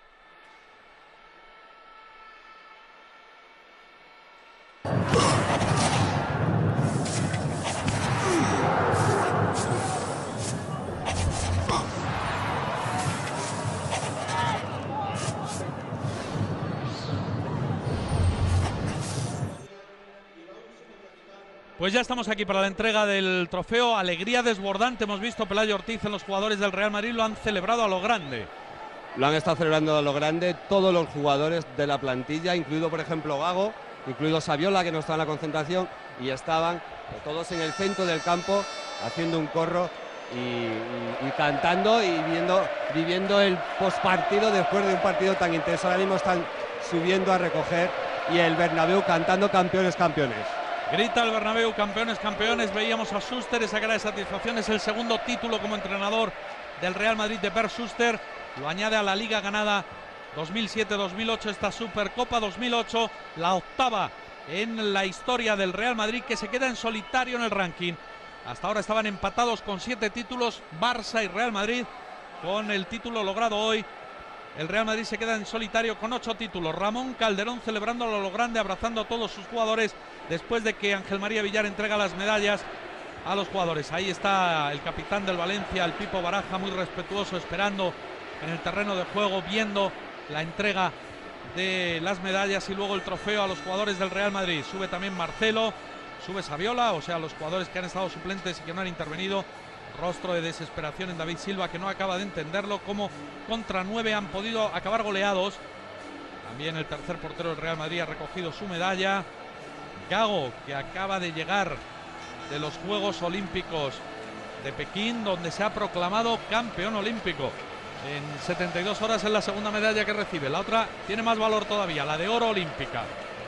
Speaker 1: Pues ya estamos aquí para la entrega del trofeo. Alegría desbordante hemos visto Pelayo Ortiz en los jugadores del Real Madrid. Lo han celebrado a lo grande.
Speaker 3: Lo han estado celebrando a lo grande todos los jugadores de la plantilla, incluido por ejemplo Gago, incluido Saviola, que no estaba en la concentración, y estaban todos en el centro del campo haciendo un corro y, y, y cantando y viendo, viviendo el postpartido después de un partido tan intenso. Ahora mismo están subiendo a recoger y el Bernabéu cantando campeones, campeones.
Speaker 1: Grita el Bernabéu, campeones, campeones. Veíamos a Schuster, esa cara de satisfacción. Es el segundo título como entrenador del Real Madrid de Bert Schuster. Lo añade a la liga ganada dos mil siete dos mil ocho, esta Supercopa dos mil ocho, la octava en la historia del Real Madrid, que se queda en solitario en el ranking. Hasta ahora estaban empatados con siete títulos Barça y Real Madrid. Con el título logrado hoy, el Real Madrid se queda en solitario con ocho títulos. Ramón Calderón celebrándolo a lo grande, abrazando a todos sus jugadores después de que Ángel María Villar entrega las medallas a los jugadores. Ahí está el capitán del Valencia, el Pipo Baraja, muy respetuoso, esperando en el terreno de juego, viendo la entrega de las medallas y luego el trofeo a los jugadores del Real Madrid. Sube también Marcelo, sube Saviola, o sea, los jugadores que han estado suplentes y que no han intervenido. Rostro de desesperación en David Silva, que no acaba de entenderlo, cómo contra nueve han podido acabar goleados. También el tercer portero del Real Madrid ha recogido su medalla. Gago, que acaba de llegar de los Juegos Olímpicos de Pekín, donde se ha proclamado campeón olímpico. En setenta y dos horas es la segunda medalla que recibe. La otra tiene más valor todavía, la de oro olímpica.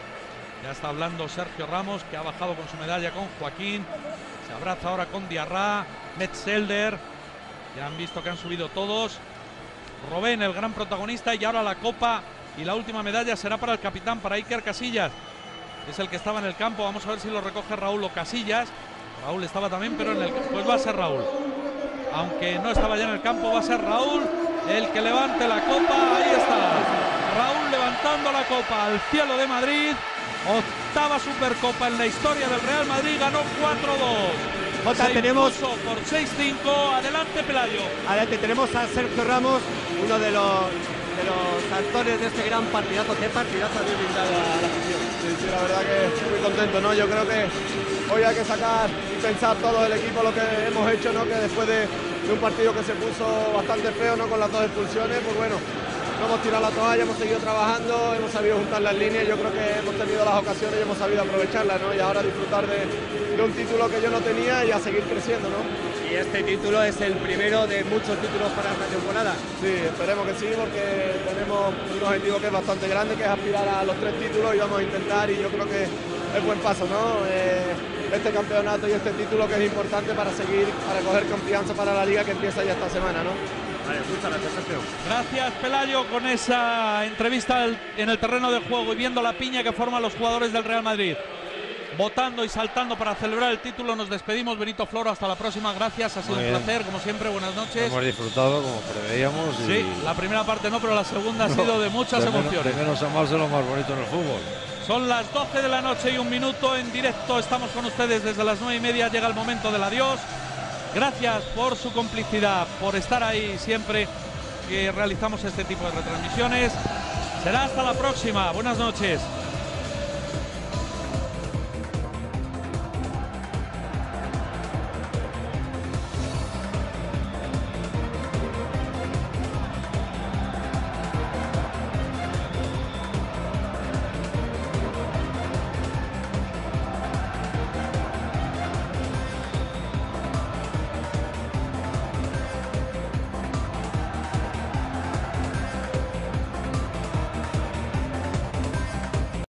Speaker 1: Ya está hablando Sergio Ramos, que ha bajado con su medalla con Joaquín. Se abraza ahora con Diarra, Metzelder. Ya han visto que han subido todos. Robben, el gran protagonista, y ahora la copa y la última medalla será para el capitán, para Iker Casillas. Es el que estaba en el campo. Vamos a ver si lo recoge Raúl o Casillas. Raúl estaba también, pero en el pues va a ser Raúl. Aunque no estaba ya en el campo, va a ser Raúl el que levante la copa. Ahí está Raúl levantando la copa al cielo de Madrid. Octava Supercopa en la historia del Real Madrid. Ganó cuatro dos.
Speaker 3: Jota,
Speaker 1: Se
Speaker 3: tenemos
Speaker 1: por seis cinco. Adelante, Pelayo.
Speaker 3: Adelante, tenemos a Sergio Ramos, uno de los de los actores de este gran partidazo. Qué partidazo habéis brindado a la afición.
Speaker 6: Sí, sí, la verdad que estoy muy contento, ¿no? Yo creo que hoy hay que sacar y pensar todo el equipo lo que hemos hecho, ¿no? Que después de, de un partido que se puso bastante feo, ¿no? Con las dos expulsiones, pues bueno, no hemos tirado la toalla, hemos seguido trabajando, hemos sabido juntar las líneas. Yo creo que hemos tenido las ocasiones y hemos sabido aprovecharlas, ¿no? Y ahora disfrutar de, de un título que yo no tenía y a seguir creciendo, ¿no?
Speaker 3: Y este título es el primero de muchos títulos para esta temporada.
Speaker 6: Sí, esperemos que sí, porque tenemos un objetivo que es bastante grande, que es aspirar a los tres títulos, y vamos a intentar, y yo creo que es buen paso, ¿no? Eh, este campeonato y este título que es importante para seguir, para coger confianza para la liga que empieza ya esta semana, ¿no?
Speaker 3: Vale, muchas gracias, Sergio.
Speaker 1: Gracias, Pelayo, con esa entrevista en el terreno de juego y viendo la piña que forman los jugadores del Real Madrid. Votando y saltando para celebrar el título, nos despedimos. Benito Floro, hasta la próxima. Gracias, ha sido
Speaker 2: Muy
Speaker 1: un
Speaker 2: bien.
Speaker 1: placer, como siempre. Buenas noches.
Speaker 2: Hemos disfrutado como preveíamos. Y
Speaker 1: Sí, la primera parte no, pero la segunda ha
Speaker 2: No,
Speaker 1: sido de muchas
Speaker 2: de menos-
Speaker 1: emociones.
Speaker 2: De menos a más de lo más bonito en el fútbol.
Speaker 1: Son las doce de la noche y un minuto en directo. Estamos con ustedes desde las nueve y media. Llega el momento del adiós. Gracias por su complicidad, por estar ahí siempre que realizamos este tipo de retransmisiones. Será hasta la próxima. Buenas noches.